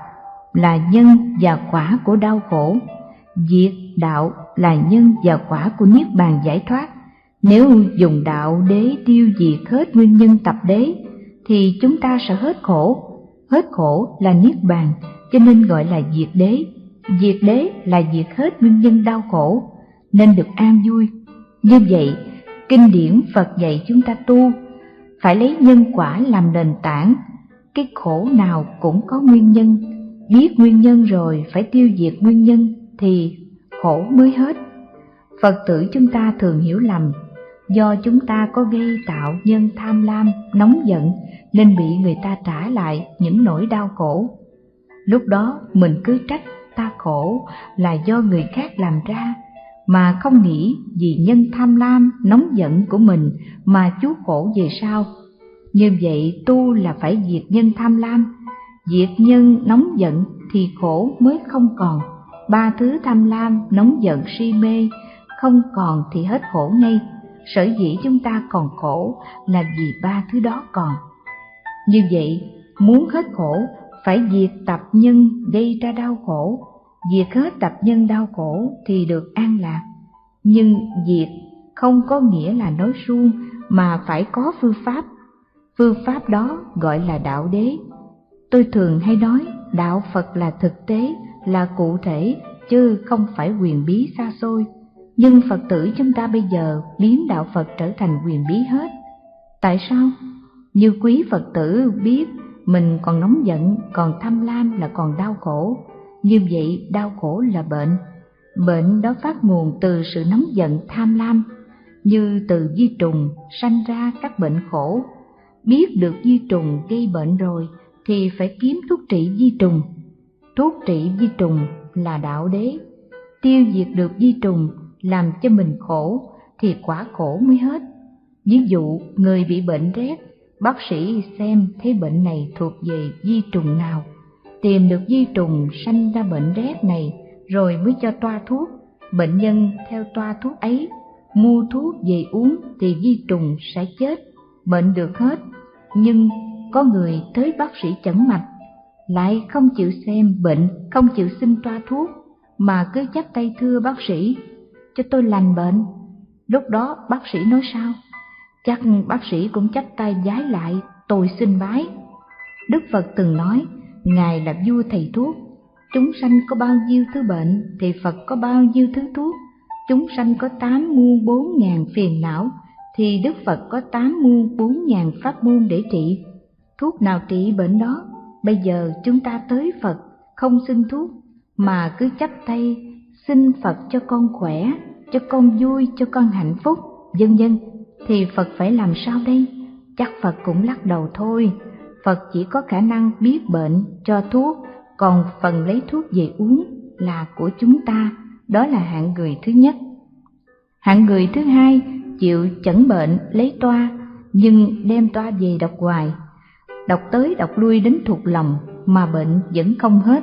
[SPEAKER 4] là nhân và quả của đau khổ, diệt đạo là nhân và quả của niết bàn giải thoát. Nếu dùng đạo đế tiêu diệt hết nguyên nhân tập đế, thì chúng ta sẽ hết khổ. Hết khổ là niết bàn, cho nên gọi là diệt đế. Diệt đế là diệt hết nguyên nhân đau khổ, nên được an vui. Như vậy, kinh điển Phật dạy chúng ta tu, phải lấy nhân quả làm nền tảng. Cái khổ nào cũng có nguyên nhân, biết nguyên nhân rồi phải tiêu diệt nguyên nhân thì khổ mới hết. Phật tử chúng ta thường hiểu lầm, do chúng ta có gây tạo nhân tham lam, nóng giận nên bị người ta trả lại những nỗi đau khổ. Lúc đó mình cứ trách ta khổ là do người khác làm ra, mà không nghĩ vì nhân tham lam, nóng giận của mình mà chuốc khổ về sau. Như vậy tu là phải diệt nhân tham lam, diệt nhân nóng giận thì khổ mới không còn. 3 thứ tham lam, nóng giận, si mê không còn thì hết khổ ngay. Sở dĩ chúng ta còn khổ là vì 3 thứ đó còn. Như vậy, muốn hết khổ phải diệt tập nhân gây ra đau khổ. Diệt hết tập nhân đau khổ thì được an lạc. Nhưng diệt không có nghĩa là nói suông, mà phải có phương pháp. Phương pháp đó gọi là đạo đế. Tôi thường hay nói đạo Phật là thực tế, là cụ thể, chứ không phải huyền bí xa xôi. Nhưng Phật tử chúng ta bây giờ biến đạo Phật trở thành huyền bí hết. Tại sao? Như quý Phật tử biết mình còn nóng giận, còn tham lam là còn đau khổ. Như vậy đau khổ là bệnh. Bệnh đó phát nguồn từ sự nóng giận tham lam. Như từ vi trùng sanh ra các bệnh khổ. Biết được vi trùng gây bệnh rồi thì phải kiếm thuốc trị vi trùng. Thuốc trị vi trùng là đạo đế. Tiêu diệt được vi trùng làm cho mình khổ thì quả khổ mới hết. Ví dụ người bị bệnh rét, bác sĩ xem thấy bệnh này thuộc về vi trùng nào, tìm được vi trùng sanh ra bệnh rét này rồi mới cho toa thuốc. Bệnh nhân theo toa thuốc ấy mua thuốc về uống thì vi trùng sẽ chết, bệnh được hết. Nhưng có người tới bác sĩ chẩn mạch lại không chịu xem bệnh, không chịu xin toa thuốc, mà cứ chắp tay thưa bác sĩ cho tôi lành bệnh. Lúc đó bác sĩ nói sao? Chắc bác sĩ cũng chắp tay vái lại, tôi xin bái. Đức Phật từng nói, Ngài là vua thầy thuốc. Chúng sanh có bao nhiêu thứ bệnh thì Phật có bao nhiêu thứ thuốc. Chúng sanh có 8 muôn 4 ngàn phiền não thì Đức Phật có 8 muôn 4 ngàn pháp môn để trị. Thuốc nào trị bệnh đó? Bây giờ chúng ta tới Phật không xin thuốc mà cứ chắp tay xin Phật cho con khỏe, cho con vui, cho con hạnh phúc, vân vân, thì Phật phải làm sao đây? Chắc Phật cũng lắc đầu thôi. Phật chỉ có khả năng biết bệnh, cho thuốc, còn phần lấy thuốc về uống là của chúng ta. Đó là hạng người thứ nhất. Hạng người thứ hai chịu chẩn bệnh lấy toa, nhưng đem toa về đọc hoài, đọc tới đọc lui đến thuộc lòng mà bệnh vẫn không hết.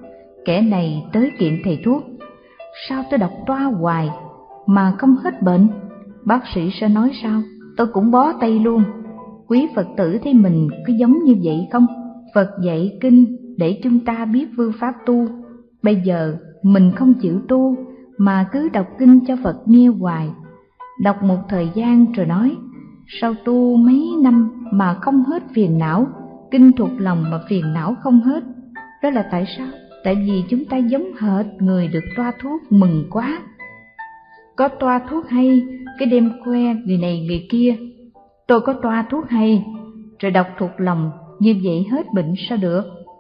[SPEAKER 4] Kẻ này tới kiện thầy thuốc, sao tôi đọc toa hoài mà không hết bệnh? Bác sĩ sẽ nói sao? Tôi cũng bó tay luôn. Quý Phật tử thấy mình có giống như vậy không? Phật dạy kinh để chúng ta biết phương pháp tu. Bây giờ mình không chịu tu mà cứ đọc kinh cho Phật nghe hoài. Đọc một thời gian rồi nói, sao tu mấy năm mà không hết phiền não, kinh thuộc lòng mà phiền não không hết. Đó là tại sao? Tại vì chúng ta giống hệt người được toa thuốc mừng quá. Có toa thuốc hay, cái đem khoe người này người kia, tôi có toa thuốc hay, rồi đọc thuộc lòng, như vậy hết bệnh sao được.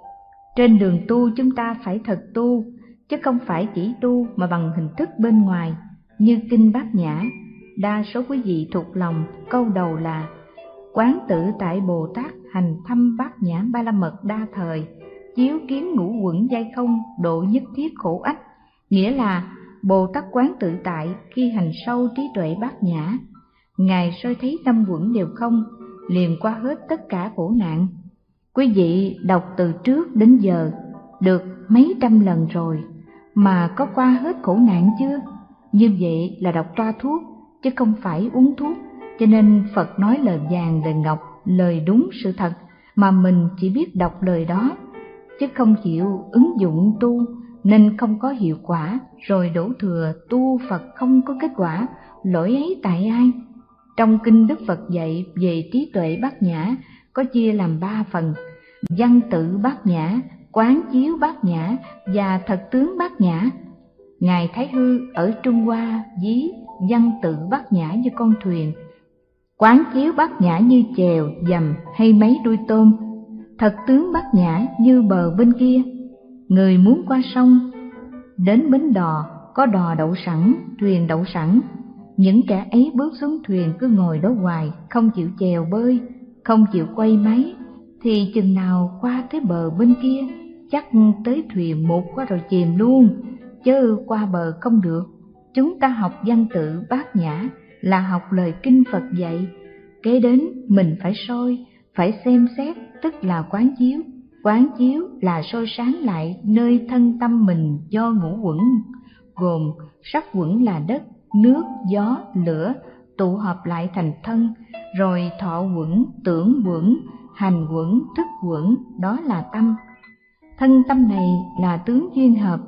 [SPEAKER 4] Trên đường tu chúng ta phải thật tu, chứ không phải chỉ tu mà bằng hình thức bên ngoài. Như kinh Bát Nhã, đa số quý vị thuộc lòng câu đầu là quán tự tại Bồ Tát hành thâm Bát Nhã Ba La Mật đa thời, chiếu kiến ngũ uẩn giai không, độ nhất thiết khổ ách. Nghĩa là Bồ Tát quán tự tại khi hành sâu trí tuệ Bát Nhã, Ngài soi thấy năm uẩn đều không, liền qua hết tất cả khổ nạn. Quý vị đọc từ trước đến giờ được mấy trăm lần rồi mà có qua hết khổ nạn chưa? Như vậy là đọc toa thuốc chứ không phải uống thuốc. Cho nên Phật nói lời vàng lời ngọc, lời đúng sự thật, mà mình chỉ biết đọc lời đó chứ không chịu ứng dụng tu, nên không có hiệu quả, rồi đổ thừa tu Phật không có kết quả. Lỗi ấy tại ai? Trong kinh Đức Phật dạy về trí tuệ Bát Nhã có chia làm 3 phần: văn tự Bát Nhã, quán chiếu Bát Nhã và thật tướng Bát Nhã. Ngài Thái Hư ở Trung Hoa ví văn tự Bát Nhã như con thuyền, quán chiếu Bát Nhã như chèo dầm hay mấy đuôi tôm, thật tướng Bát Nhã như bờ bên kia. Người muốn qua sông, đến bến đò, có đò đậu sẵn, thuyền đậu sẵn. Những kẻ ấy bước xuống thuyền cứ ngồi đó hoài, không chịu chèo bơi, không chịu quay máy, thì chừng nào qua tới bờ bên kia, chắc tới thuyền một qua rồi chìm luôn, chứ qua bờ không được. Chúng ta học văn tự Bát Nhã là học lời kinh Phật dạy, kế đến mình phải soi, phải xem xét, tức là quán chiếu. Quán chiếu là soi sáng lại nơi thân tâm mình do ngũ uẩn, gồm sắc uẩn là đất, nước, gió, lửa, tụ hợp lại thành thân, rồi thọ uẩn, tưởng uẩn, hành uẩn, thức uẩn, đó là tâm. Thân tâm này là tướng duyên hợp.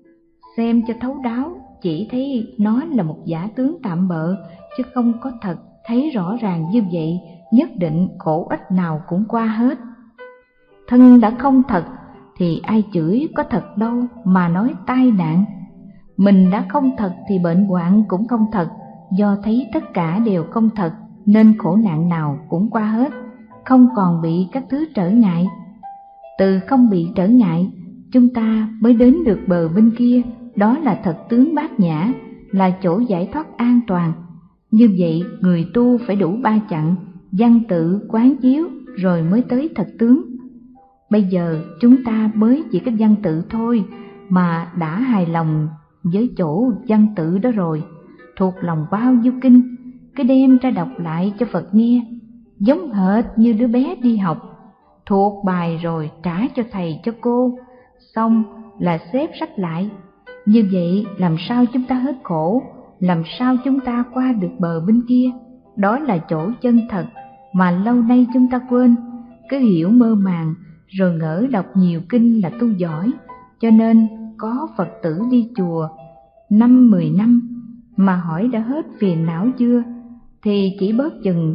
[SPEAKER 4] Xem cho thấu đáo, chỉ thấy nó là một giả tướng tạm bợ, chứ không có thật. Thấy rõ ràng như vậy, nhất định khổ ích nào cũng qua hết. Thân đã không thật thì ai chửi có thật đâu mà nói tai nạn. Mình đã không thật thì bệnh hoạn cũng không thật, do thấy tất cả đều không thật nên khổ nạn nào cũng qua hết, không còn bị các thứ trở ngại. Từ không bị trở ngại, chúng ta mới đến được bờ bên kia, đó là thật tướng Bát Nhã, là chỗ giải thoát an toàn. Như vậy người tu phải đủ 3 chặng: văn tự, quán chiếu, rồi mới tới thật tướng. Bây giờ chúng ta mới chỉ có văn tự thôi mà đã hài lòng với chỗ văn tự đó rồi, thuộc lòng bao nhiêu kinh, cứ đem ra đọc lại cho Phật nghe, giống hệt như đứa bé đi học, thuộc bài rồi trả cho thầy cho cô, xong là xếp sách lại. Như vậy làm sao chúng ta hết khổ, làm sao chúng ta qua được bờ bên kia? Đó là chỗ chân thật mà lâu nay chúng ta quên, cứ hiểu mơ màng, rồi ngỡ đọc nhiều kinh là tu giỏi. Cho nên có Phật tử đi chùa 5-10 năm mà hỏi đã hết phiền não chưa, thì chỉ bớt chừng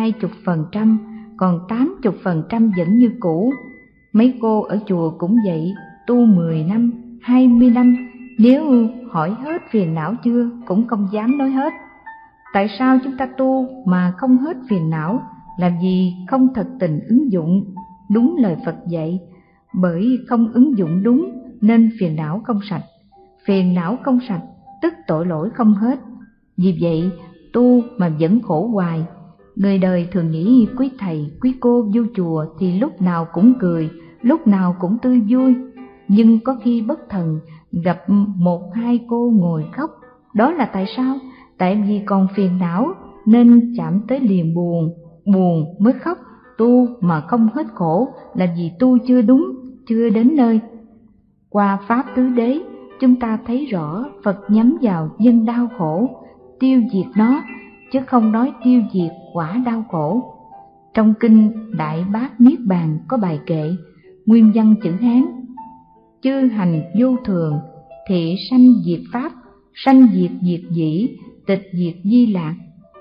[SPEAKER 4] 20%, còn 80% vẫn như cũ. Mấy cô ở chùa cũng vậy, tu 10 năm, 20 năm, nếu hỏi hết phiền não chưa cũng không dám nói hết. Tại sao chúng ta tu mà không hết phiền não? Làm gì không thật tình ứng dụng đúng lời Phật dạy? Bởi không ứng dụng đúng nên phiền não không sạch. Phiền não không sạch tức tội lỗi không hết. Vì vậy tu mà vẫn khổ hoài. Người đời thường nghĩ quý thầy quý cô vô chùa thì lúc nào cũng cười, lúc nào cũng tươi vui, nhưng có khi bất thần gặp 1-2 cô ngồi khóc. Đó là tại sao? Tại vì còn phiền não nên chạm tới liền buồn, buồn mới khóc. Tu mà không hết khổ là vì tu chưa đúng, chưa đến nơi. Qua pháp tứ đế, chúng ta thấy rõ Phật nhắm vào nhân đau khổ, tiêu diệt nó, chứ không nói tiêu diệt quả đau khổ. Trong kinh Đại Bát Niết Bàn có bài kệ, nguyên văn chữ Hán: chư hành vô thường, thị sanh diệt pháp, sanh diệt diệt dĩ, tịch diệt di lạc.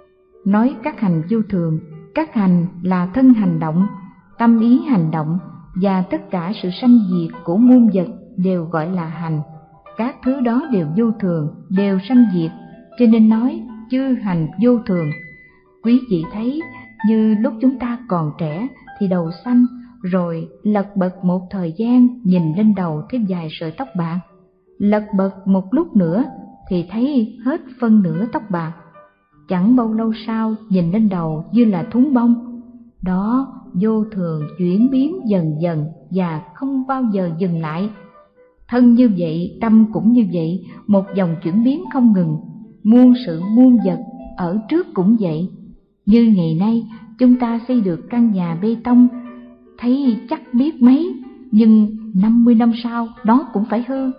[SPEAKER 4] nói các hành vô thường. Các hành là thân hành động, tâm ý hành động, và tất cả sự sanh diệt của muôn vật đều gọi là hành. Các thứ đó đều vô thường, đều sanh diệt, cho nên nói chư hành vô thường. Quý vị thấy, như lúc chúng ta còn trẻ thì đầu xanh, rồi lật bật một thời gian nhìn lên đầu thấy vài sợi tóc bạc, lật bật một lúc nữa thì thấy hết phân nửa tóc bạc. Chẳng bao lâu sau nhìn lên đầu như là thúng bông. Đó vô thường chuyển biến dần dần và không bao giờ dừng lại. Thân như vậy, tâm cũng như vậy, một dòng chuyển biến không ngừng. Muôn sự muôn vật ở trước cũng vậy. Như ngày nay chúng ta xây được căn nhà bê tông, thấy chắc biết mấy, nhưng 50 năm sau nó cũng phải hư.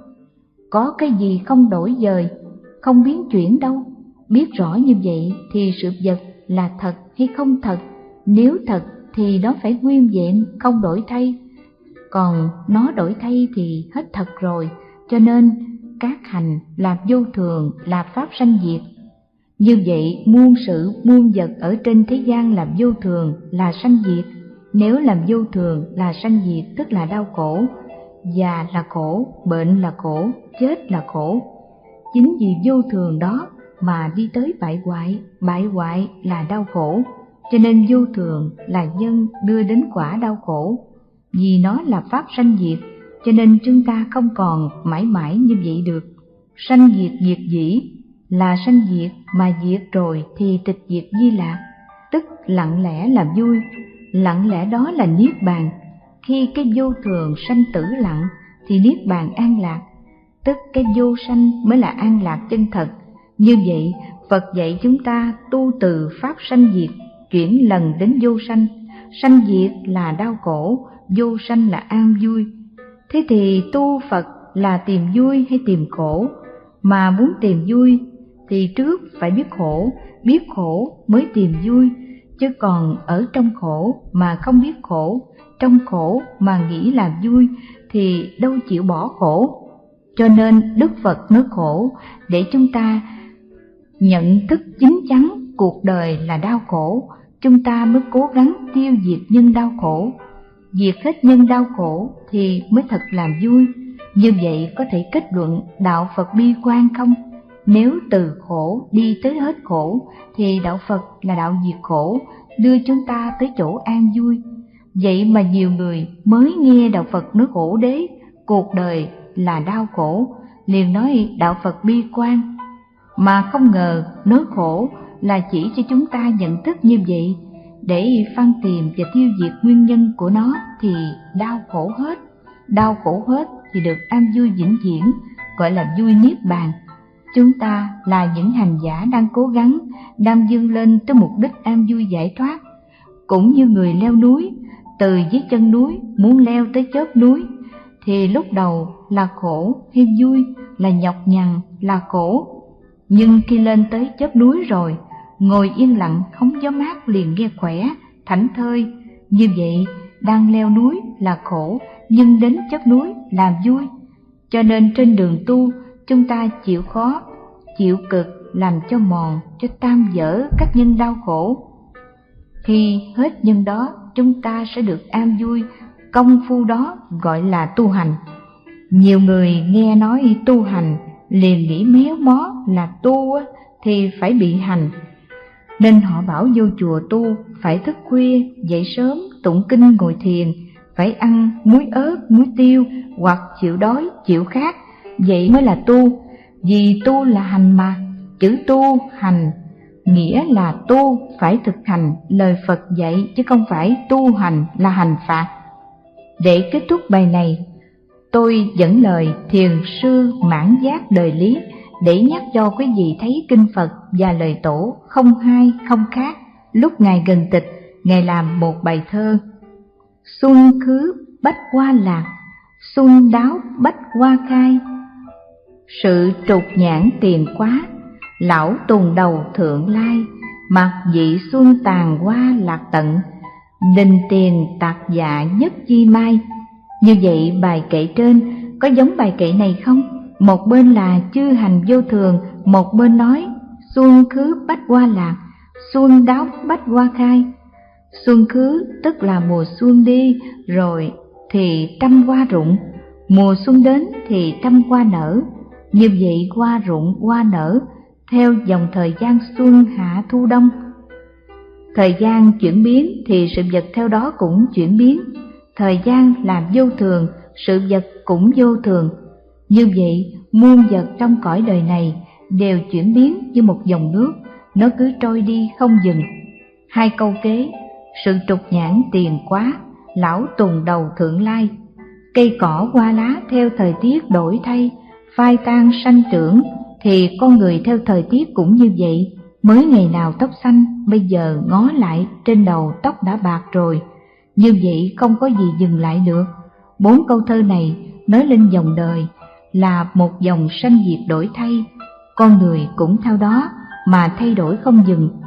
[SPEAKER 4] Có cái gì không đổi dời, không biến chuyển đâu. Biết rõ như vậy thì sự vật là thật hay không thật. Nếu thật thì nó phải nguyên vẹn, không đổi thay. Còn nó đổi thay thì hết thật rồi. Cho nên các hành là vô thường, là pháp sanh diệt. Như vậy muôn sự muôn vật ở trên thế gian là vô thường, là sanh diệt. Nếu làm vô thường là sanh diệt tức là đau khổ. Già là khổ, bệnh là khổ, chết là khổ. Chính vì vô thường đó mà đi tới bại hoại là đau khổ. Cho nên vô thường là nhân đưa đến quả đau khổ. Vì nó là pháp sanh diệt, cho nên chúng ta không còn mãi mãi như vậy được. Sanh diệt diệt dĩ là sanh diệt, mà diệt rồi thì tịch diệt di lạc, tức lặng lẽ là vui. Lặng lẽ đó là niết bàn. Khi cái vô thường sanh tử lặng thì niết bàn an lạc, tức cái vô sanh mới là an lạc chân thật. Như vậy Phật dạy chúng ta tu từ pháp sanh diệt, chuyển lần đến vô sanh. Sanh diệt là đau khổ, vô sanh là an vui. Thế thì tu Phật là tìm vui hay tìm khổ? Mà muốn tìm vui thì trước phải biết khổ mới tìm vui. Chứ còn ở trong khổ mà không biết khổ, trong khổ mà nghĩ là vui thì đâu chịu bỏ khổ. Cho nên Đức Phật nói khổ để chúng ta nhận thức chính chắn cuộc đời là đau khổ. Chúng ta mới cố gắng tiêu diệt nhân đau khổ. Diệt hết nhân đau khổ thì mới thật làm vui. Như vậy có thể kết luận đạo Phật bi quan không? Nếu từ khổ đi tới hết khổ thì đạo Phật là đạo diệt khổ, đưa chúng ta tới chỗ an vui. Vậy mà nhiều người mới nghe đạo Phật nói khổ đế, cuộc đời là đau khổ, liền nói đạo Phật bi quan. Mà không ngờ nói khổ là chỉ cho chúng ta nhận thức như vậy, để phân tìm và tiêu diệt nguyên nhân của nó thì đau khổ hết. Đau khổ hết thì được an vui vĩnh viễn, gọi là vui niết bàn. Chúng ta là những hành giả đang cố gắng, đang vươn lên tới mục đích an vui giải thoát. Cũng như người leo núi, từ dưới chân núi muốn leo tới chóp núi, thì lúc đầu là khổ hay vui, là nhọc nhằn, là khổ. Nhưng khi lên tới chóp núi rồi, ngồi yên lặng hóng gió mát liền nghe khỏe, thảnh thơi. Như vậy, đang leo núi là khổ, nhưng đến chóp núi là vui. Cho nên trên đường tu, chúng ta chịu khó, chịu cực, làm cho mòn, cho tan dở các nhân đau khổ. Khi hết nhân đó, chúng ta sẽ được an vui. Công phu đó gọi là tu hành. Nhiều người nghe nói tu hành liền nghĩ méo mó là tu thì phải bị hành, nên họ bảo vô chùa tu phải thức khuya, dậy sớm, tụng kinh ngồi thiền, phải ăn muối ớt, muối tiêu, hoặc chịu đói, chịu khát, vậy mới là tu. Vì tu là hành mà, chữ tu hành nghĩa là tu phải thực hành lời Phật dạy, chứ không phải tu hành là hành phạt. Để kết thúc bài này, tôi dẫn lời thiền sư Mãn Giác Đời Lý để nhắc cho quý vị thấy kinh Phật và lời Tổ không hai không khác. Lúc Ngài gần tịch, Ngài làm một bài thơ: xuân khứ bách hoa lạc, xuân đáo bách hoa khai. Sự trục nhãn tiền quá, lão tùng đầu thượng lai. Mặc dị xuân tàn hoa lạc tận, đình tiền tạc dạ nhất chi mai. Như vậy bài kệ trên có giống bài kệ này không? Một bên là chư hành vô thường, một bên nói xuân khứ bách hoa lạc. Xuân đáo bách hoa khai. Xuân khứ tức là mùa xuân đi rồi thì trăm hoa rụng, mùa xuân đến thì trăm hoa nở. Như vậy hoa rụng hoa nở theo dòng thời gian xuân hạ thu đông. Thời gian chuyển biến thì sự vật theo đó cũng chuyển biến. Thời gian làm vô thường, sự vật cũng vô thường. Như vậy muôn vật trong cõi đời này đều chuyển biến như một dòng nước, nó cứ trôi đi không dừng. Hai câu kế: sự trục nhãn tiền quá, lão tùng đầu thượng lai. Cây cỏ hoa lá theo thời tiết đổi thay, phai tan sanh trưởng, thì con người theo thời tiết cũng như vậy. Mới ngày nào tóc xanh, bây giờ ngó lại trên đầu tóc đã bạc rồi. Như vậy không có gì dừng lại được. 4 câu thơ này nói lên dòng đời là một dòng sanh diệt đổi thay. Con người cũng theo đó mà thay đổi không dừng.